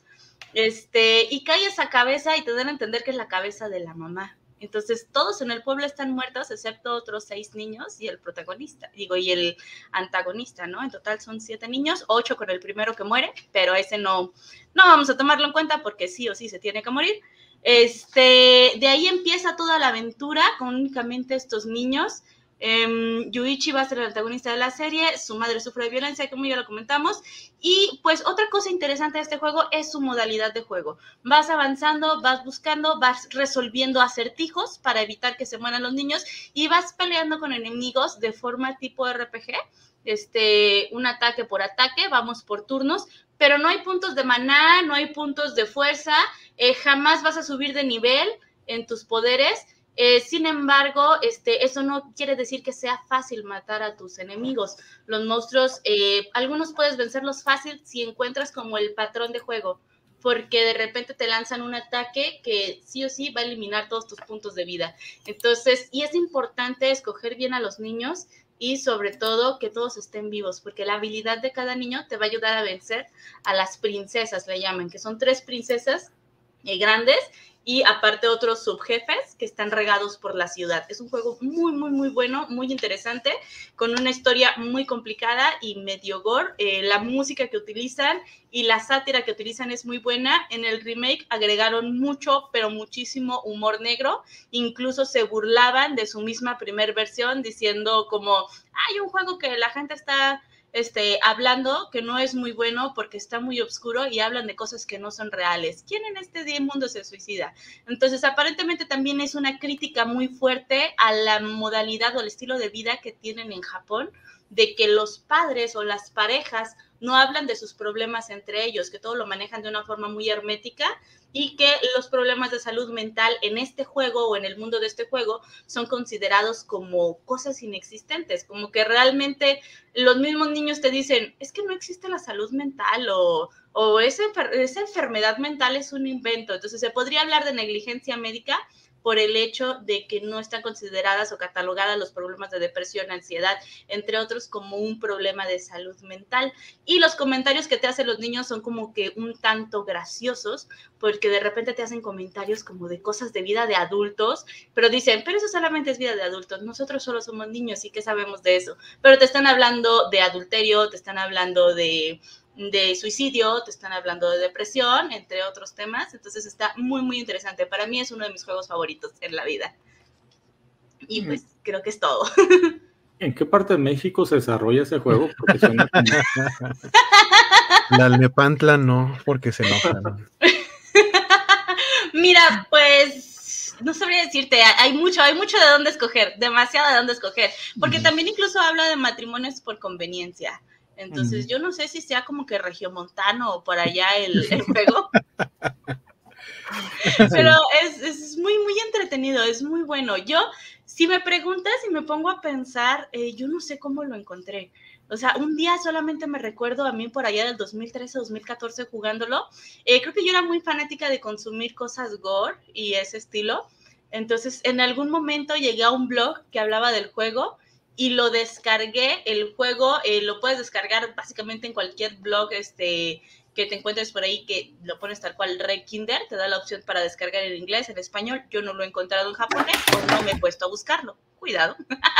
Este, y cae esa cabeza y te dan a entender que es la cabeza de la mamá. Entonces, todos en el pueblo están muertos, excepto otros seis niños y el protagonista, digo, y el antagonista, ¿no? En total son siete niños, ocho con el primero que muere, pero ese no, no vamos a tomarlo en cuenta porque sí o sí se tiene que morir. Este, de ahí empieza toda la aventura con únicamente estos niños. Um, Yuichi va a ser el antagonista de la serie, su madre sufre de violencia, como ya lo comentamos, y pues otra cosa interesante de este juego es su modalidad de juego. Vas avanzando, vas buscando, vas resolviendo acertijos para evitar que se mueran los niños y vas peleando con enemigos de forma tipo R P G, este, un ataque por ataque, vamos por turnos, pero no hay puntos de maná, no hay puntos de fuerza, eh, jamás vas a subir de nivel en tus poderes. Eh, sin embargo, este, eso no quiere decir que sea fácil matar a tus enemigos. Los monstruos, eh, algunos puedes vencerlos fácil si encuentras como el patrón de juego, porque de repente te lanzan un ataque que sí o sí va a eliminar todos tus puntos de vida. Entonces, y es importante escoger bien a los niños y sobre todo que todos estén vivos, porque la habilidad de cada niño te va a ayudar a vencer a las princesas, le llaman, que son tres princesas eh, grandes, y aparte otros subjefes que están regados por la ciudad. Es un juego muy, muy, muy bueno, muy interesante, con una historia muy complicada y medio gore. Eh, la música que utilizan y la sátira que utilizan es muy buena. En el remake agregaron mucho, pero muchísimo humor negro. Incluso se burlaban de su misma primer versión, diciendo como, hay un juego que la gente está... Este, hablando que no es muy bueno porque está muy oscuro y hablan de cosas que no son reales. ¿Quién en este mundo se suicida? Entonces, aparentemente también es una crítica muy fuerte a la modalidad o al estilo de vida que tienen en Japón, de que los padres o las parejas no hablan de sus problemas entre ellos, que todo lo manejan de una forma muy hermética y que los problemas de salud mental en este juego o en el mundo de este juego son considerados como cosas inexistentes, como que realmente los mismos niños te dicen, es que no existe la salud mental o, o esa, esa enfermedad mental es un invento. Entonces se podría hablar de negligencia médica por el hecho de que no están consideradas o catalogadas los problemas de depresión, ansiedad, entre otros, como un problema de salud mental. Y los comentarios que te hacen los niños son como que un tanto graciosos, porque de repente te hacen comentarios como de cosas de vida de adultos, pero dicen, pero eso solamente es vida de adultos, nosotros solo somos niños y ¿qué sabemos de eso? Pero te están hablando de adulterio, te están hablando de... de suicidio, te están hablando de depresión, entre otros temas. Entonces está muy, muy interesante. Para mí es uno de mis juegos favoritos en la vida. Y pues mm. creo que es todo. ¿En qué parte de México se desarrolla ese juego? Porque suena como... La Almepantla no, porque se enojan. Mira, pues no sabría decirte, hay mucho, hay mucho de dónde escoger, demasiado de dónde escoger, porque mm. también incluso habla de matrimonios por conveniencia. Entonces, mm. yo no sé si sea como que regiomontano o por allá el, el juego. Pero es, es muy, muy entretenido, es muy bueno. Yo, si me preguntas y me pongo a pensar, eh, yo no sé cómo lo encontré. O sea, un día solamente me recuerdo a mí por allá del dos mil trece, dos mil catorce jugándolo. Eh, creo que yo era muy fanática de consumir cosas gore y ese estilo. Entonces, en algún momento llegué a un blog que hablaba del juego y lo descargué. El juego eh, lo puedes descargar básicamente en cualquier blog este, que te encuentres por ahí, que lo pones tal cual, Rekinder, te da la opción para descargar en inglés, en español. Yo no lo he encontrado en japonés o no me he puesto a buscarlo. Cuidado.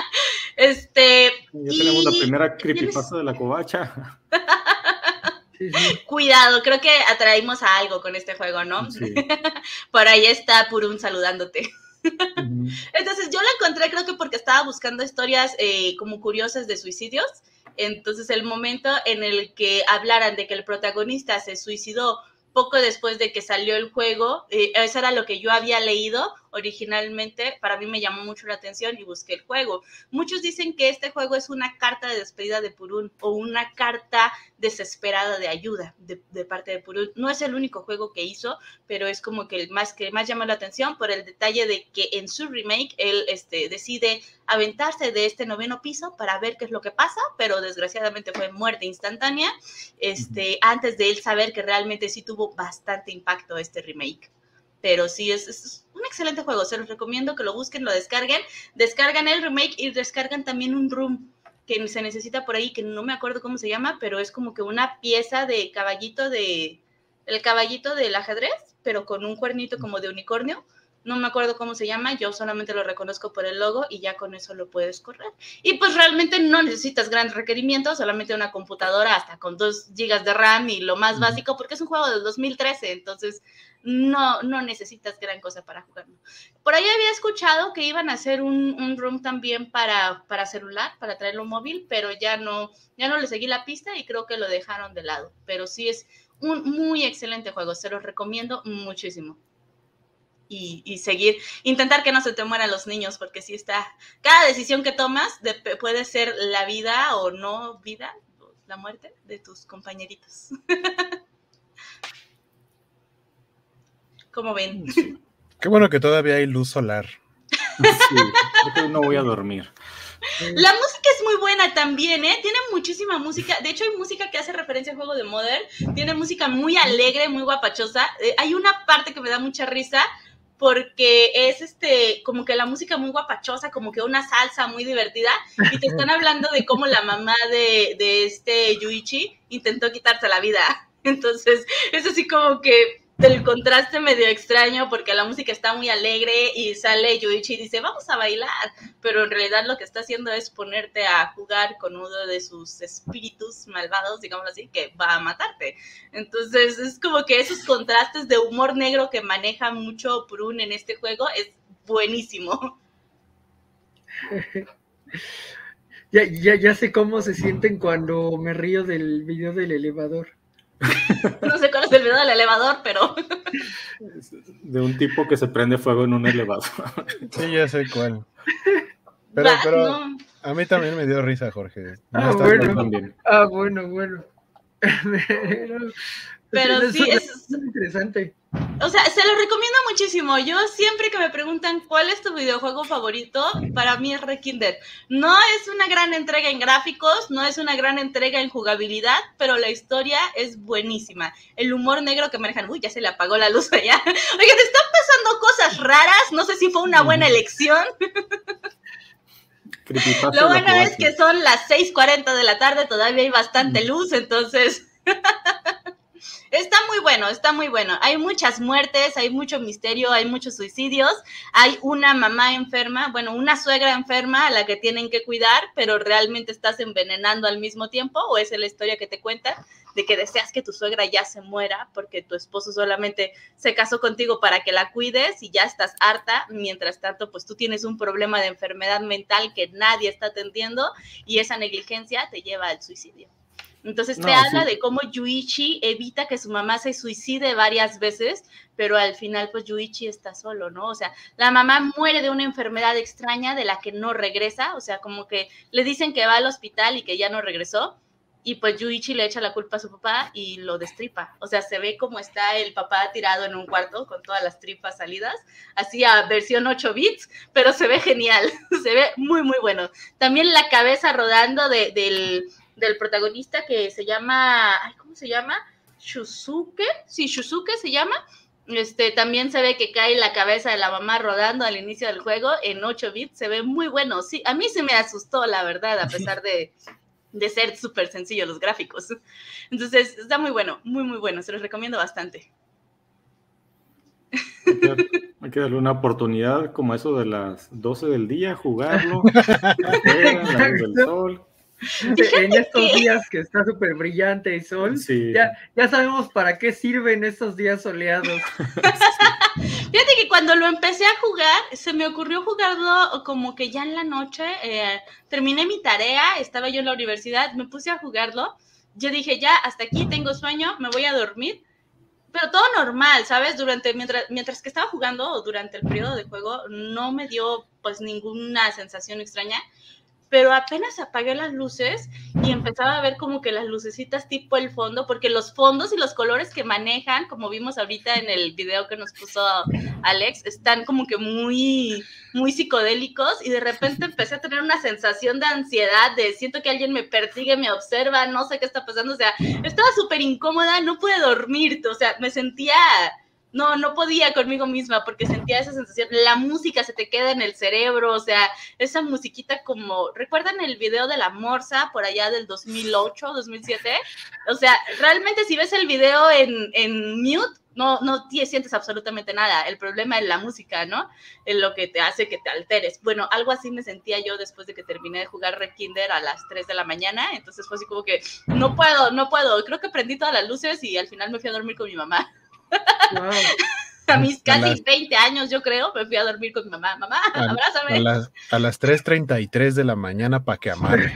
Este, ya tenemos la primera creepypasta de la covacha. Sí, sí. Cuidado, creo que atraímos a algo con este juego, ¿no? Sí. Por ahí está Purun saludándote. Uh-huh. Entonces yo la encontré, creo que porque estaba buscando historias eh, como curiosas de suicidios. Entonces el momento en el que hablaran de que el protagonista se suicidó poco después de que salió el juego, eh, eso era lo que yo había leído originalmente, para mí me llamó mucho la atención y busqué el juego. Muchos dicen que este juego es una carta de despedida de Purun o una carta desesperada de ayuda de, de parte de Purun. No es el único juego que hizo, pero es como que el más que más llama la atención por el detalle de que en su remake él este, decide aventarse de este noveno piso para ver qué es lo que pasa, pero desgraciadamente fue muerte instantánea, este, antes de él saber que realmente sí tuvo bastante impacto este remake. Pero sí, es, es un excelente juego, se los recomiendo que lo busquen, lo descarguen, descargan el remake y descargan también un room que se necesita por ahí, que no me acuerdo cómo se llama, pero es como que una pieza de caballito de, el caballito del ajedrez, pero con un cuernito como de unicornio. No me acuerdo cómo se llama, yo solamente lo reconozco por el logo y ya con eso lo puedes correr. Y pues realmente no necesitas grandes requerimientos, solamente una computadora hasta con dos gigas de RAM y lo más básico, porque es un juego del dos mil trece, entonces no, no necesitas gran cosa para jugarlo. Por ahí había escuchado que iban a hacer un, un room también para, para celular, para traerlo móvil, pero ya no, ya no le seguí la pista y creo que lo dejaron de lado. Pero sí es un muy excelente juego, se los recomiendo muchísimo. Y, y seguir, intentar que no se te mueran los niños, porque si está, cada decisión que tomas de, puede ser la vida o no vida, la muerte de tus compañeritos. ¿Cómo ven? Sí. Qué bueno que todavía hay luz solar. Sí, porque no voy a dormir. La música es muy buena también, ¿eh? Tiene muchísima música. De hecho, hay música que hace referencia al juego de Modern. Tiene música muy alegre, muy guapachosa. Eh, hay una parte que me da mucha risa, porque es este, como que la música muy guapachosa, como que una salsa muy divertida, y te están hablando de cómo la mamá de, de este Yuichi intentó quitarse la vida. Entonces, es así como que el contraste medio extraño, porque la música está muy alegre y sale Yuichi y dice, vamos a bailar, pero en realidad lo que está haciendo es ponerte a jugar con uno de sus espíritus malvados, digamos así, que va a matarte. Entonces es como que esos contrastes de humor negro que maneja mucho Purun en este juego es buenísimo. Ya, ya, ya sé cómo se sienten cuando me río del video del elevador. No sé cuál es el video del elevador, pero... De un tipo que se prende fuego en un elevador. Sí, ya sé cuál. Pero, Va, pero no. A mí también me dio risa, Jorge. Ah, no bueno. También. Ah, bueno, bueno. Pero, pero sí, es... es interesante. O sea, se lo recomiendo muchísimo. Yo siempre que me preguntan cuál es tu videojuego favorito, para mí es Rekinder. No es una gran entrega en gráficos, no es una gran entrega en jugabilidad, pero la historia es buenísima. El humor negro que manejan, uy, ya se le apagó la luz allá. Oiga, te están pasando cosas raras, no sé si fue una buena elección. Lo bueno es que son las seis cuarenta de la tarde, todavía hay bastante luz, entonces... Está muy bueno, está muy bueno. Hay muchas muertes, hay mucho misterio, hay muchos suicidios. Hay una mamá enferma, bueno, una suegra enferma a la que tienen que cuidar, pero realmente estás envenenando al mismo tiempo, o esa es la historia que te cuenta. de que deseas que tu suegra ya se muera porque tu esposo solamente se casó contigo para que la cuides y ya estás harta, mientras tanto pues tú tienes un problema de enfermedad mental que nadie está atendiendo y esa negligencia te lleva al suicidio. Entonces te no, habla sí. de cómo Yuichi evita que su mamá se suicide varias veces, pero al final pues Yuichi está solo, ¿no? O sea, la mamá muere de una enfermedad extraña de la que no regresa, o sea, como que le dicen que va al hospital y que ya no regresó, y pues Yuichi le echa la culpa a su papá y lo destripa. O sea, se ve como está el papá tirado en un cuarto con todas las tripas salidas, así a versión ocho bits, pero se ve genial, se ve muy, muy bueno. También la cabeza rodando de, del... del protagonista que se llama, ¿cómo se llama? Shusuke, sí, Shusuke se llama, este, también se ve que cae la cabeza de la mamá rodando al inicio del juego en ocho bits, se ve muy bueno, sí, a mí se me asustó, la verdad, a pesar de, de ser súper sencillo los gráficos, entonces está muy bueno, muy, muy bueno, se los recomiendo bastante. Hay que, hay que darle una oportunidad como eso de las doce del día, jugarlo, afuera, la luz del sol. En estos días que está súper brillante el sol, sí. ya, ya sabemos para qué sirven estos días soleados. Fíjate que cuando lo empecé a jugar, se me ocurrió jugarlo como que ya en la noche, eh, terminé mi tarea, estaba yo en la universidad, me puse a jugarlo, yo dije ya, hasta aquí tengo sueño, me voy a dormir, pero todo normal, ¿sabes? Durante, mientras, mientras que estaba jugando, o durante el periodo de juego, no me dio pues ninguna sensación extraña, pero apenas apagué las luces y empezaba a ver como que las lucecitas tipo el fondo, porque los fondos y los colores que manejan, como vimos ahorita en el video que nos puso Alex, están como que muy, muy psicodélicos, y de repente empecé a tener una sensación de ansiedad, de siento que alguien me persigue, me observa, no sé qué está pasando, o sea, estaba súper incómoda, no pude dormir, o sea, me sentía... No, no podía conmigo misma porque sentía esa sensación, la música se te queda en el cerebro, o sea, esa musiquita como, ¿recuerdan el video de la Morsa por allá del dos mil ocho, dos mil siete? O sea, realmente si ves el video en, en mute, no, no te sientes absolutamente nada, el problema es la música, ¿no? Es lo que te hace que te alteres. Bueno, algo así me sentía yo después de que terminé de jugar Red Kinder a las tres de la mañana, entonces fue así como que, no puedo, no puedo, creo que prendí todas las luces y al final me fui a dormir con mi mamá. Wow. A mis casi a las, veinte años, yo creo, me fui a dormir con mi mamá. Mamá, a, abrázame. A las, a las tres treinta y tres de la mañana para que amarre.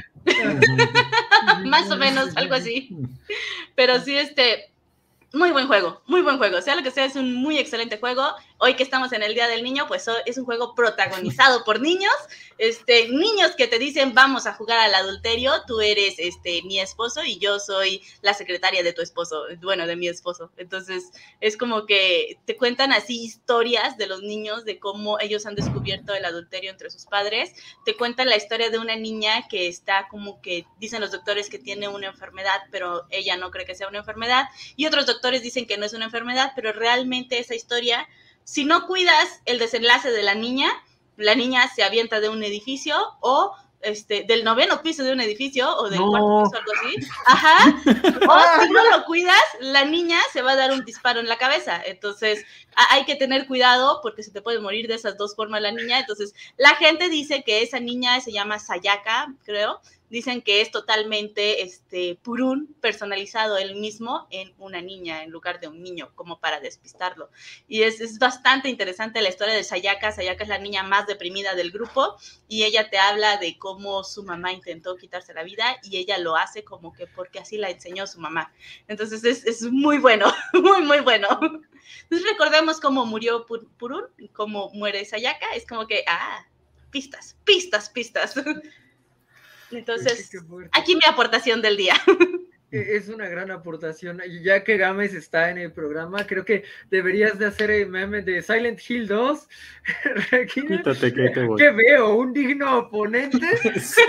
Más o menos, algo así. Pero sí, este, muy buen juego, muy buen juego. Sea lo que sea, es un muy excelente juego. Hoy que estamos en el Día del Niño, pues es un juego protagonizado por niños, este, niños que te dicen, vamos a jugar al adulterio, tú eres este, mi esposo y yo soy la secretaria de tu esposo, bueno, de mi esposo. Entonces, es como que te cuentan así historias de los niños, de cómo ellos han descubierto el adulterio entre sus padres. Te cuentan la historia de una niña que está como que, dicen los doctores que tiene una enfermedad, pero ella no cree que sea una enfermedad, y otros doctores dicen que no es una enfermedad, pero realmente esa historia, si no cuidas el desenlace de la niña, la niña se avienta de un edificio o este, del noveno piso de un edificio o del no. cuarto piso, algo así. Ajá. O si no lo cuidas, la niña se va a dar un disparo en la cabeza. Entonces, hay que tener cuidado porque se te puede morir de esas dos formas la niña. Entonces, la gente dice que esa niña se llama Sayaka, creo. Dicen que es totalmente este, Purún personalizado él mismo en una niña en lugar de un niño, como para despistarlo. Y es, es bastante interesante la historia de Sayaka. Sayaka es la niña más deprimida del grupo y ella te habla de cómo su mamá intentó quitarse la vida y ella lo hace como que porque así la enseñó su mamá. Entonces es, es muy bueno, muy, muy bueno. Entonces recordemos cómo murió Purún y cómo muere Sayaka. Es como que, ah, pistas, pistas, pistas. Entonces, aquí mi aportación del día. Es una gran aportación. Y ya que Gámez está en el programa, creo que deberías de hacer el meme de Silent Hill dos. Quítate que te voy. ¿Qué veo? ¿Un digno oponente? Sí.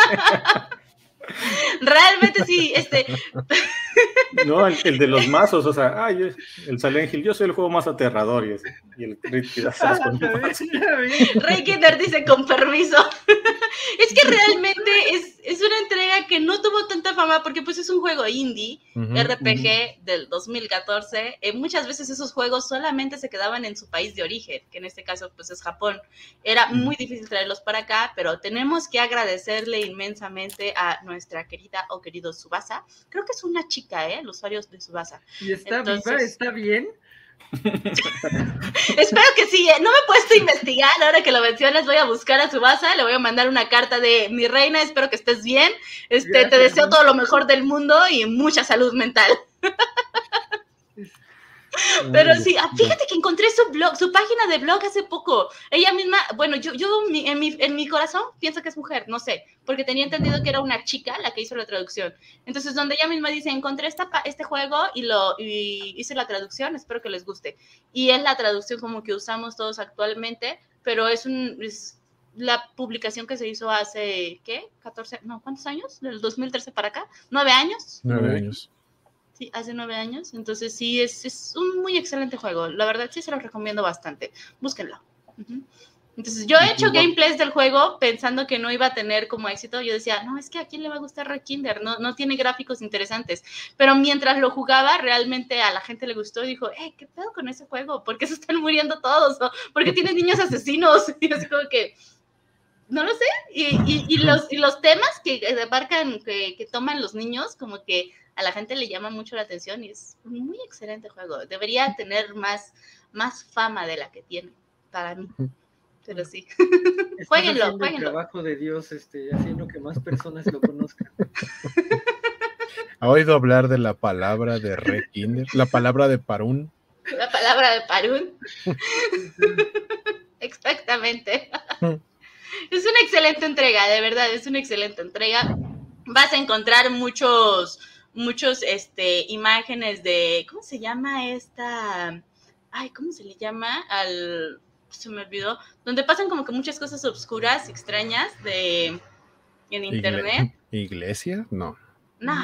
Realmente sí, este... No, el, el de los mazos, o sea, ay, el Silent Hill, yo soy el juego más aterrador y, es, y el Rey Kinder dice con permiso. Es que realmente es, es una entrega que no tuvo tanta fama porque pues es un juego indie, uh-huh, R P G uh-huh. del dos mil catorce. Eh, muchas veces esos juegos solamente se quedaban en su país de origen, que en este caso pues es Japón. Era uh-huh. muy difícil traerlos para acá, pero tenemos que agradecerle inmensamente a nuestra querida o querido Tsubasa. Creo que es una chica, ¿eh? Los usuarios de Tsubasa. ¿Y está Entonces, viva? ¿Está bien? Espero que sí, no me he puesto a investigar, ahora que lo mencionas voy a buscar a Tsubasa, le voy a mandar una carta de mi reina, espero que estés bien, este, Gracias, te deseo todo lo mejor del mundo y mucha salud mental. Pero sí, fíjate que encontré su blog, su página de blog hace poco. Ella misma, bueno, yo, yo en, mi, en mi corazón pienso que es mujer, no sé, porque tenía entendido que era una chica la que hizo la traducción. Entonces, donde ella misma dice, encontré esta, este juego y, lo, y hice la traducción, espero que les guste. Y es la traducción como que usamos todos actualmente, pero es, un, es la publicación que se hizo hace, ¿qué? catorce, no, ¿cuántos años? ¿Del dos mil trece para acá? ¿Nueve años? Nueve años. Sí, hace nueve años, entonces sí, es, es un muy excelente juego, la verdad sí se los recomiendo bastante, búsquenlo. Uh-huh. Entonces yo he hecho gameplays del juego pensando que no iba a tener como éxito, yo decía, no, es que a quién le va a gustar Rekinder, no, no tiene gráficos interesantes, pero mientras lo jugaba realmente a la gente le gustó y dijo, eh, ¿qué pedo con ese juego? ¿Por qué se están muriendo todos? ¿Por qué tiene niños asesinos? Y así como que, no lo sé, y, y, y, los, y los temas que abarcan, que, que toman los niños, como que a la gente le llama mucho la atención y es un muy excelente juego. Debería tener más, más fama de la que tiene, para mí. Pero sí. Jueguenlo, jueguenlo. El trabajo de Dios, este, haciendo que más personas lo conozcan. ¿Ha oído hablar de la palabra de Rekinder? La palabra de Parún. La palabra de Parún. Exactamente. Es una excelente entrega, de verdad, es una excelente entrega. Vas a encontrar muchos... muchos, este, imágenes de, ¿cómo se llama esta? Ay, ¿cómo se le llama? Al, se me olvidó, donde pasan como que muchas cosas oscuras, extrañas de, en internet. ¿Iglesia? No. No.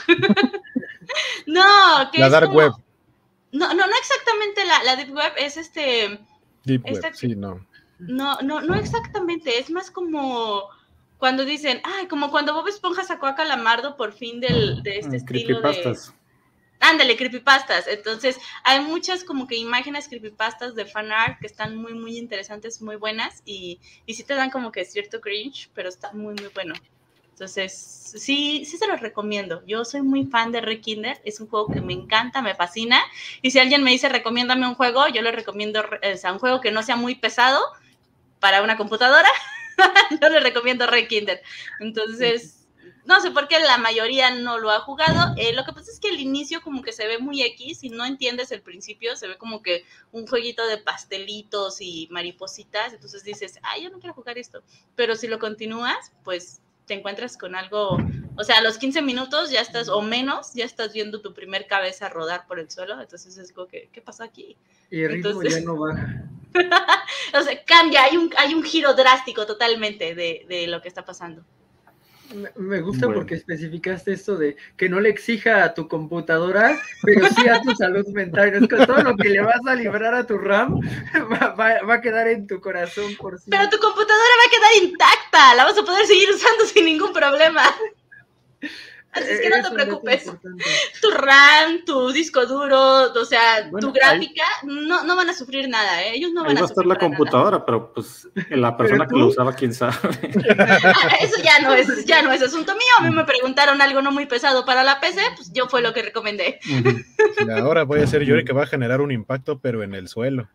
No, que la es dark como, web. No, no, no exactamente la, la deep web, es este. Deep esta, web, sí, no. No, no, no exactamente, es más como... Cuando dicen, ay, como cuando Bob Esponja sacó a Calamardo por fin del, de este estilo creepypastas. de... Ándale, creepypastas. Entonces, hay muchas como que imágenes creepypastas de fanart que están muy, muy interesantes, muy buenas, y, y sí te dan como que cierto cringe, pero está muy, muy bueno. Entonces, sí, sí se los recomiendo. Yo soy muy fan de Rekinder, es un juego que me encanta, me fascina, y si alguien me dice, recomiéndame un juego, yo le recomiendo, o sea, un juego que no sea muy pesado para una computadora. Yo le recomiendo Rekinder. Entonces, no sé por qué la mayoría no lo ha jugado. Eh, lo que pasa es que el inicio como que se ve muy X, y no entiendes el principio, se ve como que un jueguito de pastelitos y maripositas, entonces dices, ay, yo no quiero jugar esto. Pero si lo continúas, pues te encuentras con algo, o sea, a los quince minutos ya estás, o menos, ya estás viendo tu primer cabeza rodar por el suelo, entonces es como que, ¿qué pasó aquí? Y el ritmo entonces, ya no baja. O sea, cambia, hay un, hay un giro drástico totalmente de, de lo que está pasando. Me, me gusta bueno. porque especificaste esto de que no le exija a tu computadora, pero sí a tu salud mental. Es que todo lo que le vas a librar a tu RAM va, va, va a quedar en tu corazón por siempre. Pero tu computadora va a quedar intacta, la vas a poder seguir usando sin ningún problema. Así es que no te preocupes. Tu RAM, tu disco duro, o sea, bueno, tu gráfica, ahí, no, no van a sufrir nada, ¿eh? Ellos no van ahí a va a estar la computadora, nada. Pero pues la persona que lo usaba, quién sabe. Ah, eso ya no es, ya no es asunto mío. A mí me preguntaron algo no muy pesado para la P C, pues yo fue lo que recomendé. Uh-huh. Ahora voy a ser yo el que va a generar un impacto, pero en el suelo.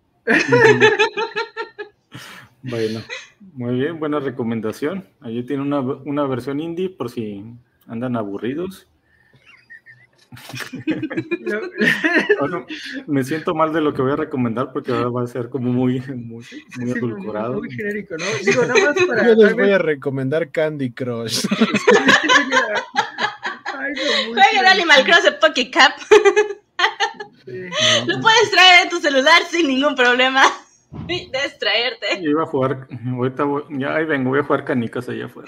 Bueno, muy bien, buena recomendación. Allí tiene una, una versión indie por si andan aburridos. Bueno, me siento mal de lo que voy a recomendar porque ahora va a ser como muy, muy, muy adulcorado. Muy genérico, ¿no? Digo, nada más para... Yo les voy a recomendar Candy Crush. Jueguen Animal Crossing Pocket Cap. Sí. Lo puedes traer en tu celular sin ningún problema. Distraerte. Yo iba a jugar, ahorita voy, ya ahí vengo, voy a jugar canicas allá afuera.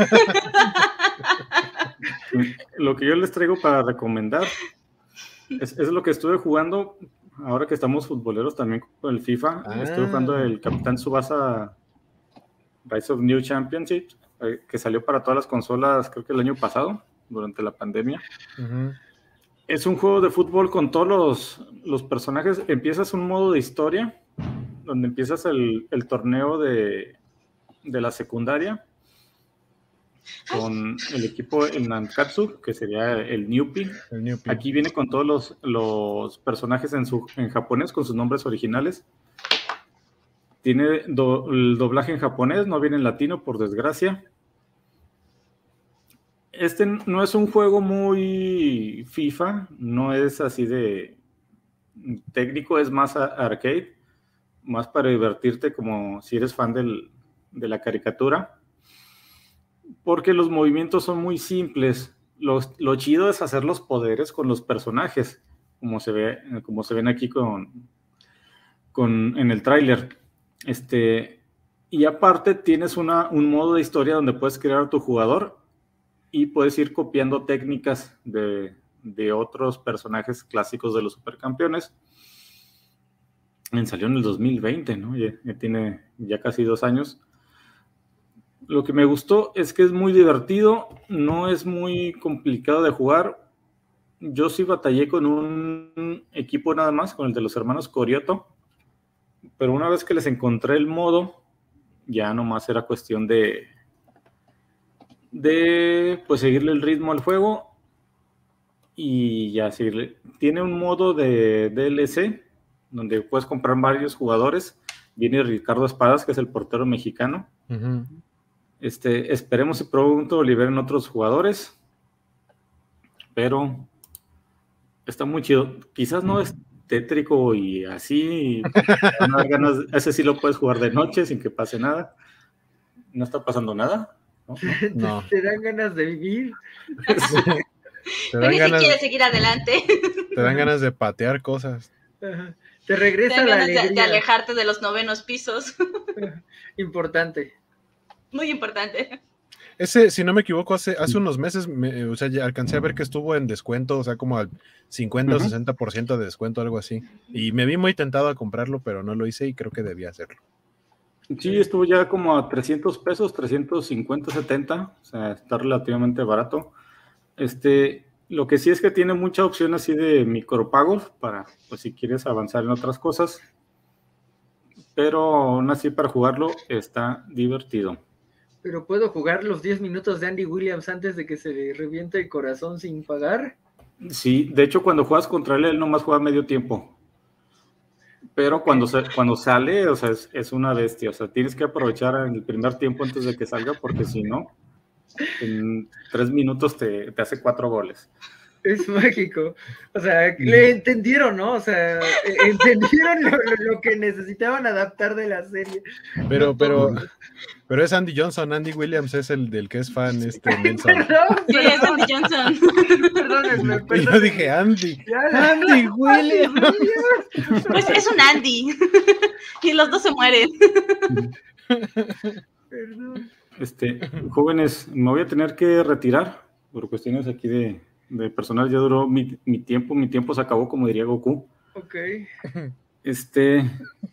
Lo que yo les traigo para recomendar es, es lo que estuve jugando ahora que estamos futboleros también con el FIFA. Ah. Estuve jugando el Capitán Tsubasa Rise of New Championship, eh, que salió para todas las consolas, creo que el año pasado, durante la pandemia. Uh-huh. Es un juego de fútbol con todos los, los personajes. Empiezas un modo de historia, donde empiezas el, el torneo de, de la secundaria, con el equipo, el Nankatsu, que sería el Newpie. El Newpie. Aquí viene con todos los, los personajes en, su, en japonés, con sus nombres originales. Tiene do, el doblaje en japonés, no viene en latino, por desgracia. Este no es un juego muy FIFA, no es así de técnico, es más arcade, más para divertirte, como si eres fan del, de la caricatura, porque los movimientos son muy simples. Lo, lo chido es hacer los poderes con los personajes, como se ve, como se ven aquí con, con en el tráiler. Este, y aparte tienes una, un modo de historia donde puedes crear a tu jugador y puedes ir copiando técnicas de, de otros personajes clásicos de los supercampeones. Salió en el dos mil veinte, ¿no? Ya, ya tiene ya casi dos años. Lo que me gustó es que es muy divertido, no es muy complicado de jugar. Yo sí batallé con un equipo nada más, con el de los hermanos Corioto, pero una vez que les encontré el modo, ya nomás era cuestión de de pues seguirle el ritmo al juego y ya seguirle. Tiene un modo de D L C donde puedes comprar varios jugadores. Viene Ricardo Espadas, que es el portero mexicano. Uh-huh. Este, esperemos si pronto liberen otros jugadores, pero está muy chido. Quizás no es tétrico y así, no hay ganas, ese sí lo puedes jugar de noche sin que pase nada. No está pasando nada. ¿No? No. Te dan ganas de vivir. Te dan ganas, si quieres seguir adelante. Te dan ganas de patear cosas. Ajá. Te regresa te dan la ganas alegría. De, de alejarte de los novenos pisos. Importante. Muy importante. Ese, si no me equivoco, hace, hace unos meses, me, o sea, ya alcancé a ver que estuvo en descuento, o sea, como al cincuenta o uh-huh. sesenta por ciento de descuento, algo así. Y me vi muy tentado a comprarlo, pero no lo hice y creo que debía hacerlo. Sí, estuvo ya como a trescientos pesos, trescientos cincuenta, setenta, o sea, está relativamente barato. Este, lo que sí es que tiene mucha opción así de micropagos para, pues si quieres avanzar en otras cosas, pero aún así para jugarlo está divertido. ¿Pero puedo jugar los diez minutos de Andy Williams antes de que se le reviente el corazón sin pagar? Sí, de hecho cuando juegas contra él, él nomás juega medio tiempo. Pero cuando, se, cuando sale, o sea, es, es una bestia. O sea, tienes que aprovechar el primer tiempo antes de que salga, porque si no, en tres minutos te, te hace cuatro goles. Es mágico. O sea, le entendieron, ¿no? O sea, entendieron lo, lo, lo que necesitaban adaptar de la serie. Pero, no, pero, pero es Andy Johnson. Andy Williams es el del que es fan, este Nelson. Perdón, sí, perdón. es Andy Johnson. Perdónenme, perdónenme. Y yo dije Andy. Ya, Andy Williams. Pues es un Andy. Y los dos se mueren. Perdón. Este, jóvenes, me voy a tener que retirar por cuestiones aquí de... de personal, ya duró mi, mi tiempo, mi tiempo se acabó, como diría Goku. Ok. Este,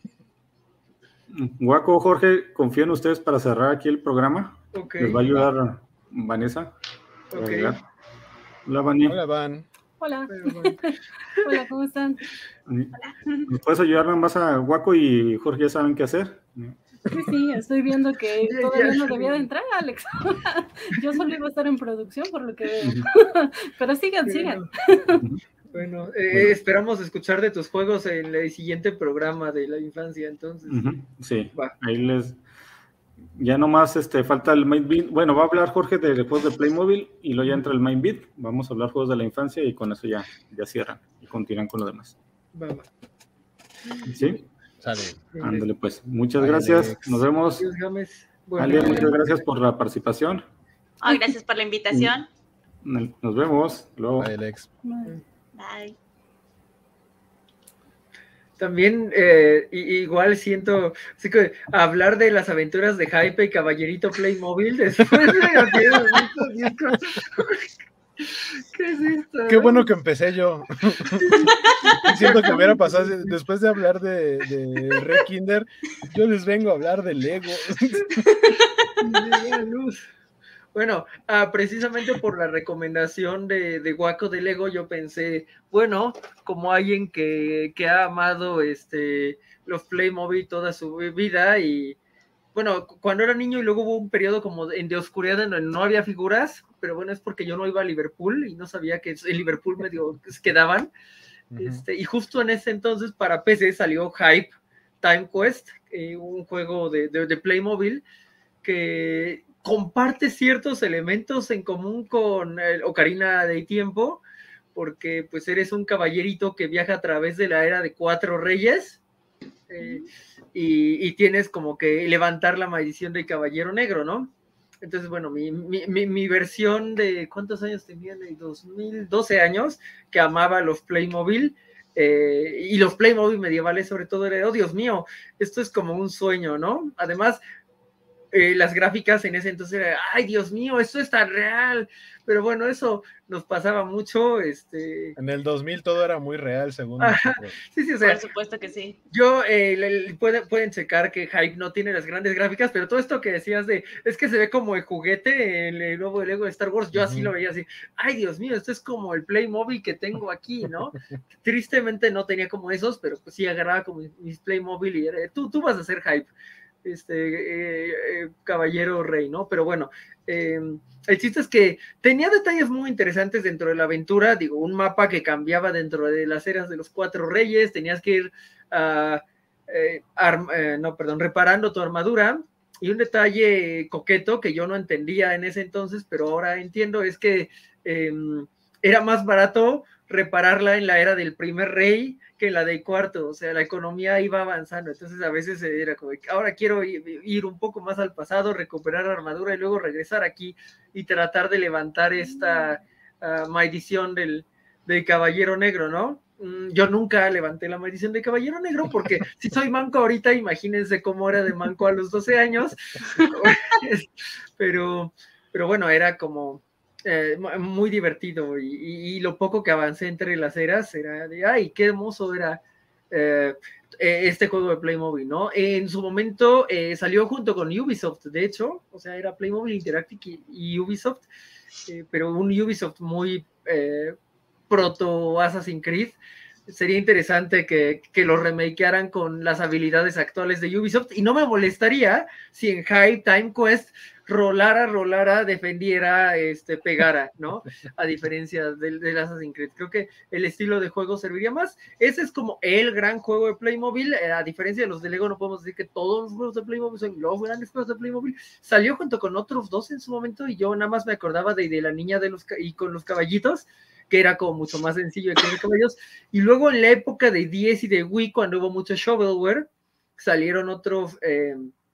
Guaco, Jorge, confío en ustedes para cerrar aquí el programa. Ok. Les va a ayudar Vanessa. Ok. Hola, Vani. Hola, Van. Hola. Hola, ¿cómo están? ¿Nos puedes ayudar nada más a Guaco y Jorge ya saben qué hacer? Sí, sí, estoy viendo que todavía no debía de entrar, Alex. Yo solo iba a estar en producción, por lo que veo. Pero sigan, sigan. Bueno, eh, esperamos escuchar de tus juegos en el siguiente programa de la infancia, entonces. Uh-huh. Sí, va. Ahí les... Ya nomás este, falta el main beat. Bueno, va a hablar Jorge de juegos de Playmobil y luego ya entra el main beat. Vamos a hablar juegos de la infancia y con eso ya, ya cierran y continúan con lo demás. Va, va. ¿Sí? Sale. Ándale pues. Muchas Bye, gracias. Alex. Nos vemos. Adiós, Gámez. Bueno, Ale, muchas gracias por la participación. Oh, gracias por la invitación. Nos vemos. Luego. Bye, Alex. Bye. También eh, igual siento así que hablar de las aventuras de Hype y Caballerito Playmobil después de estos discos. ¿Qué es esto? Qué bueno que empecé yo. Siento que hubiera pasado después de hablar de, de Red Kinder, yo les vengo a hablar de Lego. Luz. Bueno, uh, precisamente por la recomendación de, de Waco de Lego, yo pensé, bueno, como alguien que, que ha amado este, los Playmobil toda su vida y, bueno, cuando era niño y luego hubo un periodo como de, de oscuridad en donde no había figuras, pero bueno, es porque yo no iba a Liverpool y no sabía que en Liverpool medio quedaban. Uh-huh. Este, y justo en ese entonces para P C salió Hype Time Quest, eh, un juego de, de, de Playmobil que comparte ciertos elementos en común con el Ocarina de Tiempo, porque pues eres un caballerito que viaja a través de la era de cuatro reyes, eh, y, y tienes como que levantar la maldición del caballero negro, ¿no? Entonces, bueno, mi, mi, mi, mi versión de, ¿cuántos años tenía? De dos mil doce años, que amaba los Playmobil, eh, y los Playmobil medievales sobre todo, era, oh Dios mío, esto es como un sueño, ¿no? Además, Eh, las gráficas en ese entonces era, ay Dios mío, esto es tan real, pero bueno, eso nos pasaba mucho, este... En el dos mil todo era muy real, según nosotros. Sí, sí, o sea, por supuesto que sí. Yo, eh, le, le, pueden, pueden checar que Hype no tiene las grandes gráficas, pero todo esto que decías de, es que se ve como el juguete, el, el nuevo Lego de Star Wars, yo uh-huh. así lo veía así, ay Dios mío, esto es como el Playmobil que tengo aquí, ¿no? Tristemente no tenía como esos, pero pues sí agarraba como mis Playmobil y era, tú, tú vas a hacer Hype. Este eh, eh, caballero rey, ¿no? Pero bueno, eh, el chiste es que tenía detalles muy interesantes dentro de la aventura, digo, un mapa que cambiaba dentro de las eras de los cuatro reyes, tenías que ir uh, eh, arm, eh, no, perdón, reparando tu armadura, y un detalle coqueto que yo no entendía en ese entonces, pero ahora entiendo, es que eh, era más barato repararla en la era del primer rey que la del cuarto, o sea, la economía iba avanzando, entonces a veces era como, ahora quiero ir un poco más al pasado, recuperar la armadura y luego regresar aquí y tratar de levantar esta uh, maldición del, del caballero negro, ¿no? Yo nunca levanté la maldición del caballero negro porque si soy manco ahorita, imagínense cómo era de manco a los doce años, pero, pero bueno, era como... Eh, muy divertido y, y, y lo poco que avancé entre las eras era de, ay, qué hermoso era eh, este juego de Playmobil, ¿no? En su momento eh, salió junto con Ubisoft, de hecho, o sea, era Playmobil Interactive y, y Ubisoft, eh, pero un Ubisoft muy eh, proto Assassin's Creed. Sería interesante que, que lo remakearan con las habilidades actuales de Ubisoft y no me molestaría si en Hype Time Quest rolara, rolara, defendiera, este, pegara, ¿no? A diferencia del, del Assassin's Creed. Creo que el estilo de juego serviría más. Ese es como el gran juego de Playmobil. Eh, a diferencia de los de Lego, no podemos decir que todos los juegos de Playmobil son los grandes juegos de Playmobil. Salió junto con otros dos en su momento y yo nada más me acordaba de, de la niña de los, y con los caballitos, que era como mucho más sencillo de tener caballos, y luego en la época de diez y de Wii, cuando hubo mucho shovelware, salieron otros eh,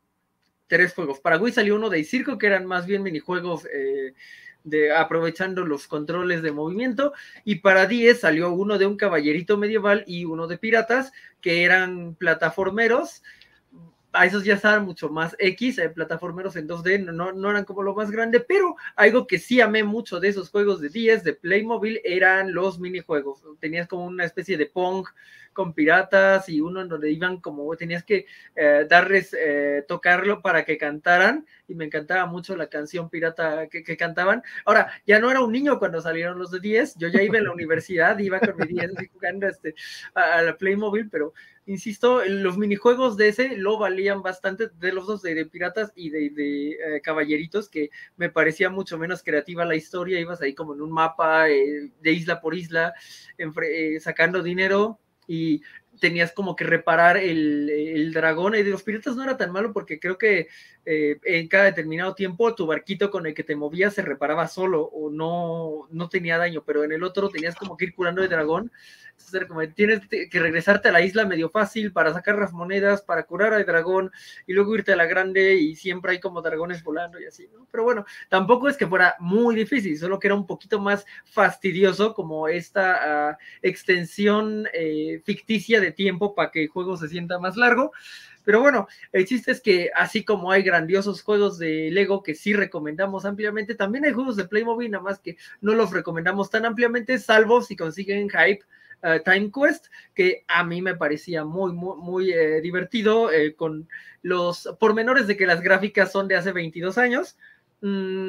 tres juegos. Para Wii salió uno de circo, que eran más bien minijuegos eh, de, aprovechando los controles de movimiento, y para diez salió uno de un caballerito medieval y uno de piratas, que eran plataformeros. A esos ya estaban mucho más X, eh, plataformeros en dos D, no, no eran como lo más grande, pero algo que sí amé mucho de esos juegos de diez, de Playmobil, eran los minijuegos. Tenías como una especie de Pong con piratas y uno en donde iban como, tenías que eh, darles, eh, tocarlo para que cantaran, y me encantaba mucho la canción pirata que, que cantaban. Ahora, ya no era un niño cuando salieron los de diez, yo ya iba en la universidad, iba con mi diez así jugando este, a, a la Playmobil, pero insisto, los minijuegos de ese lo valían bastante, de los dos, de, de piratas y de, de eh, caballeritos, que me parecía mucho menos creativa la historia. Ibas ahí como en un mapa eh, de isla por isla, en, eh, sacando dinero, y tenías como que reparar el, el dragón. Y de los piratas no era tan malo porque creo que eh, en cada determinado tiempo tu barquito con el que te movías se reparaba solo o no, no tenía daño, pero en el otro tenías como que ir curando el dragón. Entonces era como, tienes que regresarte a la isla medio fácil para sacar las monedas, para curar al dragón y luego irte a la grande, y siempre hay como dragones volando y así, ¿no? Pero bueno, tampoco es que fuera muy difícil, solo que era un poquito más fastidioso como esta uh, extensión eh, ficticia de tiempo para que el juego se sienta más largo. Pero bueno, el chiste es que así como hay grandiosos juegos de Lego que sí recomendamos ampliamente, también hay juegos de Playmobil, nada más que no los recomendamos tan ampliamente, salvo si consiguen Hype uh, Time Quest, que a mí me parecía muy, muy, muy eh, divertido, eh, con los pormenores de que las gráficas son de hace veintidós años. Mm,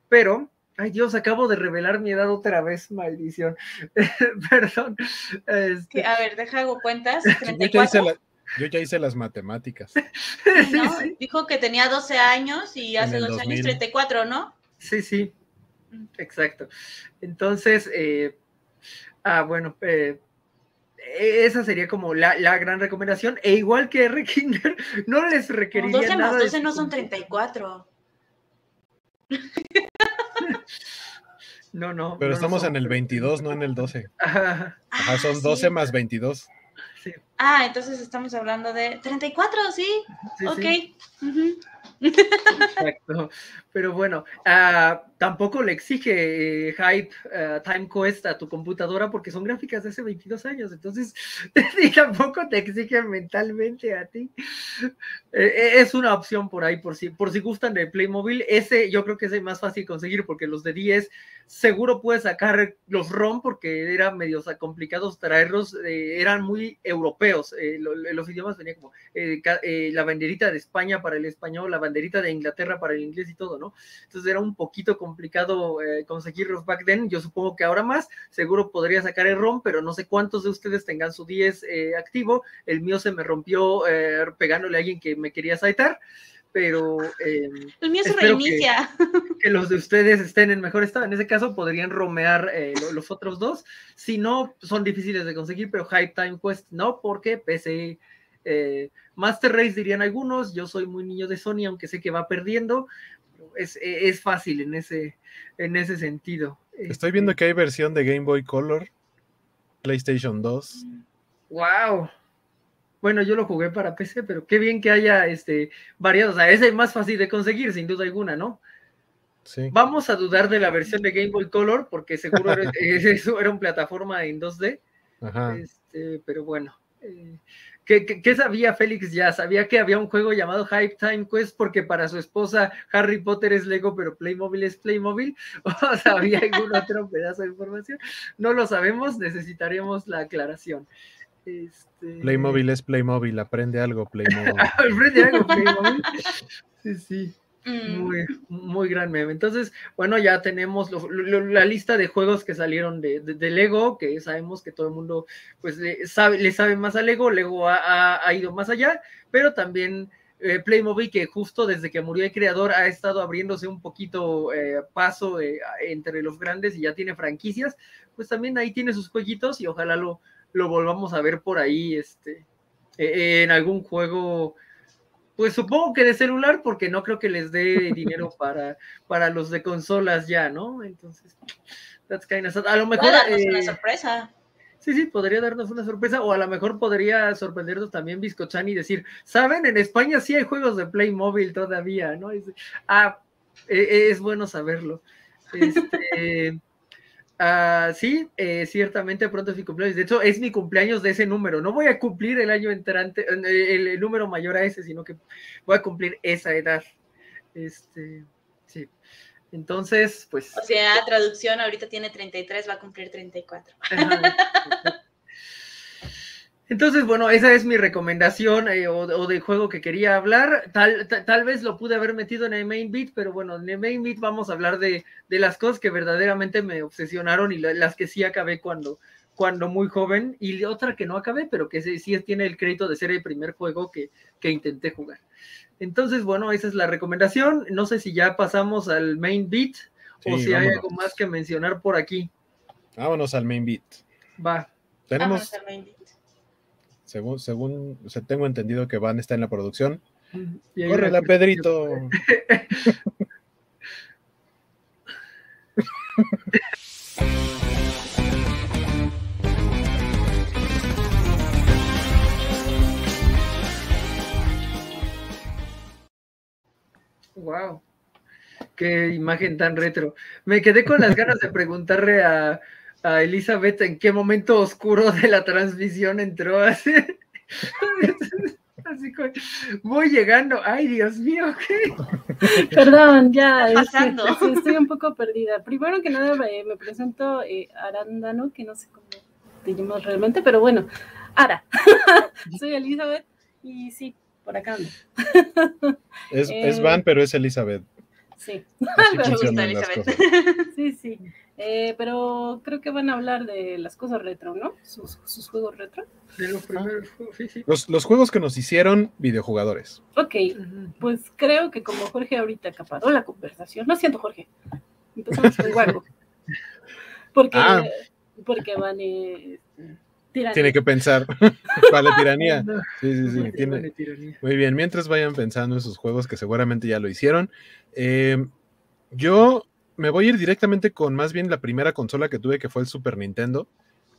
pero, ay Dios, acabo de revelar mi edad otra vez, maldición. Perdón. Este... A ver, deja hago cuentas. treinta y cuatro. Yo, ya la, yo ya hice las matemáticas. Sí, ¿no? Sí, sí. Dijo que tenía doce años y hace dos años treinta y cuatro, ¿no? Sí, sí, exacto. Entonces, eh, ah, bueno, eh, esa sería como la, la gran recomendación. E igual que R. Kinder, no les requeriría doce nada. Más doce no son treinta y cuatro. No, no. Pero no estamos no en el veintidós, no en el doce. Ajá, Ajá, son doce sí. Más veintidós. Sí. Ah, entonces estamos hablando de treinta y cuatro, ¿sí? Sí, ok. Sí. Uh-huh. Exacto, pero bueno, uh, tampoco le exige eh, Hype uh, Time Quest a tu computadora porque son gráficas de hace veintidós años, entonces y tampoco te exige mentalmente a ti. Eh, es una opción por ahí, por si, por si gustan de Playmobil. Ese yo creo que es el más fácil conseguir porque los de diez seguro puedes sacar los ROM porque era medio complicados traerlos, eh, eran muy europeos, eh, lo, los idiomas venían como eh, eh, la banderita de España para el español, la banderita de Inglaterra para el inglés y todo, ¿no? Entonces era un poquito complicado eh, conseguirlos back then. Yo supongo que ahora más, seguro podría sacar el ROM, pero no sé cuántos de ustedes tengan su diez eh, activo. El mío se me rompió eh, pegándole a alguien que me quería saitar, pero eh, el mío se reinicia. Que, que los de ustedes estén en mejor estado. En ese caso podrían romear eh, los otros dos. Si no, son difíciles de conseguir, pero Hype Time Quest no, porque P C... Eh, Master Race dirían algunos, yo soy muy niño de Sony, aunque sé que va perdiendo, es, es fácil en ese, en ese sentido. Estoy viendo que hay versión de Game Boy Color, PlayStation dos. ¡Wow! Bueno, yo lo jugué para P C, pero qué bien que haya este, variado, o sea, ese es más fácil de conseguir, sin duda alguna, ¿no? Sí. Vamos a dudar de la versión de Game Boy Color, porque seguro era, eso era una plataforma en dos D, Ajá. Este, pero bueno... Eh, ¿Qué, qué, ¿Qué sabía Félix ya? Sabía que había un juego llamado Hype Time Quest porque para su esposa Harry Potter es Lego, pero Playmobil es Playmobil. ¿O sabía algún otro pedazo de información? No lo sabemos, necesitaríamos la aclaración. Este... Playmobil es Playmobil, aprende algo Playmobil. Aprende algo Playmobil. Sí, sí. Muy, muy gran meme. Entonces, bueno, ya tenemos lo, lo, la lista de juegos que salieron de, de, de Lego, que sabemos que todo el mundo pues le sabe, le sabe más a Lego. Lego ha, ha, ha ido más allá, pero también eh, Playmobil, que justo desde que murió el creador ha estado abriéndose un poquito eh, paso eh, entre los grandes y ya tiene franquicias, pues también ahí tiene sus jueguitos y ojalá lo, lo volvamos a ver por ahí este, eh, en algún juego. Pues supongo que de celular, porque no creo que les dé dinero para, para los de consolas ya, ¿no? Entonces, that's kind of sad. A lo mejor... Puede darnos eh, una sorpresa. Sí, sí, podría darnos una sorpresa, o a lo mejor podría sorprendernos también Biscochan y decir, ¿saben? En España sí hay juegos de Playmobil todavía, ¿no? Es, ah, eh, es bueno saberlo. Este... Uh, sí, eh, ciertamente pronto es mi cumpleaños. De hecho, es mi cumpleaños de ese número. No voy a cumplir el año entrante, el, el, el número mayor a ese, sino que voy a cumplir esa edad. Este, sí. Entonces, pues. O sea, traducción, ahorita tiene treinta y tres, va a cumplir treinta y cuatro. Ajá. Entonces, bueno, esa es mi recomendación eh, o, o del juego que quería hablar. Tal, tal, tal vez lo pude haber metido en el main beat, pero bueno, en el main beat vamos a hablar de, de las cosas que verdaderamente me obsesionaron y la, las que sí acabé cuando, cuando muy joven, y otra que no acabé, pero que sí, sí tiene el crédito de ser el primer juego que, que intenté jugar. Entonces, bueno, esa es la recomendación. No sé si ya pasamos al main beat sí, o si vámonos. Hay algo más que mencionar por aquí. Vámonos al main beat. Va. Tenemos... Según, según o sea, tengo entendido que Van está en la producción. ¡Córrela, Pedrito! Wow, qué imagen tan retro. Me quedé con las ganas de preguntarle a, a Elizabeth en qué momento oscuro de la transmisión entró así. Así como, voy llegando, ay Dios mío, ¿qué? Perdón, ya, está pasando? Es que, estoy un poco perdida. Primero que nada me, me presento eh, Arándano, que no sé cómo te llamas realmente, pero bueno, Ara. Soy Elizabeth y sí, por acá ando. Es, eh, es Van, pero es Elizabeth. Sí. Así Me gusta, funcionan las Elizabeth. cosas. Sí, sí. Eh, pero creo que van a hablar de las cosas retro, ¿no? Sus, sus juegos retro. De los primeros juegos, sí, sí. Los, los juegos que nos hicieron videojugadores. Ok, Ujú. pues creo que como Jorge ahorita acaparó la conversación, lo siento, Jorge. Empezamos con Waco. Porque, Ah. porque van eh, tiranía. Tiene que pensar para la tiranía. No, Sí, sí, sí. no, Tiene... vale, tiranía. Muy bien, mientras vayan pensando en sus juegos que seguramente ya lo hicieron. Eh, yo me voy a ir directamente con más bien la primera consola que tuve, que fue el Super Nintendo.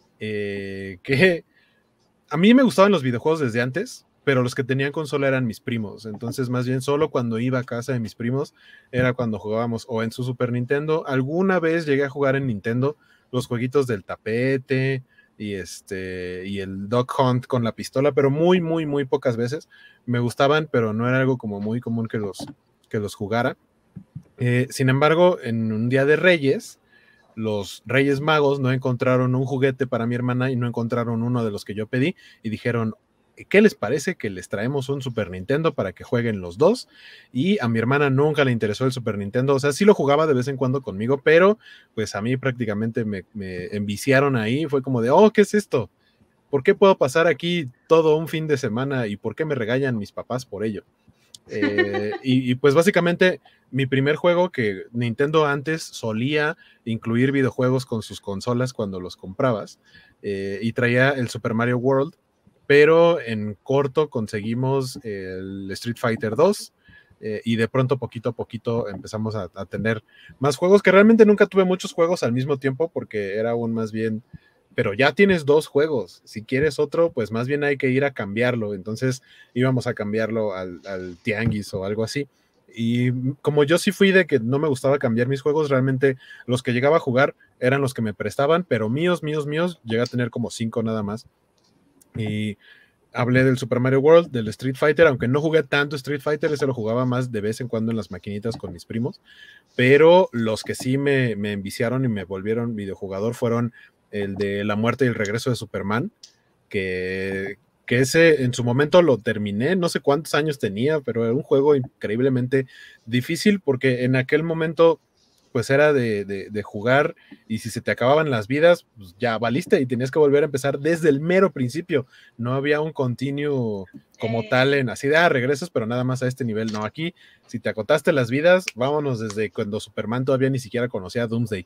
Eh, que a mí me gustaban los videojuegos desde antes, pero los que tenían consola eran mis primos. Entonces, más bien solo cuando iba a casa de mis primos era cuando jugábamos o en su Super Nintendo. Alguna vez llegué a jugar en Nintendo los jueguitos del tapete y este y el Duck Hunt con la pistola, pero muy, muy, muy pocas veces. Me gustaban, pero no era algo como muy común que los, que los jugara. Eh, sin embargo, en un día de Reyes, los Reyes Magos no encontraron un juguete para mi hermana y no encontraron uno de los que yo pedí y dijeron, ¿qué les parece que les traemos un Super Nintendo para que jueguen los dos? Y a mi hermana nunca le interesó el Super Nintendo, o sea, sí lo jugaba de vez en cuando conmigo, pero pues a mí prácticamente me, me enviciaron ahí, fue como de, oh, ¿qué es esto? ¿Por qué puedo pasar aquí todo un fin de semana y por qué me regañan mis papás por ello? Eh, y, y pues básicamente mi primer juego, que Nintendo antes solía incluir videojuegos con sus consolas cuando los comprabas, eh, y traía el Super Mario World, pero en corto conseguimos el Street Fighter dos, eh, y de pronto poquito a poquito empezamos a, a tener más juegos, que realmente nunca tuve muchos juegos al mismo tiempo porque era aún más bien, pero ya tienes dos juegos, si quieres otro, pues más bien hay que ir a cambiarlo, entonces íbamos a cambiarlo al, al tianguis o algo así, y como yo sí fui de que no me gustaba cambiar mis juegos, realmente los que llegaba a jugar eran los que me prestaban, pero míos, míos, míos, llegué a tener como cinco nada más, y hablé del Super Mario World, del Street Fighter, aunque no jugué tanto Street Fighter, ese lo jugaba más de vez en cuando en las maquinitas con mis primos, pero los que sí me, me enviciaron y me volvieron videojugador fueron el de La muerte y el regreso de Superman, que, que ese en su momento lo terminé, no sé cuántos años tenía, pero era un juego increíblemente difícil porque en aquel momento pues era de, de, de jugar y si se te acababan las vidas, pues ya valiste y tenías que volver a empezar desde el mero principio. No había un continuo como Eh. tal en así de ah, regresas, pero nada más a este nivel. No, aquí si te acotaste las vidas, vámonos desde cuando Superman todavía ni siquiera conocía a Doomsday.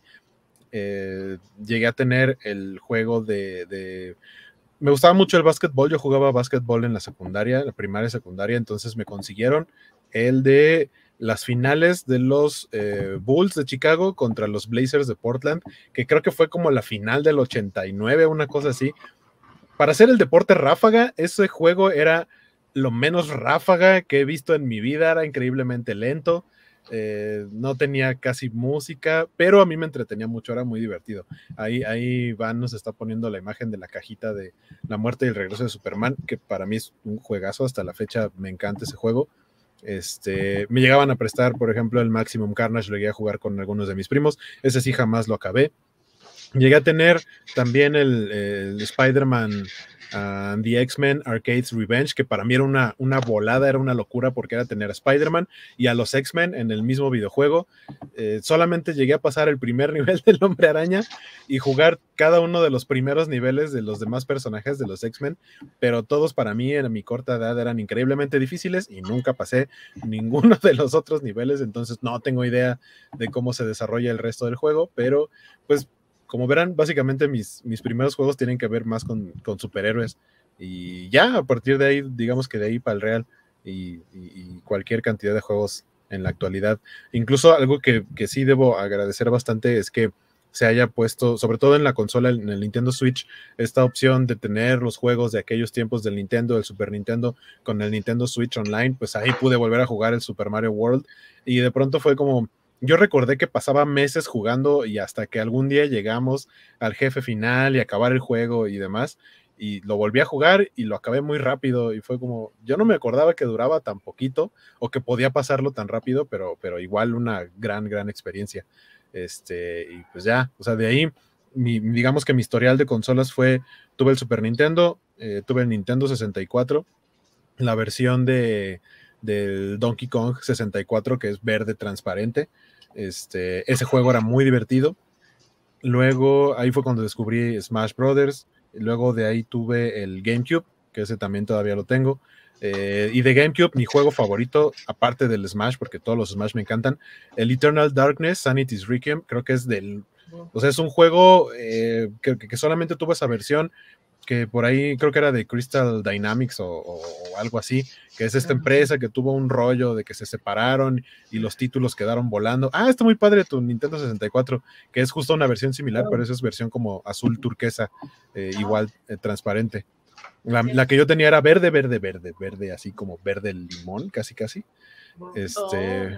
Eh, llegué a tener el juego de, de... Me gustaba mucho el básquetbol, yo jugaba básquetbol en la secundaria, la primaria y secundaria, entonces me consiguieron el de las finales de los eh, Bulls de Chicago contra los Blazers de Portland, que creo que fue como la final del ochenta y nueve, una cosa así. Para hacer el deporte ráfaga, ese juego era lo menos ráfaga que he visto en mi vida, era increíblemente lento, eh, no tenía casi música, pero a mí me entretenía mucho, era muy divertido. Ahí, ahí Van nos está poniendo la imagen de la cajita de La muerte y el regreso de Superman, que para mí es un juegazo, hasta la fecha me encanta ese juego. Este, me llegaban a prestar, por ejemplo, el Maximum Carnage, lo llegué a jugar con algunos de mis primos, ese sí jamás lo acabé. Llegué a tener también el, el Spider-Man and the X-Men Arcade's Revenge, que para mí era una, una volada, era una locura porque era tener a Spider-Man y a los X-Men en el mismo videojuego. Eh, solamente llegué a pasar el primer nivel del Hombre Araña y jugar cada uno de los primeros niveles de los demás personajes de los X-Men, pero todos para mí en mi corta edad eran increíblemente difíciles y nunca pasé ninguno de los otros niveles, entonces no tengo idea de cómo se desarrolla el resto del juego, pero pues como verán, básicamente mis, mis primeros juegos tienen que ver más con, con superhéroes y ya a partir de ahí, digamos que de ahí para el real y, y, y cualquier cantidad de juegos en la actualidad. Incluso algo que, que sí debo agradecer bastante es que se haya puesto, sobre todo en la consola, en el Nintendo Switch, esta opción de tener los juegos de aquellos tiempos del Nintendo, del Super Nintendo, con el Nintendo Switch Online, pues ahí pude volver a jugar el Super Mario World y de pronto fue como... Yo recordé que pasaba meses jugando y hasta que algún día llegamos al jefe final y acabar el juego y demás, y lo volví a jugar y lo acabé muy rápido y fue como, yo no me acordaba que duraba tan poquito o que podía pasarlo tan rápido, pero, pero igual una gran, gran experiencia. Este, y pues ya, o sea, de ahí, mi, digamos que mi historial de consolas fue, tuve el Super Nintendo, eh, tuve el Nintendo sesenta y cuatro, la versión de... del Donkey Kong sesenta y cuatro, que es verde transparente. Este, ese juego era muy divertido. Luego ahí fue cuando descubrí Smash Brothers. Luego de ahí tuve el GameCube, que ese también todavía lo tengo. Eh, y de GameCube, mi juego favorito, aparte del Smash, porque todos los Smash me encantan, el Eternal Darkness, Sanity's Requiem, creo que es del... O sea, es un juego eh, que, que solamente tuvo esa versión, que por ahí creo que era de Crystal Dynamics o, o, o algo así, que es esta empresa que tuvo un rollo de que se separaron y los títulos quedaron volando. Ah, está muy padre tu Nintendo sesenta y cuatro, que es justo una versión similar, pero esa es versión como azul turquesa, eh, igual eh, transparente. La, la que yo tenía era verde, verde, verde, verde, así como verde limón, casi, casi. Este.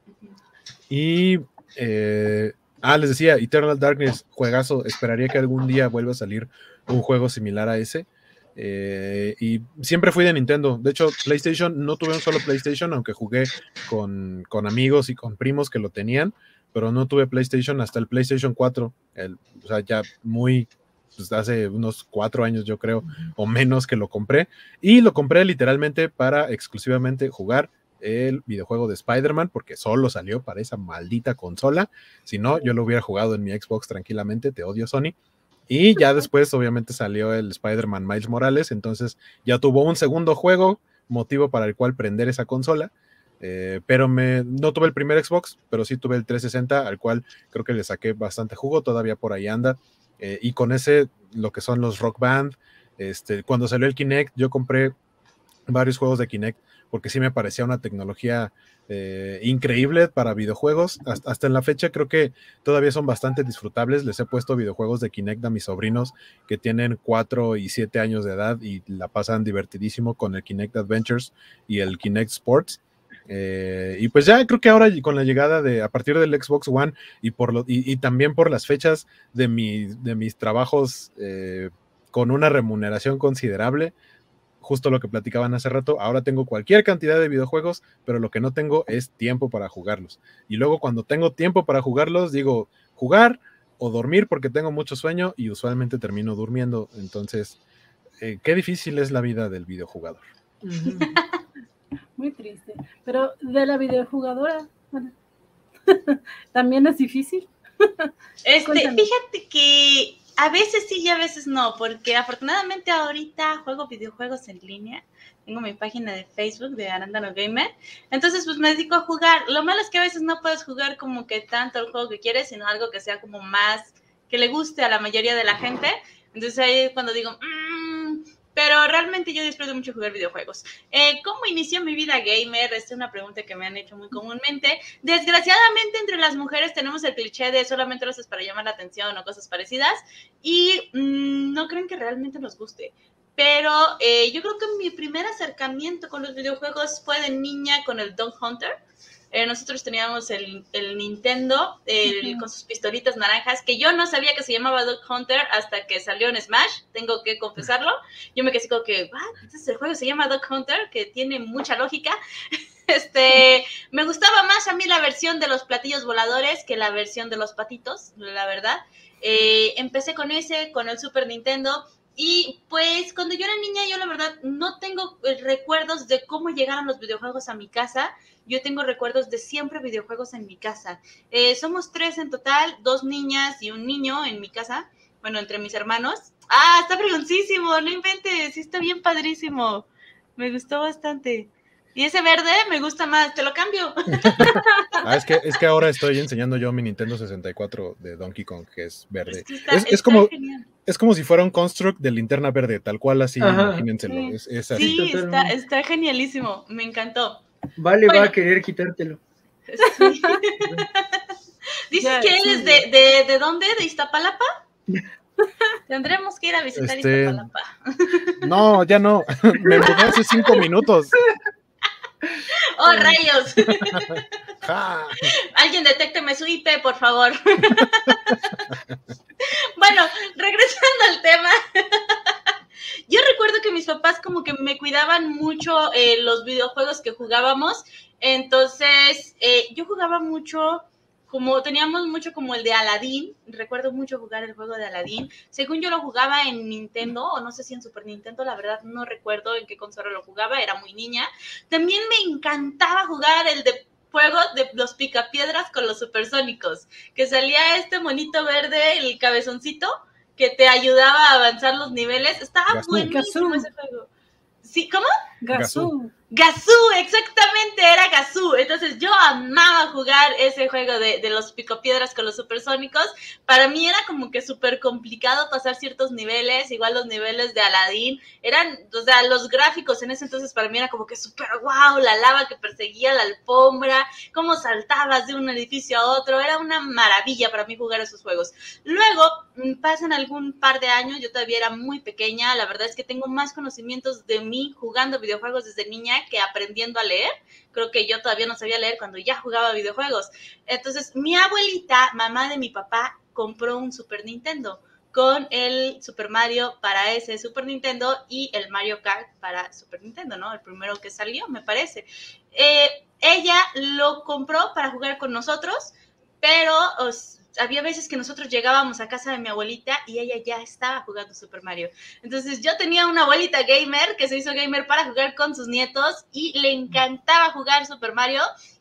Y. Eh, ah, les decía, Eternal Darkness, juegazo. Esperaría que algún día vuelva a salir un juego similar a ese. Eh, y siempre fui de Nintendo. De hecho, PlayStation, no tuve un solo PlayStation, aunque jugué con, con amigos y con primos que lo tenían, pero no tuve PlayStation hasta el PlayStation cuatro. El, o sea, ya muy. Pues hace unos cuatro años yo creo, o menos, que lo compré, y lo compré literalmente para exclusivamente jugar el videojuego de Spider-Man, porque solo salió para esa maldita consola. Si no, yo lo hubiera jugado en mi Xbox tranquilamente. Te odio, Sony. Y ya después obviamente salió el Spider-Man Miles Morales, entonces ya tuvo un segundo juego, motivo para el cual prender esa consola. Eh, pero me, no tuve el primer Xbox, pero sí tuve el trescientos sesenta, al cual creo que le saqué bastante jugo, todavía por ahí anda. Eh, y con ese, lo que son los Rock Band, este, cuando salió el Kinect, yo compré varios juegos de Kinect, porque sí me parecía una tecnología eh, increíble para videojuegos. Hasta, hasta en la fecha creo que todavía son bastante disfrutables. Les he puesto videojuegos de Kinect a mis sobrinos que tienen cuatro y siete años de edad y la pasan divertidísimo con el Kinect Adventures y el Kinect Sports. Eh, y pues ya creo que ahora con la llegada de a partir del Xbox One y por lo, y, y también por las fechas de, mi, de mis trabajos eh, con una remuneración considerable, justo lo que platicaban hace rato, ahora tengo cualquier cantidad de videojuegos, pero lo que no tengo es tiempo para jugarlos. Y luego cuando tengo tiempo para jugarlos, digo jugar o dormir porque tengo mucho sueño y usualmente termino durmiendo. Entonces, eh, qué difícil es la vida del videojugador. Uh-huh. Muy triste. Pero de la videojugadora, bueno, también es difícil. Este, fíjate que a veces sí y a veces no, porque afortunadamente ahorita juego videojuegos en línea. Tengo mi página de Facebook de Arándano Gamer. Entonces, pues me dedico a jugar. Lo malo es que a veces no puedes jugar como que tanto el juego que quieres, sino algo que sea como más, que le guste a la mayoría de la gente. Entonces ahí es cuando digo, mmm, pero realmente yo disfruto mucho jugar videojuegos. Eh, ¿Cómo inició mi vida gamer? Esta es una pregunta que me han hecho muy comúnmente. Desgraciadamente, entre las mujeres tenemos el cliché de solamente lo haces para llamar la atención o cosas parecidas. Y mmm, no creen que realmente nos guste. Pero eh, yo creo que mi primer acercamiento con los videojuegos fue de niña con el Dog Hunter. Eh, nosotros teníamos el, el Nintendo el, uh-huh. con sus pistolitas naranjas, que yo no sabía que se llamaba Dog Hunter hasta que salió en Smash, tengo que confesarlo. Yo me quedé como que, ¿what? Entonces el juego se llama Dog Hunter, que tiene mucha lógica. Este, me gustaba más a mí la versión de los platillos voladores que la versión de los patitos, la verdad. Eh, empecé con ese, con el Super Nintendo. Y pues cuando yo era niña, yo la verdad no tengo recuerdos de cómo llegaron los videojuegos a mi casa. Yo tengo recuerdos de siempre videojuegos en mi casa. Eh, somos tres en total, dos niñas y un niño en mi casa. Bueno, entre mis hermanos. Ah, está fregoncísimo, no inventes, sí está bien padrísimo. Me gustó bastante. Y ese verde me gusta más, te lo cambio. Ah, es que, es que ahora estoy enseñando yo mi Nintendo sesenta y cuatro de Donkey Kong, que es verde. Es, que está, es, es, como, es como si fuera un construct de linterna verde, tal cual así, ajá, imagínenselo. Sí, es, es así. Sí, está, está genialísimo, me encantó. Vale, bueno, va a querer quitártelo. Sí. ¿Dices ya, que él sí, es de, de, de dónde? ¿De Iztapalapa? Tendremos que ir a visitar este... Iztapalapa. No, ya no. Me mudé hace cinco minutos. ¡Oh, rayos! Alguien detécteme su I P, por favor. Bueno, regresando al tema. Yo recuerdo que mis papás como que me cuidaban mucho eh, los videojuegos que jugábamos. Entonces, eh, yo jugaba mucho como teníamos mucho como el de Aladdin, recuerdo mucho jugar el juego de Aladdin, según yo lo jugaba en Nintendo, o no sé si en Super Nintendo, la verdad no recuerdo en qué consola lo jugaba, era muy niña. También me encantaba jugar el de juego de los picapiedras con los supersónicos, que salía este monito verde, el cabezoncito, que te ayudaba a avanzar los niveles. Estaba Gazoo. buenísimo Gazoo. ese juego. ¿Sí? ¿Cómo? Gazoo. Gazoo, exactamente, era Gazoo. Entonces yo amaba jugar ese juego de, de los picopiedras con los supersónicos. Para mí era como que súper complicado pasar ciertos niveles, igual los niveles de Aladdin. Eran, o sea, los gráficos en ese entonces para mí era como que súper guau, la lava que perseguía la alfombra, cómo saltabas de un edificio a otro. Era una maravilla para mí jugar esos juegos. Luego pasan algún par de años, yo todavía era muy pequeña, la verdad es que tengo más conocimientos de mí jugando videojuegos desde niña que aprendiendo a leer. Creo que yo todavía no sabía leer cuando ya jugaba videojuegos. Entonces, mi abuelita, mamá de mi papá, compró un Super Nintendo con el Super Mario para ese Super Nintendo y el Mario Kart para Super Nintendo, ¿no? El primero que salió, me parece. Eh, ella lo compró para jugar con nosotros, pero os, había veces que nosotros llegábamos a casa de mi abuelita y ella ya estaba jugando Super Mario. Entonces yo tenía una abuelita gamer que se hizo gamer para jugar con sus nietos y le encantaba jugar Super Mario.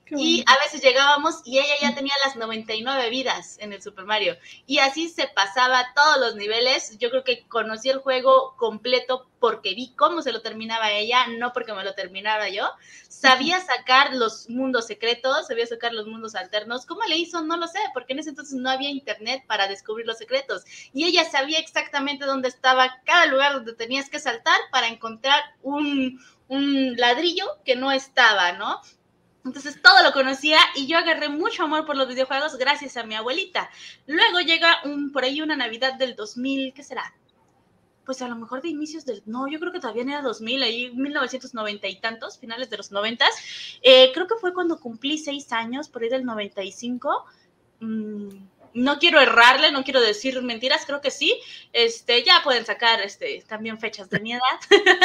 Y a veces llegábamos y ella ya tenía las noventa y nueve vidas en el Super Mario. Y así se pasaba todos los niveles. Yo creo que conocí el juego completo porque vi cómo se lo terminaba ella, no porque me lo terminara yo. Sabía sacar los mundos secretos, sabía sacar los mundos alternos. ¿Cómo le hizo? No lo sé, porque en ese entonces no había internet para descubrir los secretos. Y ella sabía exactamente dónde estaba cada lugar donde tenías que saltar para encontrar un, un ladrillo que no estaba, ¿no? Entonces todo lo conocía y yo agarré mucho amor por los videojuegos gracias a mi abuelita. Luego llega un, por ahí una Navidad del dos mil, ¿qué será? Pues a lo mejor de inicios del... No, yo creo que todavía no era dos mil, ahí mil novecientos noventa y tantos, finales de los noventas. Eh, creo que fue cuando cumplí seis años, por ahí del noventa y cinco. Mm, no quiero errarle, no quiero decir mentiras, creo que sí. Este, ya pueden sacar este, también fechas de mi edad.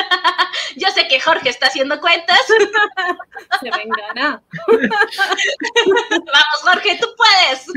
Yo sé que Jorge está haciendo cuentas. Se vengará. Vamos, Jorge, tú puedes.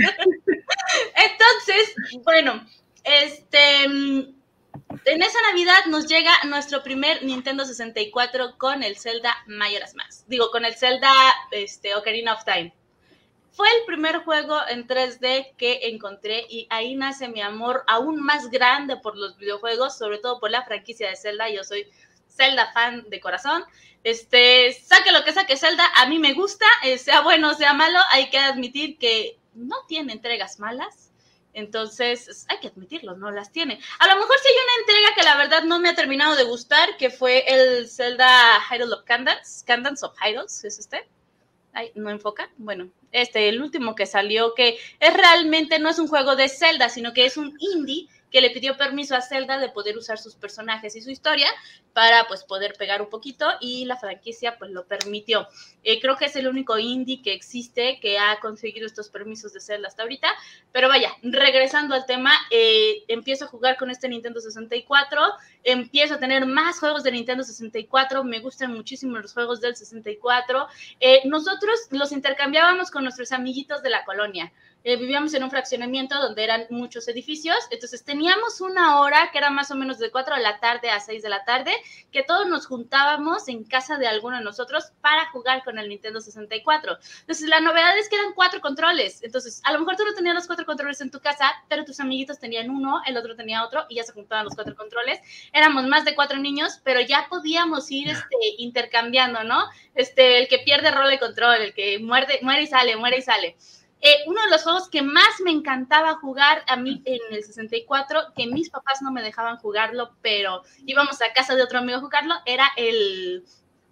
Entonces, bueno, este, en esa Navidad nos llega nuestro primer Nintendo sesenta y cuatro con el Zelda Majora's Mask. Digo, con el Zelda este, Ocarina of Time. Fue el primer juego en tres D que encontré y ahí nace mi amor aún más grande por los videojuegos, sobre todo por la franquicia de Zelda. Yo soy Zelda fan de corazón. Este, saque lo que saque Zelda, a mí me gusta, eh, sea bueno o sea malo, hay que admitir que no tiene entregas malas. Entonces, hay que admitirlo, no las tiene. A lo mejor sí hay una entrega que la verdad no me ha terminado de gustar, que fue el Zelda Hyrule of Candance, Candance of Hyrules, ¿es este? Ay, ¿no enfoca? Bueno, este, el último que salió, que es realmente no es un juego de Zelda, sino que es un indie que le pidió permiso a Zelda de poder usar sus personajes y su historia para, pues, poder pegar un poquito, y la franquicia, pues, lo permitió. Eh, creo que es el único indie que existe que ha conseguido estos permisos de Zelda hasta ahorita, pero vaya, regresando al tema, eh, empiezo a jugar con este Nintendo sesenta y cuatro, empiezo a tener más juegos de Nintendo sesenta y cuatro, me gustan muchísimo los juegos del sesenta y cuatro, eh, nosotros los intercambiábamos con nuestros amiguitos de la colonia. Eh, vivíamos en un fraccionamiento donde eran muchos edificios, entonces teníamos una hora que era más o menos de cuatro de la tarde a seis de la tarde, que todos nos juntábamos en casa de alguno de nosotros para jugar con el Nintendo sesenta y cuatro. Entonces la novedad es que eran cuatro controles, entonces a lo mejor tú no tenías los cuatro controles en tu casa, pero tus amiguitos tenían uno, el otro tenía otro y ya se juntaban los cuatro controles. Éramos más de cuatro niños, pero ya podíamos ir este, intercambiando, ¿no? Este, el que pierde rola el control, el que muerde, muere y sale, muere y sale. Eh, uno de los juegos que más me encantaba jugar a mí en el sesenta y cuatro, que mis papás no me dejaban jugarlo, pero íbamos a casa de otro amigo a jugarlo, era el,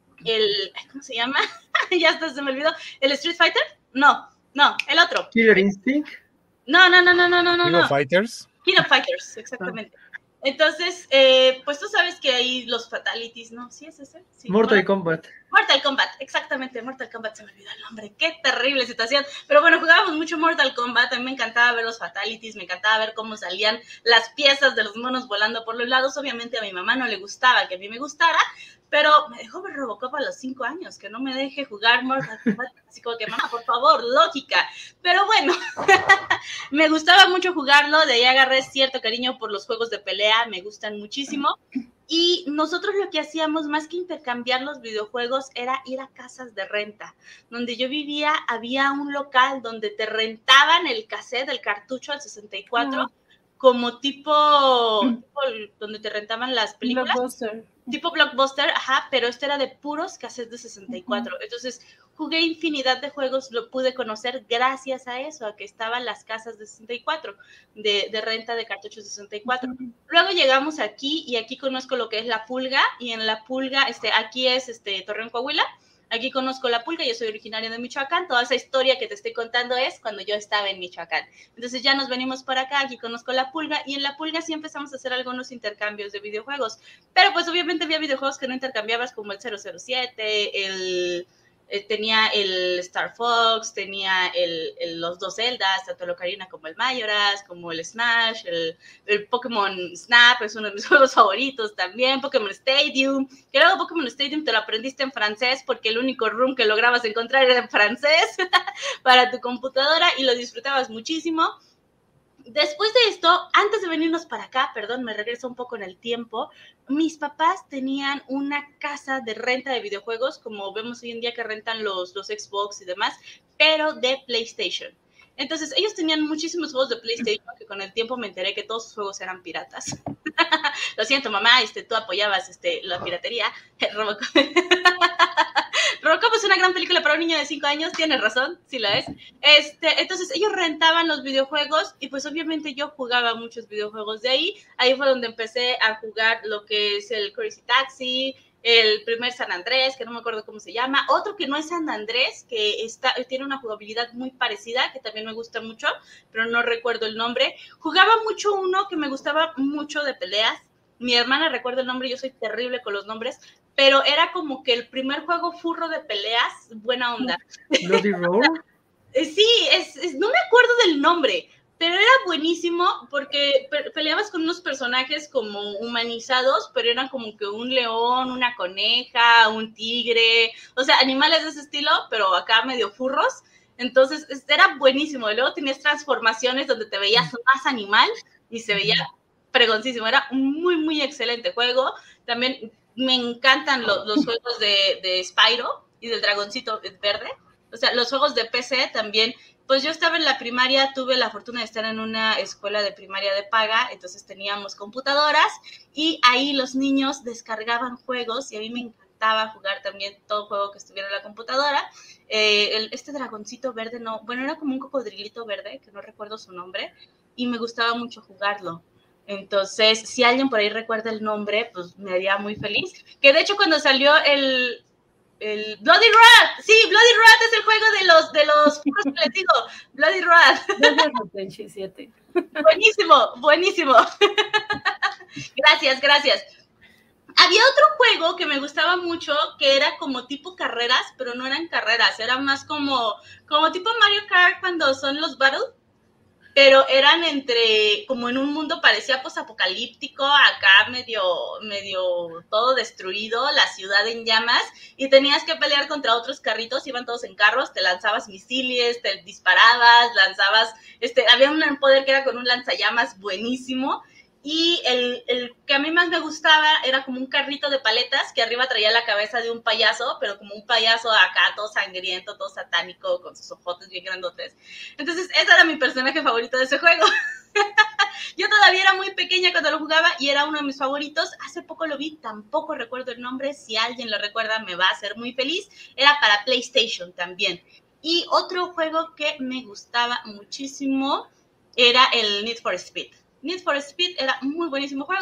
el ¿cómo se llama? Ya hasta se me olvidó, ¿el Street Fighter? No, no, el otro. ¿Killer Instinct? No, no, no, no, no, no, no. ¿King of Fighters? King of Fighters, exactamente. Entonces, eh, pues tú sabes que hay los fatalities, ¿no? ¿Sí es ese? Sí. Mortal bueno, Kombat. Mortal Kombat, exactamente, Mortal Kombat, se me olvidó el nombre, qué terrible situación, pero bueno, jugábamos mucho Mortal Kombat, a mí me encantaba ver los fatalities, me encantaba ver cómo salían las piezas de los monos volando por los lados, obviamente a mi mamá no le gustaba que a mí me gustara, pero me dejó ver Robocop a los cinco años, que no me deje jugar Mortal Kombat, así como que mamá, por favor, lógica, pero bueno, me gustaba mucho jugarlo, de ahí agarré cierto cariño por los juegos de pelea, me gustan muchísimo. Y nosotros lo que hacíamos, más que intercambiar los videojuegos, era ir a casas de renta. Donde yo vivía, había un local donde te rentaban el cassette, el cartucho al sesenta y cuatro, uh-huh. como tipo, tipo donde te rentaban las películas. Blockbuster. Tipo Blockbuster, ajá, pero este era de puros cassettes de sesenta y cuatro. Uh-huh. Entonces, jugué infinidad de juegos, lo pude conocer gracias a eso, a que estaban las casas de sesenta y cuatro, de, de renta de cartuchos de sesenta y cuatro. Uh-huh. Luego llegamos aquí, y aquí conozco lo que es La Pulga, y en La Pulga, este, aquí es este, Torreón, Coahuila. Aquí conozco La Pulga, yo soy originaria de Michoacán, toda esa historia que te estoy contando es cuando yo estaba en Michoacán. Entonces ya nos venimos para acá, aquí conozco La Pulga, y en La Pulga sí empezamos a hacer algunos intercambios de videojuegos, pero pues obviamente había videojuegos que no intercambiabas, como el cero cero siete, el... Eh, tenía el Star Fox, tenía el, el, los dos Zeldas, tanto el Ocarina como el Majora's, como el Smash, el, el Pokémon Snap es uno de mis juegos favoritos también, Pokémon Stadium, que luego Pokémon Stadium te lo aprendiste en francés porque el único room que lograbas encontrar era en francés para tu computadora y lo disfrutabas muchísimo. Después de esto, antes de venirnos para acá, perdón, me regreso un poco en el tiempo, mis papás tenían una casa de renta de videojuegos, como vemos hoy en día que rentan los, los Xbox y demás, pero de PlayStation. Entonces, ellos tenían muchísimos juegos de PlayStation, que con el tiempo me enteré que todos sus juegos eran piratas. Lo siento, mamá, este, tú apoyabas este, la piratería. Robocop. Robocop es una gran película para un niño de cinco años, tienes razón, sí la es. Este, entonces, ellos rentaban los videojuegos y pues obviamente yo jugaba muchos videojuegos de ahí. Ahí fue donde empecé a jugar lo que es el Crazy Taxi, el primer San Andrés, que no me acuerdo cómo se llama, otro que no es San Andrés, que está, tiene una jugabilidad muy parecida, que también me gusta mucho, pero no recuerdo el nombre. Jugaba mucho uno que me gustaba mucho de peleas, mi hermana recuerda el nombre, yo soy terrible con los nombres, pero era como que el primer juego furro de peleas, buena onda. ¿Bloody Roar? Sí, es, es, no me acuerdo del nombre, pero era buenísimo porque pe peleabas con unos personajes como humanizados, pero eran como que un león, una coneja, un tigre, o sea, animales de ese estilo, pero acá medio furros. Entonces, era buenísimo. Y luego tenías transformaciones donde te veías más animal y se veía pregoncísimo. Era un muy, muy excelente juego. También me encantan lo, los juegos de, de Spyro y del dragoncito verde. O sea, los juegos de P C también. Pues yo estaba en la primaria, tuve la fortuna de estar en una escuela de primaria de paga, entonces teníamos computadoras y ahí los niños descargaban juegos y a mí me encantaba jugar también todo juego que estuviera en la computadora. Eh, el, este dragoncito verde, no, bueno, era como un cocodrilito verde, que no recuerdo su nombre, y me gustaba mucho jugarlo. Entonces, si alguien por ahí recuerda el nombre, pues me haría muy feliz. Que de hecho cuando salió el... El Bloody Roar, sí, Bloody Roar es el juego de los de los que les digo, Bloody Roar. Buenísimo, buenísimo. Gracias, gracias. Había otro juego que me gustaba mucho que era como tipo carreras, pero no eran carreras, era más como, como tipo Mario Kart cuando son los battles, pero eran entre, como en un mundo parecía posapocalíptico, acá medio, medio todo destruido, la ciudad en llamas, y tenías que pelear contra otros carritos, iban todos en carros, te lanzabas misiles, te disparabas, lanzabas, este, había un poder que era con un lanzallamas buenísimo, y el, el que a mí más me gustaba era como un carrito de paletas que arriba traía la cabeza de un payaso, pero como un payaso acá todo sangriento, todo satánico, con sus ojotes bien grandotes. Entonces, ese era mi personaje favorito de ese juego. Yo todavía era muy pequeña cuando lo jugaba y era uno de mis favoritos. Hace poco lo vi, tampoco recuerdo el nombre. Si alguien lo recuerda, me va a hacer muy feliz. Era para PlayStation también. Y otro juego que me gustaba muchísimo era el Need for Speed. Need for Speed era un muy buenísimo juego.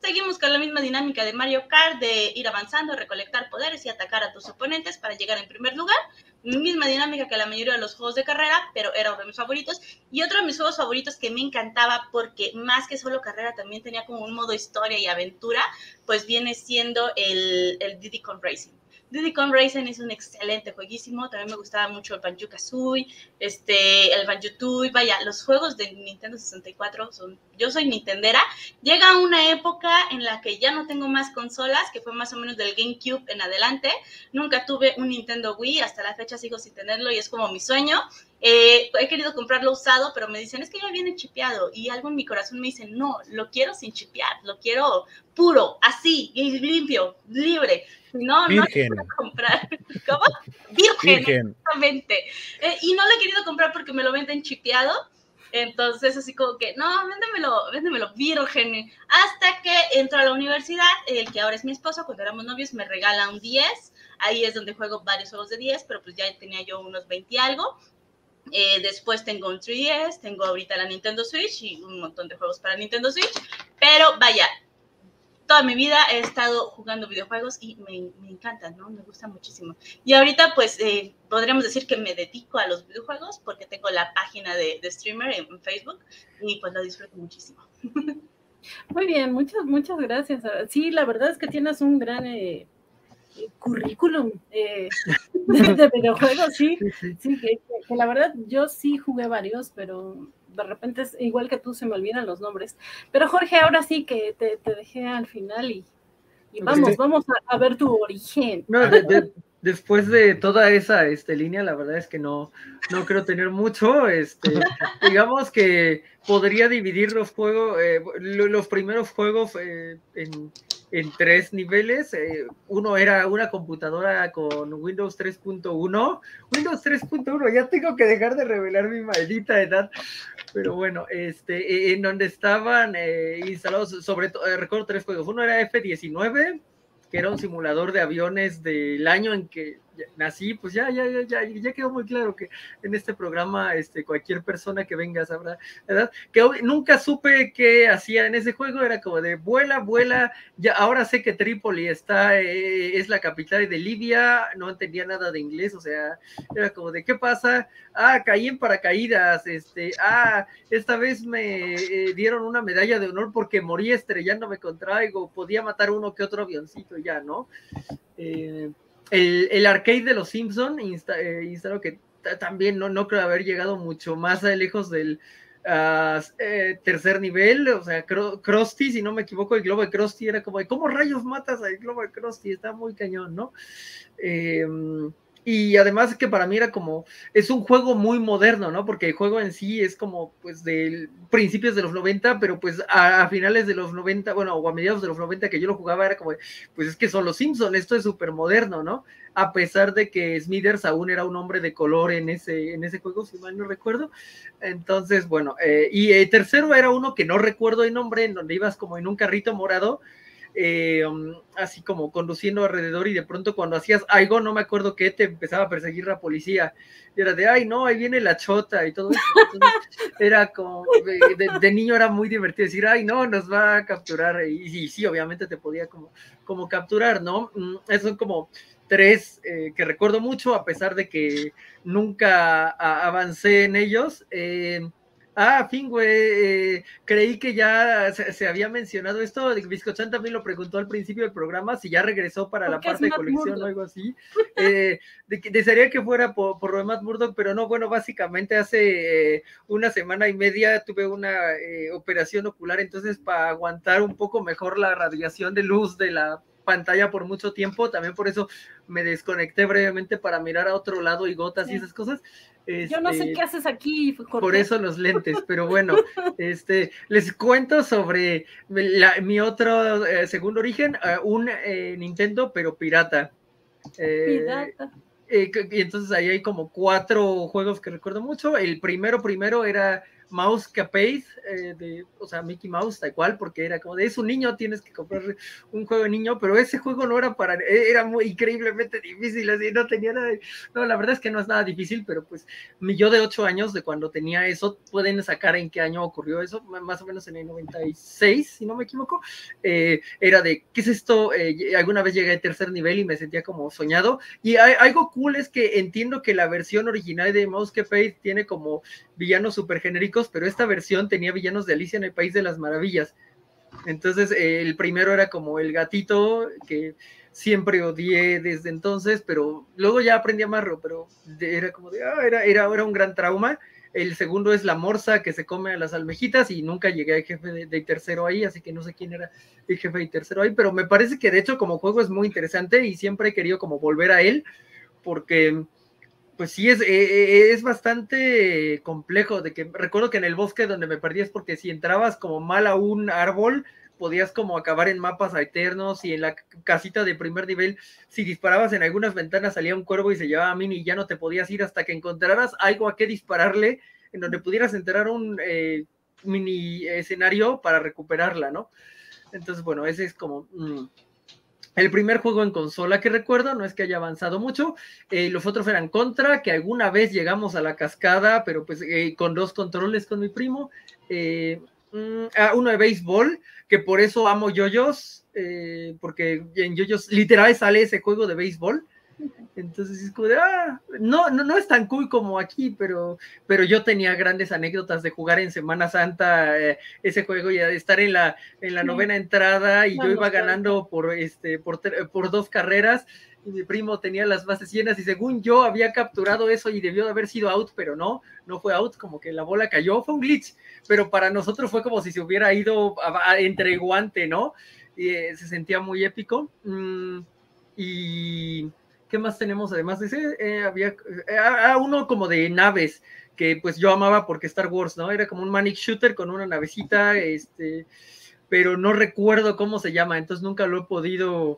Seguimos con la misma dinámica de Mario Kart, de ir avanzando, recolectar poderes y atacar a tus oponentes para llegar en primer lugar. Misma dinámica que la mayoría de los juegos de carrera, pero era uno de mis favoritos. Y otro de mis juegos favoritos que me encantaba, porque más que solo carrera, también tenía como un modo historia y aventura, pues viene siendo el, el Diddy Kong Racing. Diddy Kong Racing es un excelente jueguísimo, también me gustaba mucho el Banjo-Kazooie, este, el Banjo-Tooie, vaya, los juegos de Nintendo sesenta y cuatro son, yo soy nintendera, llega una época en la que ya no tengo más consolas, que fue más o menos del GameCube en adelante, nunca tuve un Nintendo Wii, hasta la fecha sigo sin tenerlo y es como mi sueño. Eh, he querido comprarlo usado, pero me dicen, es que ya viene chipeado, y algo en mi corazón me dice, no, lo quiero sin chipear, lo quiero puro, así, y limpio, libre. No, Virgen. no lo quiero comprar. ¿Cómo? Virgen, Virgen. exactamente. Eh, y no lo he querido comprar porque me lo venden chipeado. Entonces, así como que, no, véndemelo, véndemelo virgen. Hasta que entro a la universidad, el que ahora es mi esposo, cuando éramos novios, me regala un diez. Ahí es donde juego varios juegos de diez, pero pues ya tenía yo unos veinte y algo. Eh, después tengo un tres D S, tengo ahorita la Nintendo Switch y un montón de juegos para Nintendo Switch. Pero vaya, toda mi vida he estado jugando videojuegos y me, me encantan, ¿no? Me gusta muchísimo. Y ahorita, pues, eh, podríamos decir que me dedico a los videojuegos porque tengo la página de, de streamer en, en Facebook y pues lo disfruto muchísimo. Muy bien, muchas, muchas gracias. Sí, la verdad es que tienes un gran eh, currículum eh, de, de videojuegos, sí, sí, que, que la verdad yo sí jugué varios, pero de repente es igual que tú, se me olvidan los nombres. Pero Jorge, ahora sí que te, te dejé al final y, y vamos, sí. vamos a, a ver tu origen. No, de, de, después de toda esa este, línea, la verdad es que no, no creo tener mucho. Este, digamos que podría dividir los juegos, eh, los primeros juegos eh, en, en tres niveles. Eh, uno era una computadora con Windows tres punto uno. Windows tres punto uno, ya tengo que dejar de revelar mi maldita edad. Pero bueno, este, en donde estaban eh, instalados, sobre todo, eh, recuerdo tres juegos. Uno era F diecinueve, que era un simulador de aviones del año en que nací. Pues ya, ya, ya, ya, ya quedó muy claro que en este programa este, cualquier persona que venga sabrá, ¿verdad? Que hoy, nunca supe qué hacía en ese juego, era como de vuela, vuela, ya, ahora sé que Trípoli está, eh, es la capital de Libia, no entendía nada de inglés, o sea, era como de, ¿qué pasa? Ah, caí en paracaídas, este, ah, esta vez me eh, dieron una medalla de honor porque morí estrellándome contra algo, podía matar uno que otro avioncito ya, ¿no? Eh, el, el arcade de los Simpson insta, eh, instaló que t- también no, no creo haber llegado mucho más lejos del uh, eh, tercer nivel, o sea, Krusty, si no me equivoco, el globo de Krusty era como de, ¿cómo rayos matas al globo de Krusty? Está muy cañón, ¿no? Eh, y además que para mí era como, es un juego muy moderno, ¿no? Porque el juego en sí es como, pues, de principios de los noventa, pero pues a, a finales de los noventa, bueno, o a mediados de los noventa que yo lo jugaba, era como, pues es que son los Simpsons, esto es súper moderno, ¿no? A pesar de que Smithers aún era un hombre de color en ese, en ese juego, si mal no recuerdo. Entonces, bueno, eh, y el tercero era uno que no recuerdo el nombre, en donde ibas como en un carrito morado, Eh, um, así como conduciendo alrededor, y de pronto cuando hacías algo, no me acuerdo qué, te empezaba a perseguir la policía, y era de, ay no, ahí viene la chota y todo eso. Entonces, era como, de, de niño era muy divertido decir, ay no, nos va a capturar, y, y sí, obviamente te podía como, como capturar, ¿no? Esos son como tres eh, que recuerdo mucho, a pesar de que nunca a, avancé en ellos. eh, Ah, fin, güey, eh, creí que ya se, se había mencionado esto, Biscochan también lo preguntó al principio del programa, si ya regresó para la parte de colección Murdoch o algo así, eh, de, desearía que fuera por, por lo de Matt Murdock, pero no, bueno, básicamente hace eh, una semana y media tuve una eh, operación ocular, entonces para aguantar un poco mejor la radiación de luz de la pantalla por mucho tiempo, también por eso me desconecté brevemente para mirar a otro lado y gotas sí. y esas cosas. Este, Yo no sé qué haces aquí, Jorge. Por eso los lentes, pero bueno, este, les cuento sobre la, mi otro eh, segundo origen, uh, un eh, Nintendo, pero pirata. Eh, pirata. Eh, y entonces ahí hay como cuatro juegos que recuerdo mucho. El primero, primero era Mouse Capade, eh, de, o sea, Mickey Mouse, tal cual, porque era como de, es un niño, tienes que comprar un juego de niño, pero ese juego no era para, era muy increíblemente difícil, así, no tenía nada, no, la verdad es que no es nada difícil, pero pues mi yo de ocho años, de cuando tenía eso, pueden sacar en qué año ocurrió eso, más o menos en el noventa y seis, si no me equivoco, eh, era de, ¿qué es esto? Eh, alguna vez llegué al tercer nivel y me sentía como soñado, y hay, algo cool es que entiendo que la versión original de Mouse Capade tiene como villanos super genéricos, pero esta versión tenía villanos de Alicia en el País de las Maravillas. Entonces, eh, el primero era como el gatito, que siempre odié desde entonces, pero luego ya aprendí a amarlo, pero de, era como de, ah, era, era, era un gran trauma. El segundo es la morsa que se come a las almejitas y nunca llegué al jefe de, de tercero ahí, así que no sé quién era el jefe de tercero ahí, pero me parece que de hecho como juego es muy interesante y siempre he querido como volver a él, porque pues sí, es, es bastante complejo, de que recuerdo que en el bosque donde me perdí es porque si entrabas como mal a un árbol, podías como acabar en mapas eternos, y en la casita de primer nivel, si disparabas en algunas ventanas salía un cuervo y se llevaba a Minnie y ya no te podías ir hasta que encontraras algo a qué dispararle, en donde pudieras entrar a un eh, mini escenario para recuperarla, ¿no? Entonces, bueno, ese es como... Mmm, el primer juego en consola que recuerdo, no es que haya avanzado mucho, eh, los otros eran Contra, que alguna vez llegamos a la cascada, pero pues eh, con dos controles con mi primo, eh, mm, ah, uno de béisbol, que por eso amo Yoyos, eh, porque en Yoyos literal sale ese juego de béisbol. Entonces es como de, ah, no, no, no es tan cool como aquí, pero, pero yo tenía grandes anécdotas de jugar en Semana Santa eh, ese juego y de estar en la, en la sí. novena entrada y no, yo iba no ganando por, este, por, por dos carreras y mi primo tenía las bases llenas y según yo había capturado eso y debió de haber sido out, pero no, no fue out, como que la bola cayó, fue un glitch, pero para nosotros fue como si se hubiera ido a, a, entre guante, ¿no? Y eh, se sentía muy épico. Mm, y... ¿Qué más tenemos? Además de ese, eh, había eh, uno como de naves, que pues yo amaba porque Star Wars, ¿no? Era como un manic shooter con una navecita, este, pero no recuerdo cómo se llama, entonces nunca lo he podido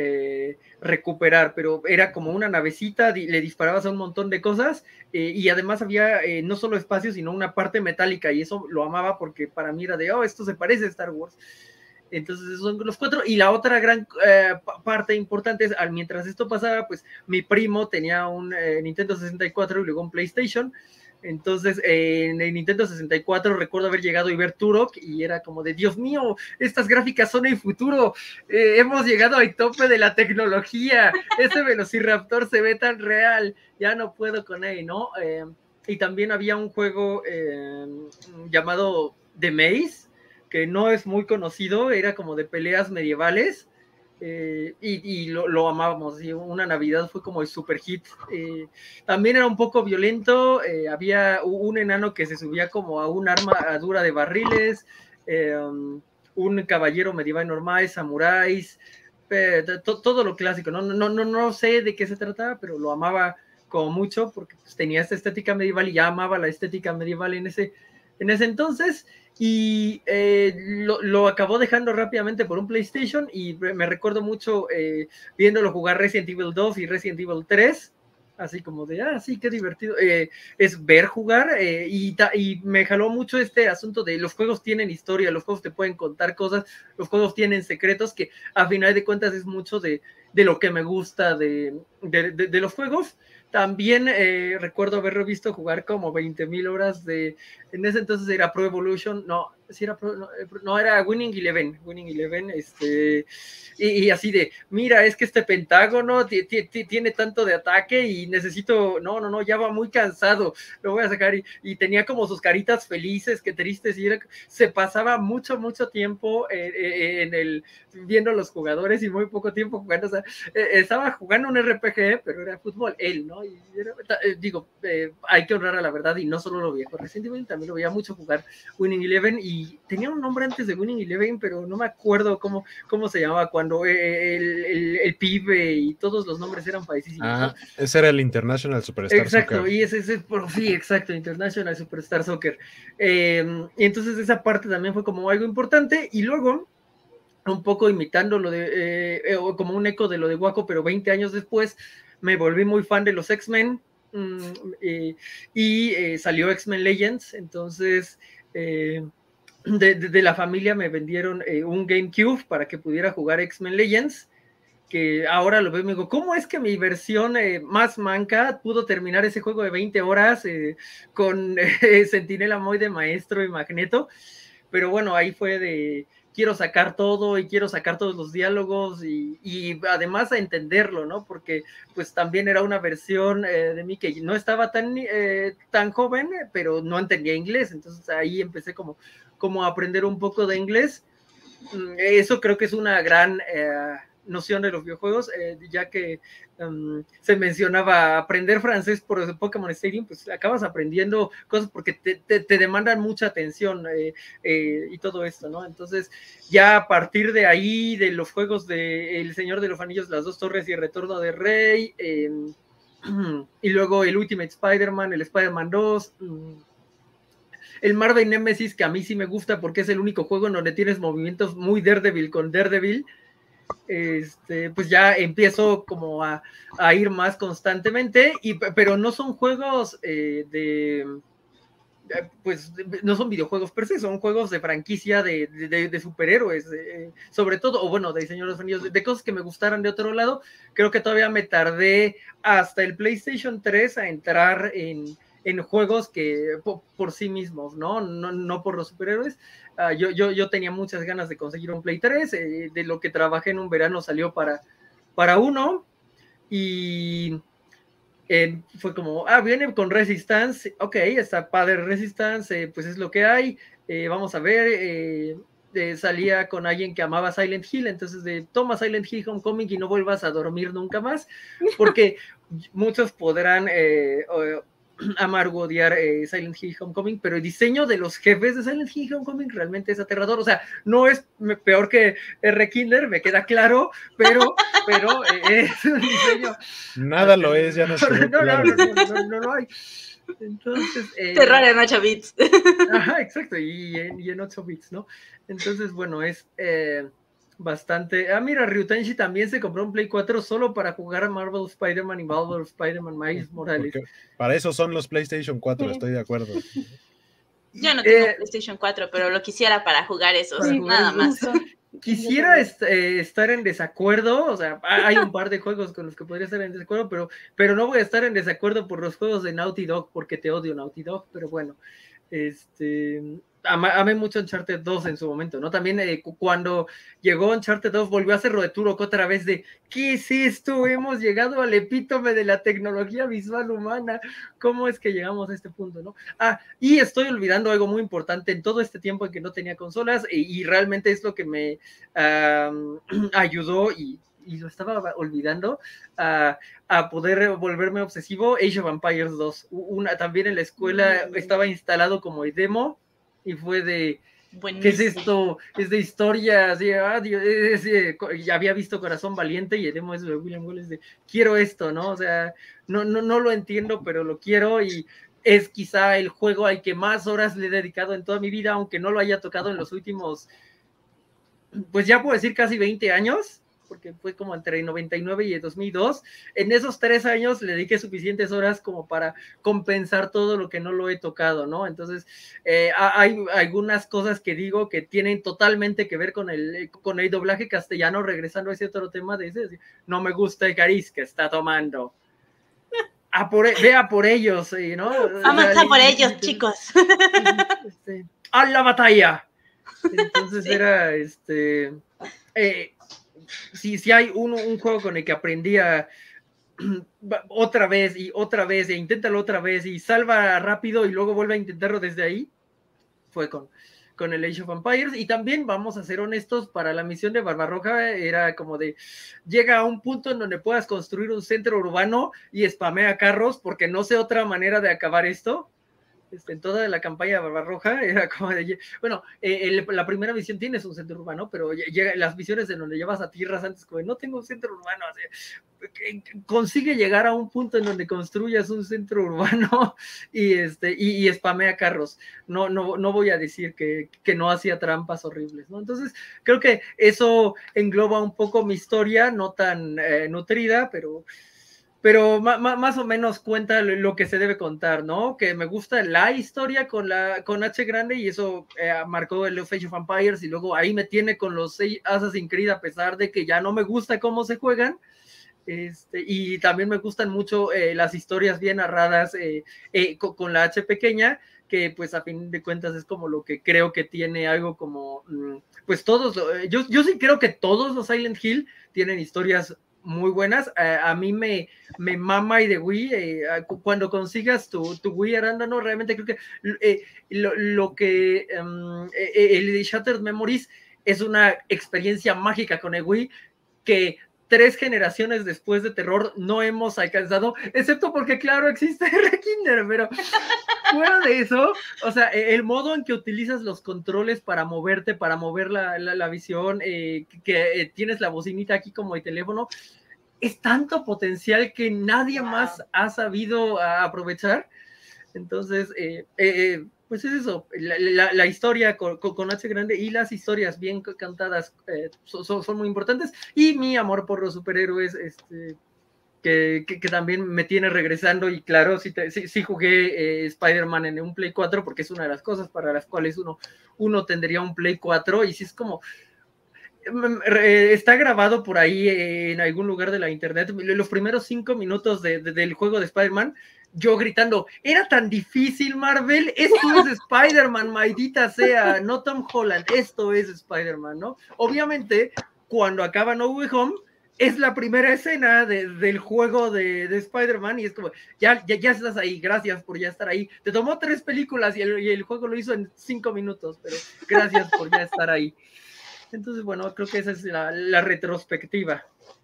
eh, recuperar, pero era como una navecita, le disparabas a un montón de cosas, eh, y además había eh, no solo espacio, sino una parte metálica, y eso lo amaba porque para mí era de, oh, esto se parece a Star Wars. Entonces esos son los cuatro, y la otra gran eh, parte importante es, al, mientras esto pasaba, pues mi primo tenía un eh, Nintendo sesenta y cuatro y luego un PlayStation, entonces eh, en el Nintendo sesenta y cuatro recuerdo haber llegado y ver Turok, y era como de, Dios mío, estas gráficas son el futuro, eh, hemos llegado al tope de la tecnología, ese Velociraptor se ve tan real, ya no puedo con él, ¿no? Eh, y también había un juego eh, llamado The Maze, que no es muy conocido, era como de peleas medievales, eh, y, y lo, lo amábamos, y una Navidad fue como el super hit. Eh, también era un poco violento, eh, había un enano que se subía como a un armadura de barriles, eh, um, un caballero medieval normal, samuráis, eh, to, todo lo clásico, ¿no? No, no, no sé de qué se trataba, pero lo amaba como mucho, porque pues, tenía esta estética medieval, y ya amaba la estética medieval en ese, en ese entonces, y eh, lo, lo acabó dejando rápidamente por un PlayStation, y me recuerdo mucho eh, viéndolo jugar Resident Evil dos y Resident Evil tres, así como de, ah, sí, qué divertido, eh, es ver jugar, eh, y, ta, y me jaló mucho este asunto de los juegos tienen historia, los juegos te pueden contar cosas, los juegos tienen secretos, que a final de cuentas es mucho de, de lo que me gusta de, de, de, de los juegos. También eh, recuerdo haberlo visto jugar como veinte mil horas de, en ese entonces era Pro Evolution, no, sí era Pro, no, no, era Winning Eleven, Winning Eleven, este, y, y así de, mira, es que este pentágono tiene tanto de ataque y necesito, no, no, no, ya va muy cansado, lo voy a sacar, y, y tenía como sus caritas felices, que tristes, y era, se pasaba mucho, mucho tiempo eh, eh, en el, viendo a los jugadores y muy poco tiempo jugando, o sea, eh, estaba jugando un R P G, pero era fútbol, él, ¿no? Y era, eh, digo, eh, hay que honrar a la verdad, y no solo lo veía con Resident Evil, también lo veía mucho jugar Winning Eleven, y tenía un nombre antes de Winning Eleven, pero no me acuerdo cómo, cómo se llamaba, cuando eh, el, el, el pibe y todos los nombres eran paisísimos. Ah, ¿no? Ese era el International Superstar exacto, Soccer. Y ese, ese, sí, exacto, International Superstar Soccer. Eh, y entonces esa parte también fue como algo importante, y luego un poco imitando lo de, eh, eh, como un eco de lo de Waco, pero veinte años después, me volví muy fan de los X-Men, eh, y eh, salió X-Men Legends, entonces eh, de, de, de la familia me vendieron eh, un GameCube para que pudiera jugar X-Men Legends, que ahora lo veo y me digo, ¿cómo es que mi versión eh, más manca pudo terminar ese juego de veinte horas eh, con eh, Sentinela Moy de maestro y Magneto? Pero bueno, ahí fue de quiero sacar todo y quiero sacar todos los diálogos y, y además a entenderlo, ¿no? Porque pues también era una versión eh, de mí que no estaba tan, eh, tan joven, pero no entendía inglés, entonces ahí empecé como, como a aprender un poco de inglés. Eso creo que es una gran eh, noción de los videojuegos, eh, ya que um, se mencionaba aprender francés por Pokémon Stadium, pues acabas aprendiendo cosas porque te, te, te demandan mucha atención eh, eh, y todo esto, ¿no? Entonces ya a partir de ahí, de los juegos de El Señor de los Anillos, Las Dos Torres y El Retorno de Rey, eh, y luego el Ultimate Spider-Man, el Spider-Man dos, el Marvel Nemesis, que a mí sí me gusta porque es el único juego en donde tienes movimientos muy Daredevil con Daredevil, este, pues ya empiezo como a, a ir más constantemente, y, pero no son juegos eh, de, pues no son videojuegos per se, son juegos de franquicia de, de, de superhéroes, eh, sobre todo, o bueno, de Señor de los Anillos, de, de cosas que me gustaran de otro lado. Creo que todavía me tardé hasta el PlayStation tres a entrar en en juegos que por, por sí mismos, ¿no? No, no por los superhéroes. Uh, yo, yo, yo tenía muchas ganas de conseguir un Play tres, eh, de lo que trabajé en un verano salió para, para uno, y eh, fue como, ah, viene con Resistance, ok, está padre Resistance, eh, pues es lo que hay, eh, vamos a ver, eh, eh, salía con alguien que amaba Silent Hill, entonces de toma Silent Hill Homecoming y no vuelvas a dormir nunca más, porque muchos podrán eh, eh, amargo odiar eh, Silent Hill Homecoming, pero el diseño de los jefes de Silent Hill Homecoming realmente es aterrador. O sea, no es peor que R. Kindler, me queda claro, pero, pero eh, es un diseño. Nada lo es, ya no se ve no, claro. no, no, no, no, no lo hay. Entonces, eh, terror en ocho bits. Ajá, exacto, y en, y en ocho bits, ¿no? Entonces, bueno, es eh, bastante. Ah, mira, Ryutenshi también se compró un Play cuatro solo para jugar a Marvel Spider-Man y Marvel Spider-Man Miles Morales. Porque para eso son los PlayStation cuatro, estoy de acuerdo. Yo no tengo eh, PlayStation cuatro, pero lo quisiera para jugar esos, para nada jugar más. Quisiera est eh, estar en desacuerdo, o sea, hay un par de juegos con los que podría estar en desacuerdo, pero, pero no voy a estar en desacuerdo por los juegos de Naughty Dog, porque te odio Naughty Dog, pero bueno, este, amé, amé mucho Uncharted dos en su momento, ¿no? También eh, cuando llegó Uncharted dos volvió a hacerlo de Turok otra vez de, ¿qué es esto? Hemos llegado al epítome de la tecnología visual humana, ¿cómo es que llegamos a este punto, no? Ah, y estoy olvidando algo muy importante en todo este tiempo en que no tenía consolas, y, y realmente es lo que me um, ayudó, y, y lo estaba olvidando, uh, a poder volverme obsesivo, Age of Empires dos. Una, también en la escuela mm. estaba instalado como el demo, y fue de, buenísimo. ¿Qué es esto? Es de historia, así, ah, Dios, es, es, ya había visto Corazón Valiente, y el demo es de William Wallace, de quiero esto, ¿no? O sea, no, no, no lo entiendo, pero lo quiero, y es quizá el juego al que más horas le he dedicado en toda mi vida, aunque no lo haya tocado en los últimos, pues ya puedo decir casi veinte años, porque fue como entre noventa y nueve y dos mil dos. En esos tres años le dediqué suficientes horas como para compensar todo lo que no lo he tocado, ¿no? Entonces, eh, hay algunas cosas que digo que tienen totalmente que ver con el, con el doblaje castellano, regresando a ese otro tema de ese, no me gusta el cariz que está tomando. A por, vea por ellos, ¿no? Vamos a por ellos, y, chicos. Este, ¡a la batalla! Entonces sí. Era, este, eh, si, si hay un, un juego con el que aprendí a otra vez y otra vez, e inténtalo otra vez, y salva rápido y luego vuelve a intentarlo desde ahí, fue con, con el Age of Empires. Y también, vamos a ser honestos, para la misión de Barbarroja era como de, llega a un punto en donde puedas construir un centro urbano y spamea carros, porque no sé otra manera de acabar esto. Este, en toda la campaña de Barbarroja era como de, bueno, eh, el, la primera misión tienes un centro urbano, pero llega, las misiones en donde llevas a tierras antes, como de, no tengo un centro urbano, así, consigue llegar a un punto en donde construyas un centro urbano y, este, y, y spamea carros. No, no, no voy a decir que, que no hacía trampas horribles, ¿no? Entonces, creo que eso engloba un poco mi historia, no tan eh, nutrida, pero pero ma, ma, más o menos cuenta lo que se debe contar, ¿no? Que me gusta la historia con, la, con H grande y eso eh, marcó el Age of Empires y luego ahí me tiene con los Assassin's Creed a pesar de que ya no me gusta cómo se juegan. Este, y también me gustan mucho eh, las historias bien narradas eh, eh, con, con la H pequeña, que pues a fin de cuentas es como lo que creo que tiene algo como, pues todos, yo, yo sí creo que todos los Silent Hill tienen historias muy buenas. A, a mí me, me mama y de Wii, eh, cuando consigas tu, tu Wii Arándano, realmente creo que eh, lo, lo que um, el Shattered Memories es una experiencia mágica con el Wii que tres generaciones después de terror no hemos alcanzado, excepto porque claro existe R-Kinder, pero fuera de eso, o sea, el modo en que utilizas los controles para moverte, para mover la, la, la visión, eh, que eh, tienes la bocinita aquí como el teléfono, es tanto potencial que nadie wow. más ha sabido aprovechar. Entonces, eh, eh, pues es eso, la, la, la historia con, con, con H grande y las historias bien cantadas eh, son, son muy importantes, y mi amor por los superhéroes, este, que, que, que también me tiene regresando, y claro, sí, te, sí, sí jugué eh, Spider-Man en un Play cuatro, porque es una de las cosas para las cuales uno, uno tendría un Play cuatro, y sí es como... Está grabado por ahí en algún lugar de la internet, los primeros cinco minutos de, de, del juego de Spider-Man, yo gritando, era tan difícil, Marvel, esto es Spider-Man, maldita sea, no Tom Holland, esto es Spider-Man, ¿no? Obviamente, cuando acaba No Way Home, es la primera escena de, del juego de, de Spider-Man, y es como, ya, ya, ya estás ahí, gracias por ya estar ahí, te tomó tres películas y el, y el juego lo hizo en cinco minutos, pero gracias por ya estar ahí. Entonces, bueno, creo que esa es la, la retrospectiva.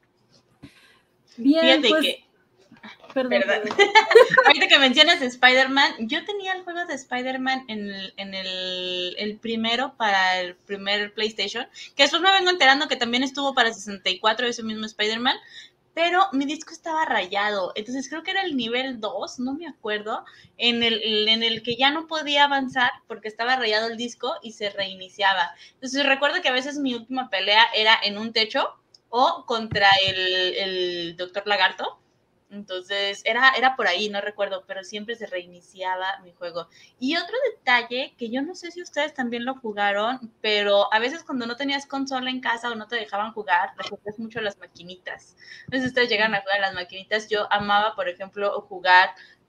Bien, Fíjate pues... que... Perdón, perdón. Ahorita que mencionas Spider-Man, yo tenía el juego de Spider-Man en, el, en el, el primero para el primer PlayStation, que después me vengo enterando que también estuvo para sesenta y cuatro, ese mismo Spider-Man, pero mi disco estaba rayado, entonces creo que era el nivel dos, no me acuerdo, en el, en el que ya no podía avanzar porque estaba rayado el disco y se reiniciaba. Entonces recuerdo que a veces mi última pelea era en un techo o contra el, el Doctor Lagarto. Entonces, era, era por ahí, no recuerdo, pero siempre se reiniciaba mi juego. Y otro detalle, que yo no sé si ustedes también lo jugaron, pero a veces cuando no tenías consola en casa o no te dejaban jugar, le jugas mucho a las maquinitas. Entonces, ustedes llegan a jugar a las maquinitas. Yo amaba, por ejemplo, jugar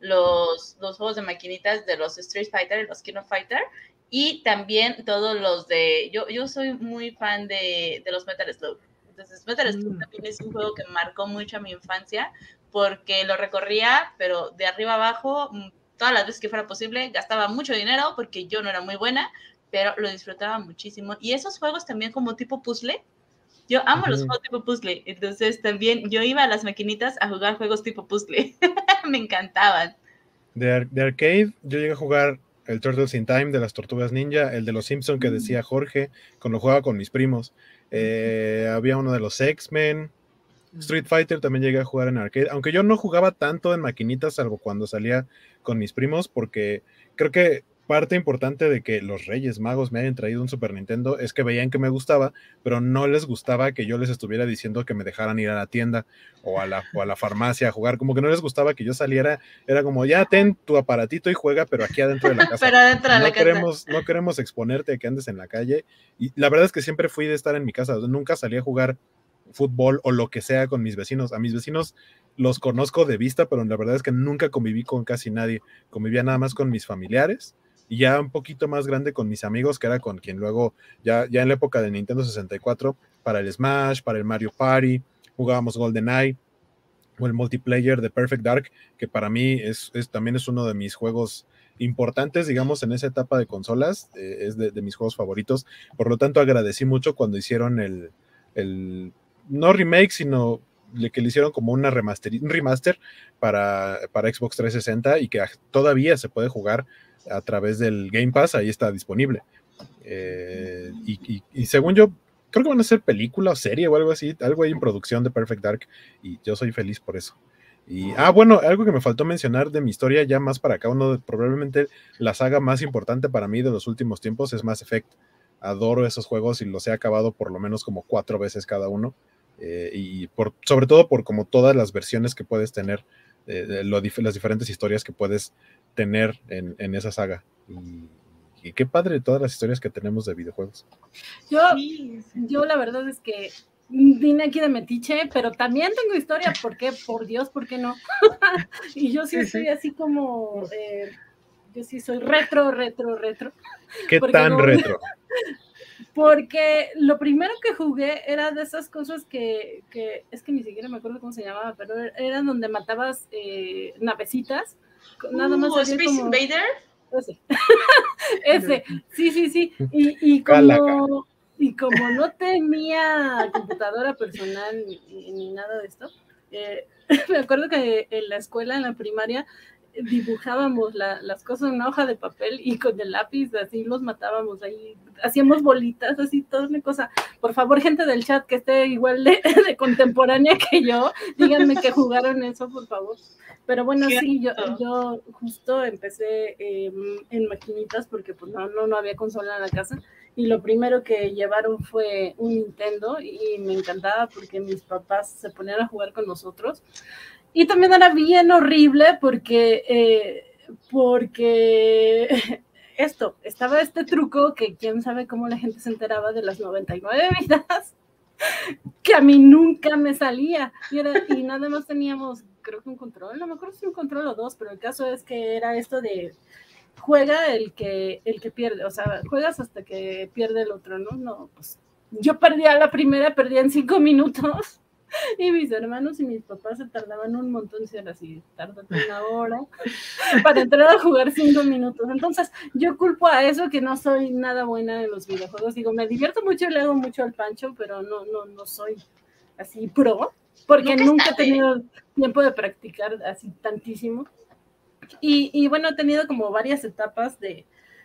los, los juegos de maquinitas de los Street Fighter y los King of Fighter, y también todos los de... Yo, yo soy muy fan de, de los Metal Slug. Entonces, Metal Slug mm. también es un juego que marcó mucho a mi infancia, porque lo recorría, pero de arriba abajo, todas las veces que fuera posible, gastaba mucho dinero, porque yo no era muy buena, pero lo disfrutaba muchísimo. Y esos juegos también como tipo puzzle, yo amo uh-huh. los juegos tipo puzzle, entonces también yo iba a las maquinitas a jugar juegos tipo puzzle, me encantaban. De, ar- de arcade, yo llegué a jugar el Turtles in Time de las Tortugas Ninja, el de los Simpson que decía Jorge, cuando jugaba con mis primos, eh, había uno de los X-Men, Street Fighter también llegué a jugar en arcade, aunque yo no jugaba tanto en maquinitas, salvo cuando salía con mis primos, porque creo que parte importante de que los Reyes Magos me hayan traído un Super Nintendo es que veían que me gustaba, pero no les gustaba que yo les estuviera diciendo que me dejaran ir a la tienda o a la, o a la farmacia a jugar, como que no les gustaba que yo saliera, era como, ya ten tu aparatito y juega, pero aquí adentro de la casa. Pero adentro de no la queremos, casa. No queremos exponerte a que andes en la calle, y la verdad es que siempre fui de estar en mi casa, nunca salí a jugar fútbol o lo que sea con mis vecinos. A mis vecinos los conozco de vista, pero la verdad es que nunca conviví con casi nadie. Convivía nada más con mis familiares y ya un poquito más grande con mis amigos, que era con quien luego, ya, ya en la época de Nintendo sesenta y cuatro, para el Smash, para el Mario Party, jugábamos GoldenEye o el multiplayer de Perfect Dark, que para mí es, es también es uno de mis juegos importantes, digamos, en esa etapa de consolas, eh, es de, de mis juegos favoritos. Por lo tanto, agradecí mucho cuando hicieron el, el no remake, sino que le hicieron como una remaster, un remaster para, para Xbox trescientos sesenta, y que todavía se puede jugar a través del Game Pass, ahí está disponible. Eh, y, y, y según yo, creo que van a hacer película o serie o algo así, algo ahí en producción de Perfect Dark, y yo soy feliz por eso. Y, ah, bueno, algo que me faltó mencionar de mi historia, ya más para acá, uno de, probablemente la saga más importante para mí de los últimos tiempos es Mass Effect. Adoro esos juegos y los he acabado por lo menos como cuatro veces cada uno. eh, y por, sobre todo por como todas las versiones que puedes tener, eh, lo, las diferentes historias que puedes tener en, en esa saga. Y, y qué padre todas las historias que tenemos de videojuegos. Yo, yo la verdad es que vine aquí de metiche, pero también tengo historia, ¿por qué? Por Dios, ¿por qué no? Y yo sí, sí estoy sí. así como, eh, yo sí soy retro, retro, retro. ¿Qué tan no, retro? Porque lo primero que jugué era de esas cosas que, que, es que ni siquiera me acuerdo cómo se llamaba, pero eran donde matabas eh, navecitas. Nada más. Uh, ¿Space como... Invader? Ese. Ese, sí, sí, sí. Y, y como... Y como no tenía computadora personal ni, ni nada de esto, eh, me acuerdo que en la escuela, en la primaria, dibujábamos la, las cosas en una hoja de papel y con el lápiz así los matábamos ahí, hacíamos bolitas, así, toda una cosa. Por favor, gente del chat que esté igual de, de contemporánea que yo, díganme que jugaron eso, por favor. Pero bueno, sí, yo, yo justo empecé eh, en maquinitas porque pues no, no, no había consola en la casa. Y lo primero que llevaron fue un Nintendo y me encantaba porque mis papás se ponían a jugar con nosotros. Y también era bien horrible porque, eh, porque esto, estaba este truco que quién sabe cómo la gente se enteraba de las noventa y nueve vidas, que a mí nunca me salía. Y, era, y nada más teníamos, creo que un control, no me acuerdo si un control o dos, pero el caso es que era esto de... juega el que, el que pierde, o sea, juegas hasta que pierde el otro, ¿no? No, pues yo perdía la primera, perdía en cinco minutos, y mis hermanos y mis papás se tardaban un montón, si era así, tardan una hora, para entrar a jugar cinco minutos. Entonces, yo culpo a eso que no soy nada buena en los videojuegos. Digo, me divierto mucho y le hago mucho al Pancho, pero no, no, no soy así pro, porque nunca, nunca he tenido tiempo de practicar así tantísimo. Y, y bueno, he tenido como varias etapas de,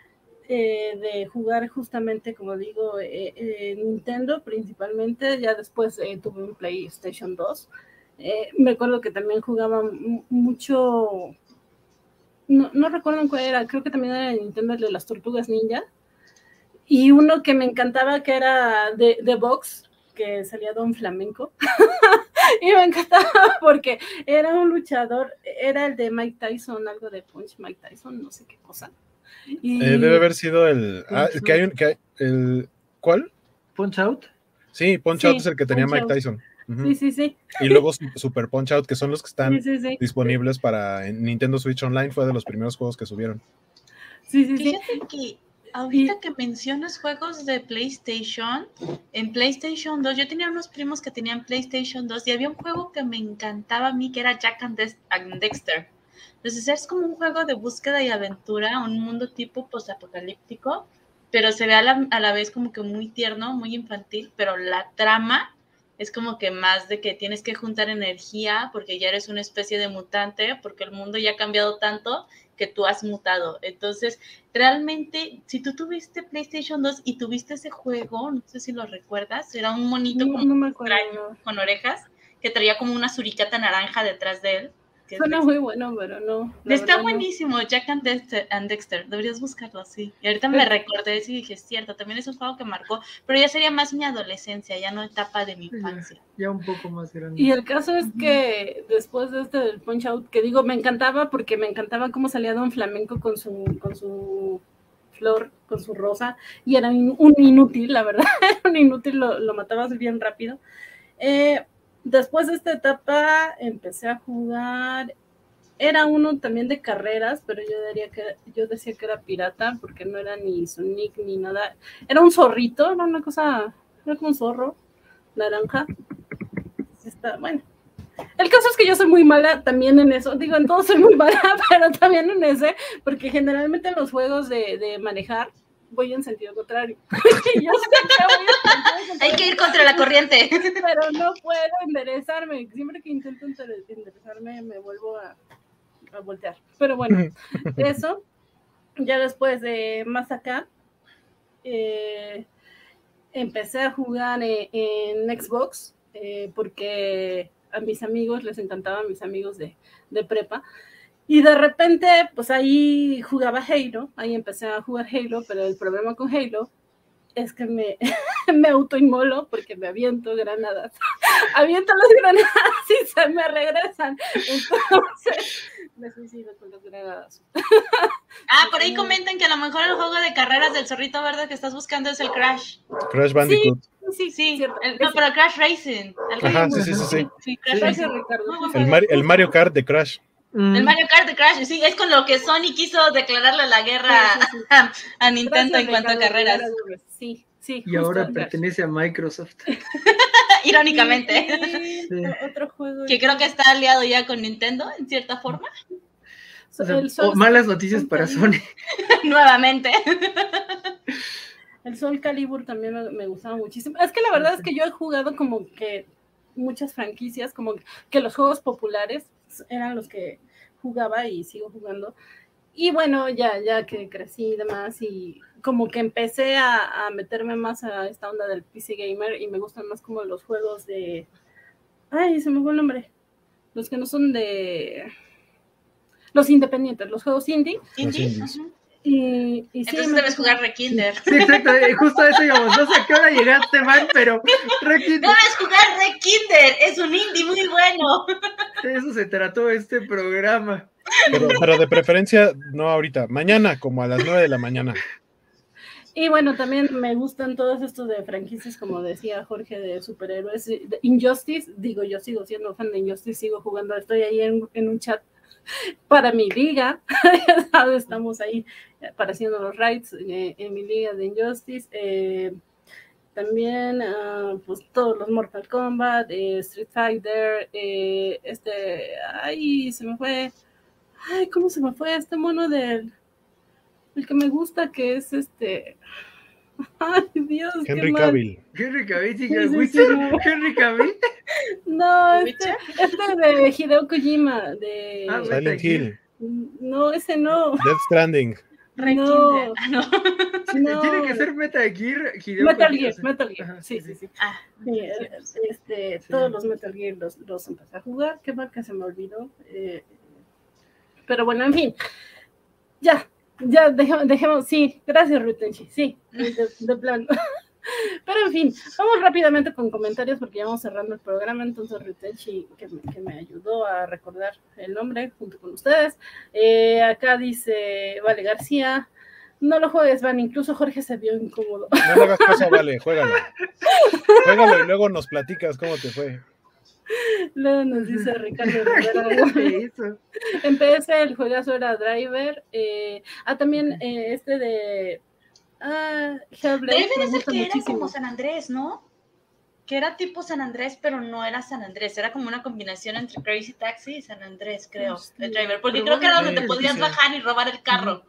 eh, de jugar justamente, como digo, eh, eh, Nintendo principalmente. Ya después eh, tuve un PlayStation dos. Eh, me acuerdo que también jugaba m- mucho, no, no recuerdo cuál era, creo que también era el Nintendo, el de las Tortugas Ninja. Y uno que me encantaba que era de, de box, que salía Don Flamenco. Y me encantaba porque era un luchador, era el de Mike Tyson, algo de Punch Mike Tyson, no sé qué cosa. Y... Eh, debe haber sido el... Ah, que hay un... Que hay, el, ¿cuál? ¿Punch Out? Sí, Punch sí, Out es el que tenía Punch Mike Out. Tyson. Uh-huh. Sí, sí, sí. Y luego Super Punch Out, que son los que están sí, sí, sí. disponibles para Nintendo Switch Online, fue de los primeros juegos que subieron. Sí, sí, Fíjate sí. que ahorita que mencionas juegos de PlayStation, en PlayStation dos, yo tenía unos primos que tenían PlayStation dos y había un juego que me encantaba a mí, que era Jack and, Des- and Dexter. Entonces es como un juego de búsqueda y aventura, un mundo tipo postapocalíptico, pero se ve a la, a la vez como que muy tierno, muy infantil, pero la trama es como que más de que tienes que juntar energía porque ya eres una especie de mutante, porque el mundo ya ha cambiado tanto que tú has mutado. Entonces, realmente, si tú tuviste PlayStation dos y tuviste ese juego, no sé si lo recuerdas, era un monito no, como no me acuerdo, extraño, no. con orejas, que traía como una suricata naranja detrás de él. Suena muy bueno, pero no. Está buenísimo, no. Jack and Dexter, and Dexter, deberías buscarlo, sí. Y ahorita me recordé y dije, es cierto, también es un juego que marcó, pero ya sería más mi adolescencia, ya no etapa de mi infancia. Ya, ya un poco más grande. Y el caso es que después de este del Punch Out, que digo, me encantaba porque me encantaba cómo salía Don Flamenco con su, con su flor, con su rosa, y era un inútil, la verdad, un inútil, lo, lo matabas bien rápido. Eh, después de esta etapa empecé a jugar... Era uno también de carreras, pero yo diría que yo decía que era pirata porque no era ni Sonic ni nada. Era un zorrito, era una cosa, era como un zorro naranja. Está, bueno, el caso es que yo soy muy mala también en eso. Digo, en todo soy muy mala, pero también en ese, porque generalmente en los juegos de, de manejar voy en sentido contrario. Yo sé que voy en sentido contrario. Hay que ir contra la corriente. Pero no puedo enderezarme. Siempre que intento enderezarme me vuelvo a a voltear, pero bueno, eso, ya después de más acá, eh, empecé a jugar en, en Xbox, eh, porque a mis amigos les encantaban mis amigos de, de prepa, y de repente, pues ahí jugaba Halo, ahí empecé a jugar Halo, pero el problema con Halo es que me, me autoinmolo porque me aviento granadas. Aviento las granadas y se me regresan. Entonces, me suicido con las granadas. Ah, por ahí comentan que a lo mejor el juego de carreras del zorrito verde que estás buscando es el Crash. Crash Bandicoot. Sí, sí, Sí, cierto. el, no, pero Crash Racing. El Ajá, Racing. sí, sí, sí, sí. Sí, Crash Gracias, Racing. Ricardo. Muy buen El, juego. Mario, el Mario Kart de Crash. Mm. El Mario Kart de Crash, sí, es con lo que Sony quiso declararle la guerra Sí, sí, sí. a, a Nintendo Gracias, en cuanto a Ricardo, carreras. Ricardo. Sí, sí. Y justo ahora el Crash. pertenece a Microsoft. Irónicamente. Sí, Sí. Otro juego. Que creo que está aliado ya con Nintendo, en cierta forma. O sea, El Sol o malas noticias para Calibur. Sony. Nuevamente. El Soul Calibur también me, me gustaba muchísimo. Es que la verdad es que yo he jugado como que muchas franquicias, como que los juegos populares eran los que jugaba y sigo jugando. Y bueno, ya, ya que crecí y demás, y como que empecé a, a meterme más a esta onda del P C Gamer y me gustan más como los juegos de... Ay, se me fue el nombre. Los que no son de... Los independientes, los juegos indie. Indie. indies. Ujú. Y, y sí, Entonces me debes gusta- jugar Rekinder. Sí, exacto, eh, justo a eso íbamos. No sé a qué hora llegaste, man, pero Rekin, Debes jugar Rekinder. Es un indie muy bueno. de eso se trató este programa. Pero, pero de preferencia, no ahorita. Mañana, como a las nueve de la mañana. Y bueno, también me gustan todos estos de franquicias, como decía Jorge, de superhéroes. De Injustice, digo, yo sigo siendo fan de Injustice, sigo jugando, estoy ahí en, en un chat para mi liga, ya sabes, estamos ahí para haciendo los raids eh, en mi liga de Injustice. Eh, también, uh, pues todos los Mortal Kombat, eh, Street Fighter, eh, este, ay, se me fue, ay, ¿cómo se me fue este mono del... El que me gusta, que es este. Ay, Dios. Henry qué mal. Cavill. Henry Cavill, sí, Sí, sí, Witcher, sí, no. Henry Cavill. No, este, ¿Witcher? este de Hideo Kojima. De... Ah, Silent Metal Gear. Hill. No, ese no. Death Stranding. Rekinder. No. Ah, no. Sí, No. Tiene que ser Metal Gear. Hideo Metal Kojima, Gear, o sea. Metal Gear. Ajá, Sí, sí, sí. Ah, Sí, este, Sí. todos los Metal Gear los, los empecé a jugar. Qué mal que se me olvidó. Eh, pero bueno, en fin. Ya, ya dejemos, dejemos sí, gracias Rutenchi, sí, de, de plano. Pero en fin, vamos rápidamente con comentarios porque ya vamos cerrando el programa. Entonces Rutenchi, que me, que me ayudó a recordar el nombre junto con ustedes. Eh, acá dice Vale García, no lo juegues, Van, incluso Jorge se vio incómodo. No le hagas caso, Vale, juégalo. Juégalo y luego nos platicas cómo te fue. Luego nos dice Ricardo Rivera. ¿Qué hizo? En P S el juegazo era Driver. Eh, ah, también eh, este de ah, Hellblade. Driver me es el gusta que era muchísimo. como San Andrés, ¿no? Que era tipo San Andrés, pero no era San Andrés. Era como una combinación entre Crazy Taxi y San Andrés, creo. Hostia. El Driver. Porque creo que era donde te Probablemente podías sí. bajar y robar el carro.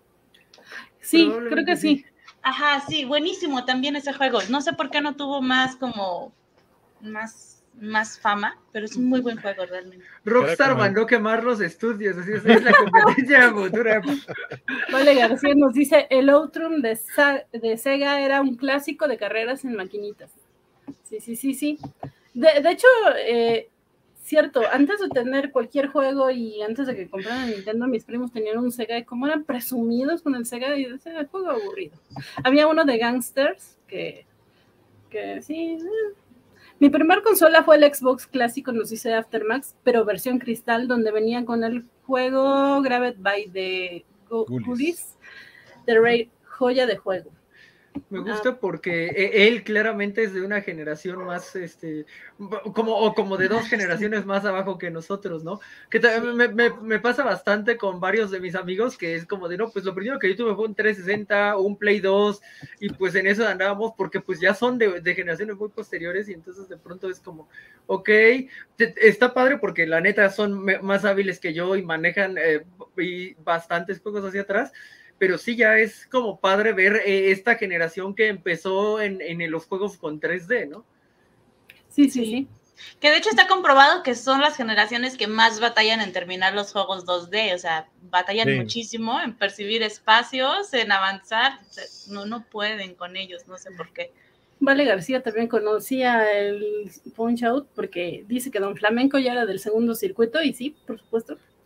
Sí, creo Probablemente que sí. Ajá, sí, buenísimo también ese juego. No sé por qué no tuvo más como más, más fama, pero es un muy buen juego realmente. Rockstar Era como- mandó quemar los estudios, así es, es la competencia futura. Vale García nos dice el Outrun de, Sa- de Sega era un clásico de carreras en maquinitas. Sí, sí, sí, sí. De, de hecho, eh, cierto, antes de tener cualquier juego y antes de que compraran Nintendo, mis primos tenían un Sega y como eran presumidos con el Sega y decían, el juego aburrido. Había uno de Gangsters que, que sí. eh. Mi primer consola fue el Xbox clásico, nos dice Aftermax, pero versión cristal, donde venía con el juego Grabbed by the Go- Ghoulies. Ghoulies, The Raid, joya de juego. Me gusta porque e- él claramente es de una generación más, este, como, o como de dos generaciones más abajo que nosotros, ¿no? Que también me, me, me pasa bastante con varios de mis amigos, que es como de, no, pues lo primero que yo tuve fue un trescientos sesenta, un Play dos, y pues en eso andábamos, porque pues ya son de, de generaciones muy posteriores, y entonces de pronto es como, ok, te- está padre porque la neta son me- más hábiles que yo y manejan eh, y bastantes juegos hacia atrás, pero sí ya es como padre ver eh, esta generación que empezó en, en los juegos con tres D, ¿no? Sí, sí, sí. Que de hecho está comprobado que son las generaciones que más batallan en terminar los juegos dos D, o sea, batallan Sí. muchísimo en percibir espacios, en avanzar, o sea, no, no pueden con ellos, no sé por qué. Vale García también conocía el Punch Out porque dice que Don Flamenco ya era del segundo circuito y sí, por supuesto.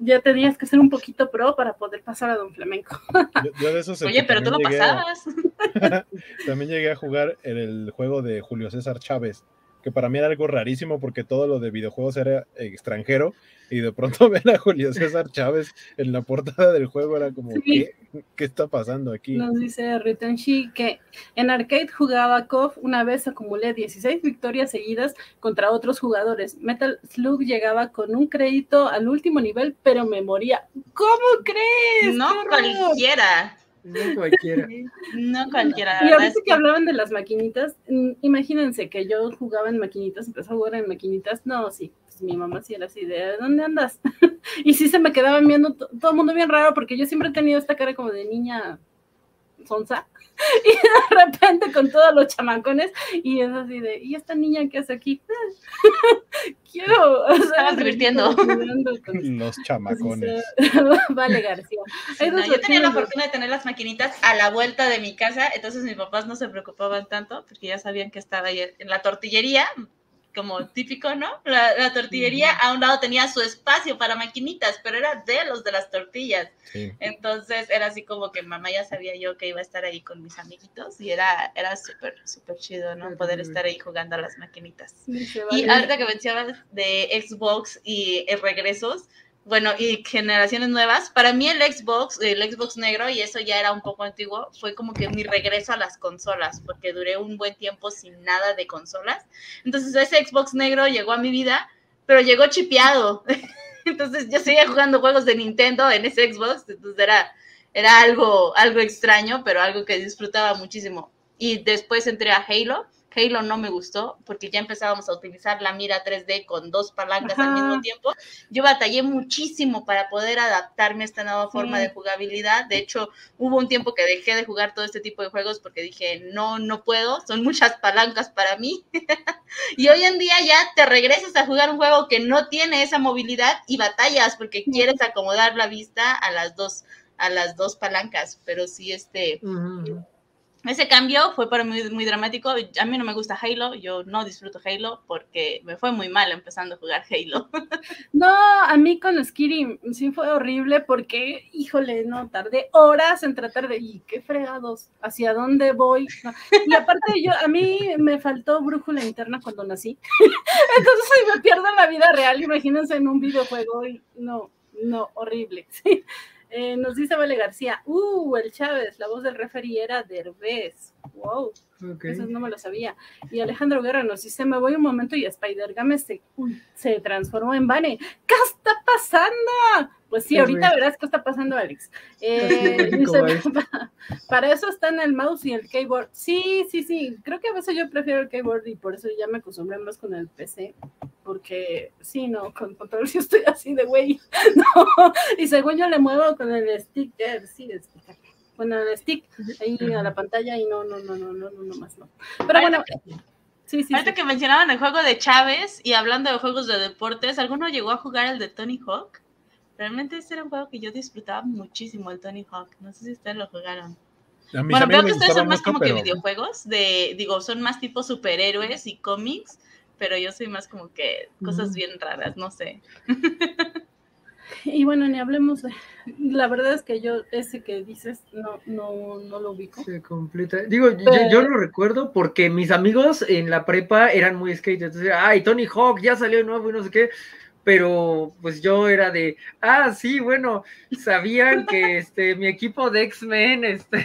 ya tenías que ser un poquito pro para poder pasar a Don Flamenco. Yo, yo de esos Oye, pero tú lo pasabas. A, también llegué a jugar en el juego de Julio César Chávez, que para mí era algo rarísimo porque todo lo de videojuegos era extranjero y de pronto ver a Julio César Chávez en la portada del juego era como, sí. ¿qué, ¿qué está pasando aquí? Nos dice Ritenshi que en arcade jugaba C O F, una vez acumulé dieciséis victorias seguidas contra otros jugadores. Metal Slug llegaba con un crédito al último nivel, pero me moría. ¿Cómo crees? No cualquiera. No cualquiera. No cualquiera. Y ahorita que, que hablaban de las maquinitas, imagínense que yo jugaba en maquinitas, empecé a jugar en maquinitas. No, sí, pues mi mamá sí era así de, ¿dónde andas? Y sí se me quedaban viendo to- todo el mundo bien raro, porque yo siempre he tenido esta cara como de niña sonsa. Y de repente con todos los chamacones, y es así de, ¿y esta niña qué hace aquí? Quiero. O sea, estabas divirtiendo. Los chamacones. Vale, García. Sí, no, yo tenía la fortuna de tener las maquinitas a la vuelta de mi casa, entonces mis papás no se preocupaban tanto, porque ya sabían que estaba ahí en la tortillería, como típico, ¿no? La, la tortillería uh-huh. a un lado tenía su espacio para maquinitas, pero era de los de las tortillas. Sí. Entonces era así como que mamá ya sabía yo que iba a estar ahí con mis amiguitos y era era súper, súper chido, ¿no? Poder estar ahí jugando a las maquinitas. Sí, y ahorita que mencionabas de Xbox y eh, regresos, bueno, y generaciones nuevas, para mí el Xbox, el Xbox negro, y eso ya era un poco antiguo, fue como que mi regreso a las consolas, porque duré un buen tiempo sin nada de consolas. Entonces ese Xbox negro llegó a mi vida, pero llegó chipeado. Entonces yo seguía jugando juegos de Nintendo en ese Xbox, entonces era, era algo, algo extraño, pero algo que disfrutaba muchísimo. Y después entré a Halo. Halo no me gustó porque ya empezábamos a utilizar la mira tres D con dos palancas Ajá. al mismo tiempo. Yo batallé muchísimo para poder adaptarme a esta nueva forma sí. de jugabilidad. De hecho, hubo un tiempo que dejé de jugar todo este tipo de juegos porque dije, no, no puedo, son muchas palancas para mí. Y hoy en día ya te regresas a jugar un juego que no tiene esa movilidad y batallas porque quieres acomodar la vista a las dos, a las dos palancas. Pero sí, este... Uh-huh. Ese cambio fue para mí muy dramático. A mí no me gusta Halo, yo no disfruto Halo porque me fue muy mal empezando a jugar Halo. No, a mí con Skiri sí fue horrible porque, híjole, no, tardé horas en tratar de, y qué fregados, ¿hacia dónde voy? No. Y aparte yo, a mí me faltó brújula interna cuando nací. Entonces si me pierdo en la vida real, imagínense en un videojuego y no, no, horrible, sí. Eh, nos dice Vale García, uh, el Chávez, la voz del referee era Derbez. Wow, okay. Eso no me lo sabía. Y Alejandro Guerra nos dice, me voy un momento y Spider-Game se, se transformó en Vane. ¿Qué está pasando? Pues sí, ahorita sí. verás qué está pasando, Alex. Eh, dice, para, para eso están el mouse y el keyboard. Sí, sí, sí, creo que a veces yo prefiero el keyboard y por eso ya me acostumbré más con el P C. Porque, sí, no, con control sí estoy así de güey, no, y según yo le muevo con el stick, eh, sí, el stick, con el stick ahí a la pantalla y no, no, no, no, no, no, no más no. Pero bueno, sí, sí. Ahorita sí. que mencionaban el juego de Chávez y hablando de juegos de deportes, ¿alguno llegó a jugar el de Tony Hawk? Realmente ese era un juego que yo disfrutaba muchísimo, el Tony Hawk, no sé si ustedes lo jugaron. Bueno, veo que ustedes son más mucho, como pero... que videojuegos, de, digo, son más tipo superhéroes y cómics, pero yo soy más como que cosas mm. bien raras, no sé. Y bueno, ni hablemos de... La verdad es que yo, ese que dices, no, no, no lo ubico. Se completa. Digo, pero... yo, yo lo recuerdo porque mis amigos en la prepa eran muy skate, entonces, ay, Tony Hawk ya salió de nuevo y no sé qué, pero pues yo era de, ah, sí, bueno, sabían que este, mi equipo de X-Men, este...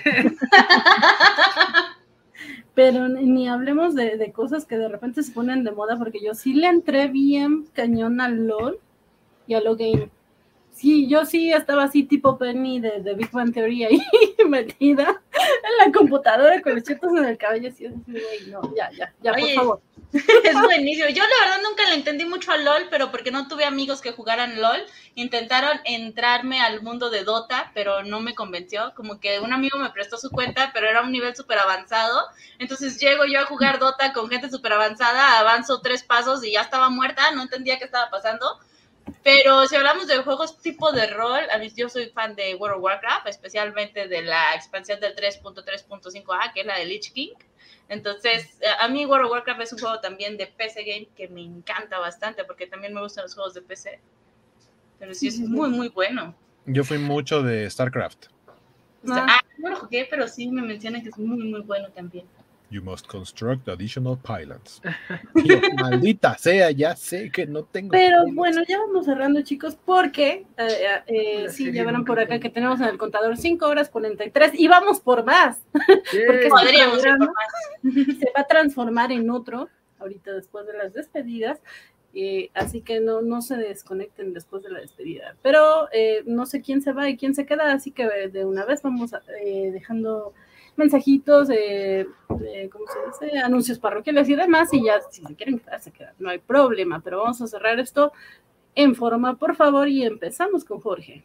Pero ni hablemos de, de cosas que de repente se ponen de moda, porque yo sí le entré bien cañón al LOL y a lo game. Sí, yo sí estaba así tipo Penny de, de Big Bang Theory ahí metida en la computadora con los chetos en el cabello, así, güey, no, ya, ya, ya, Oye, por favor. Es buenísimo. Yo la verdad nunca le entendí mucho a LOL, pero porque no tuve amigos que jugaran LOL, intentaron entrarme al mundo de Dota, pero no me convenció, como que un amigo me prestó su cuenta, pero era un nivel súper avanzado, entonces llego yo a jugar Dota con gente súper avanzada, avanzo tres pasos y ya estaba muerta, no entendía qué estaba pasando. Pero si hablamos de juegos tipo de rol, a mí, yo soy fan de World of Warcraft, especialmente de la expansión del tres punto tres punto cinco a, que es la de Lich King. Entonces, a mí World of Warcraft es un juego también de P C Game que me encanta bastante, porque también me gustan los juegos de P C. pero sí es muy, muy bueno. Yo fui mucho de StarCraft. Ah, ah no lo jugué, pero sí me mencionan que es muy, muy bueno también. You must construct additional pylons. Dios, maldita sea, ya sé que no tengo. Pero pylons. Bueno, ya vamos cerrando, chicos, porque eh, eh, sí, ya verán por acá que tenemos en el contador cinco horas cuarenta y tres y vamos por más. Sí. Porque podríamos ir por más. Se va a transformar en otro ahorita después de las despedidas. Eh, así que no, no se desconecten después de la despedida. Pero eh, no sé quién se va y quién se queda, así que de una vez vamos a, eh, dejando mensajitos, eh, eh, ¿cómo se dice? Anuncios parroquiales y demás, y ya si se quieren quedar, se quedan, no hay problema, pero vamos a cerrar esto en forma, por favor, y empezamos con Jorge.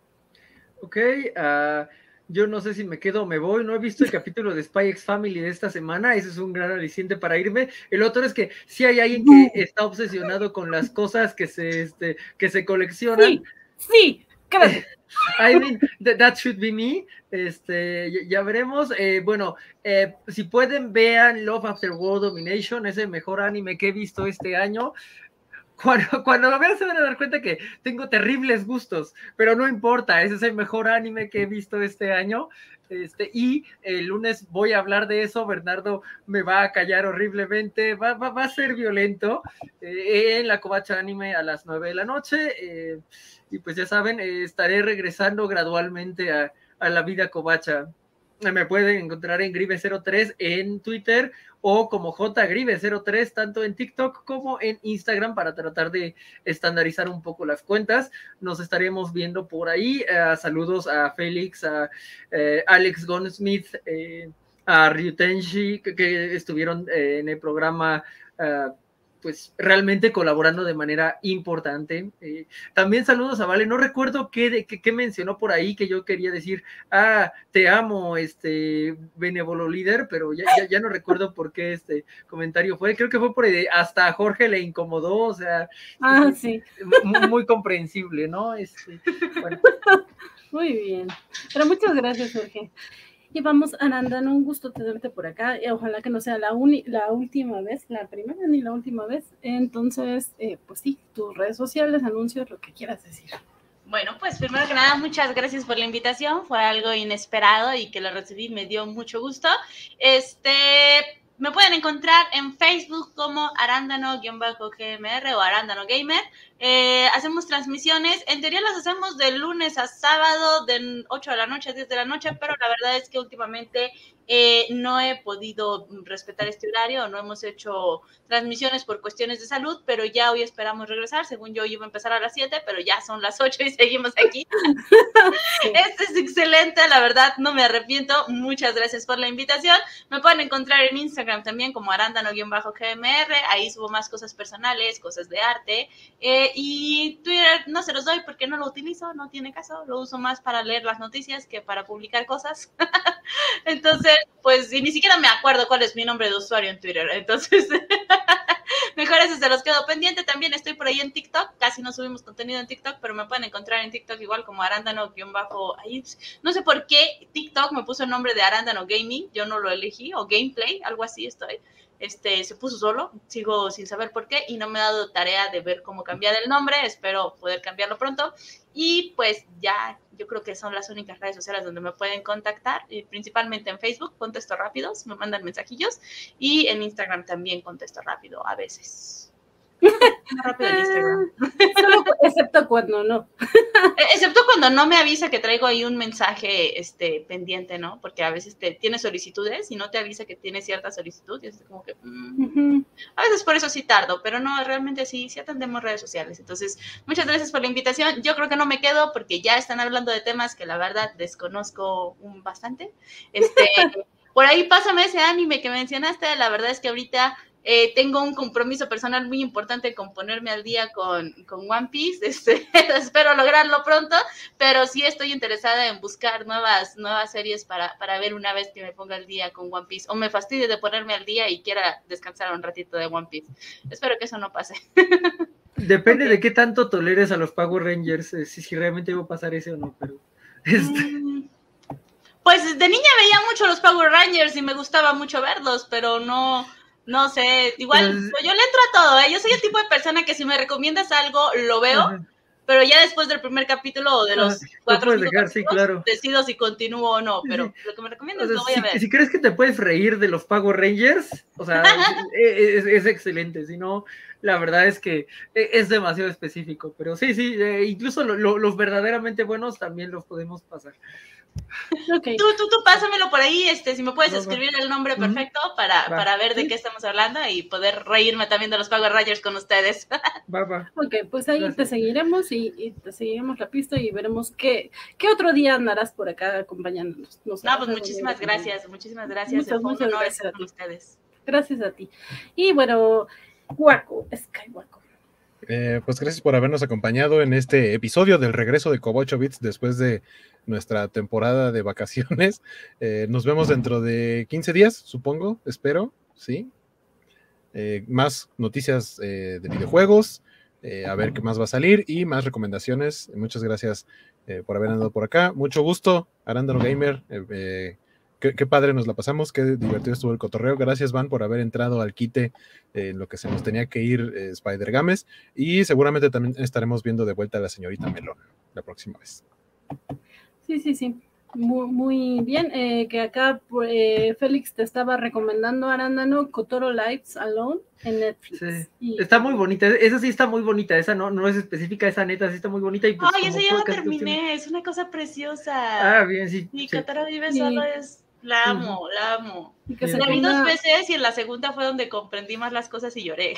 Ok, uh, yo no sé si me quedo o me voy, no he visto el capítulo de Spy X Family de esta semana, ese es un gran aliciente para irme. El otro es que si hay alguien que está obsesionado con las cosas que se, este, que se coleccionan. Sí, sí, quédate. I mean, that, that should be me. Este, ya, ya veremos. Eh, bueno, eh, si pueden, vean Love After World Domination, es el mejor anime que he visto este año. Cuando, cuando lo vean se van a dar cuenta que tengo terribles gustos, pero no importa, ese es el mejor anime que he visto este año. Este, y el lunes voy a hablar de eso, Bernardo me va a callar horriblemente, va, va, va a ser violento eh, en la Kobacha Anime a las nueve de la noche. Eh, y pues ya saben, eh, estaré regresando gradualmente a, a la vida Kobacha. Me pueden encontrar en Grive cero tres en Twitter o como jgrive cero tres tanto en TikTok como en Instagram para tratar de estandarizar un poco las cuentas. Nos estaremos viendo por ahí. Uh, saludos a Félix, a uh, Alex Gunsmith, eh, a Ryutenshi que, que estuvieron eh, en el programa uh, pues realmente colaborando de manera importante. Eh, también saludos a Vale, no recuerdo qué, de, qué, qué mencionó por ahí que yo quería decir, ah, te amo, este, benévolo líder, pero ya, ya, ya no recuerdo por qué este comentario fue, creo que fue por ahí, hasta a Jorge le incomodó, o sea, ah, sí. muy, muy comprensible, ¿no? Este, bueno. Muy bien, pero muchas gracias, Jorge. Y vamos, Arandano, un gusto tenerte por acá. Y ojalá que no sea la, uni, la última vez, la primera ni la última vez. Entonces, eh, pues sí, tus redes sociales, anuncios, lo que quieras decir. Bueno, pues primero que nada, muchas gracias por la invitación. Fue algo inesperado y que lo recibí, me dio mucho gusto. Este... Me pueden encontrar en Facebook como arándano-G M R o Arándano Gamer. Eh, hacemos transmisiones, en teoría las hacemos de lunes a sábado, de ocho de la noche a diez de la noche, pero la verdad es que últimamente eh, no he podido respetar este horario, no hemos hecho transmisiones por cuestiones de salud, pero ya hoy esperamos regresar. Según yo iba a empezar a las siete, pero ya son las ocho y seguimos aquí. Sí. Este es excelente, la verdad, no me arrepiento. Muchas gracias por la invitación. Me pueden encontrar en Instagram también como arándano-G M R, ahí subo más cosas personales, cosas de arte, eh, y Twitter no se los doy porque no lo utilizo, no tiene caso, lo uso más para leer las noticias que para publicar cosas. Entonces, pues, y ni siquiera me acuerdo cuál es mi nombre de usuario en Twitter, entonces mejor eso se los quedo pendiente. También estoy por ahí en TikTok, casi no subimos contenido en TikTok, pero me pueden encontrar en TikTok igual como arándano-, ahí, no sé por qué TikTok me puso el nombre de Arándano Gaming, yo no lo elegí, o Gameplay, algo así estoy. Este, se puso solo, sigo sin saber por qué y no me he dado tarea de ver cómo cambiar el nombre, espero poder cambiarlo pronto. Y pues ya, yo creo que son las únicas redes sociales donde me pueden contactar, y principalmente en Facebook, contesto rápidos, me mandan mensajillos, y en Instagram también contesto rápido a veces. Más rápido en Instagram. Solo, excepto cuando no. Excepto cuando no me avisa que traigo ahí un mensaje este, pendiente, ¿no? Porque a veces te tiene solicitudes y no te avisa que tiene cierta solicitud, y es como que mm, uh-huh. A veces por eso sí tardo, pero no, realmente sí, sí atendemos redes sociales. Entonces, muchas gracias por la invitación. Yo creo que no me quedo porque ya están hablando de temas que la verdad desconozco un bastante. Este, por ahí pásame ese anime que mencionaste, la verdad es que ahorita Eh, tengo un compromiso personal muy importante con ponerme al día con, con One Piece, este, espero lograrlo pronto, pero sí estoy interesada en buscar nuevas, nuevas series para, para ver una vez que me ponga al día con One Piece, o me fastidie de ponerme al día y quiera descansar un ratito de One Piece. Espero que eso no pase. Depende okay. de qué tanto toleres a los Power Rangers, eh, si, si realmente va a pasar eso o no, pero... Este... Mm, pues de niña veía mucho los Power Rangers y me gustaba mucho verlos, pero no... No sé, igual, pues, yo le entro a todo, ¿eh? Yo soy el tipo de persona que si me recomiendas algo, lo veo, uh-huh. pero ya después del primer capítulo o de los ah, cuatro dejar, capítulos, sí, claro. decido si continúo o no, pero sí. Lo que me recomiendas o sea, lo voy si, a ver. Si crees que te puedes reír de los Power Rangers, o sea, es, es, excelente, si no, la verdad es que es demasiado específico, pero sí, sí, eh, incluso lo, lo, los verdaderamente buenos también los podemos pasar. Okay. Tú, tú, tú pásamelo por ahí, este, si me puedes va, escribir va. el nombre perfecto uh-huh. para, para ver de ¿sí? qué estamos hablando y poder reírme también de los Power Rangers con ustedes. Va, va. Ok, pues ahí Gracias. te seguiremos y, y te seguiremos la pista y veremos qué, qué otro día andarás por acá acompañándonos. No, no pues muchísimas gracias, muchísimas gracias. Muchas, muchas gracias a con ustedes. Gracias a ti. Y bueno, Waco, Sky Waco. Eh, pues gracias por habernos acompañado en este episodio del regreso de Kobo ocho Bits después de nuestra temporada de vacaciones. Eh, nos vemos dentro de quince días, supongo, espero, ¿sí? Eh, más noticias eh, de videojuegos, eh, a ver qué más va a salir y más recomendaciones. Muchas gracias eh, por haber andado por acá. Mucho gusto, Arándano Gamer. Eh, eh, qué, qué padre nos la pasamos, qué divertido estuvo el cotorreo. Gracias, Van, por haber entrado al quite en eh, lo que se nos tenía que ir eh, Spider Games. Y seguramente también estaremos viendo de vuelta a la señorita Melón la próxima vez. Sí, sí, sí. Muy, muy bien. Eh, que acá eh, Félix te estaba recomendando, Arándano, Kotoro Lives Alone en Netflix. Sí. Y... Está muy bonita. Esa sí está muy bonita. Esa no, no es específica, esa neta sí está muy bonita. Y pues, ay, esa ya la terminé. Tiene... Es una cosa preciosa. Ah, bien, sí. Y sí. Kotoro Vive sí. Solo es. La amo, uh-huh. la amo. Y que se la vi dos veces y en la segunda fue donde comprendí más las cosas y lloré.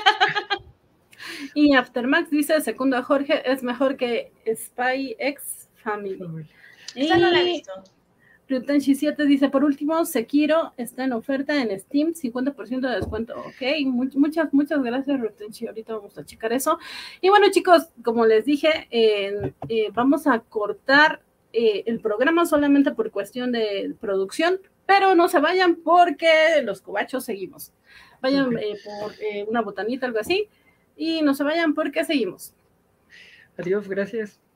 Y Aftermax dice, segundo a Jorge, es mejor que Spy X Family. Esa no la he visto. Ryutenshi siete dice, por último, Sekiro está en oferta en Steam, cincuenta por ciento de descuento. Ok, Much, muchas, muchas gracias, Ryutenshi. Ahorita vamos a checar eso. Y bueno, chicos, como les dije, eh, eh, vamos a cortar eh, el programa solamente por cuestión de producción, pero no se vayan porque los cobachos seguimos. Vayan eh, por eh, una botanita, algo así, y no se vayan porque seguimos. Adiós, gracias.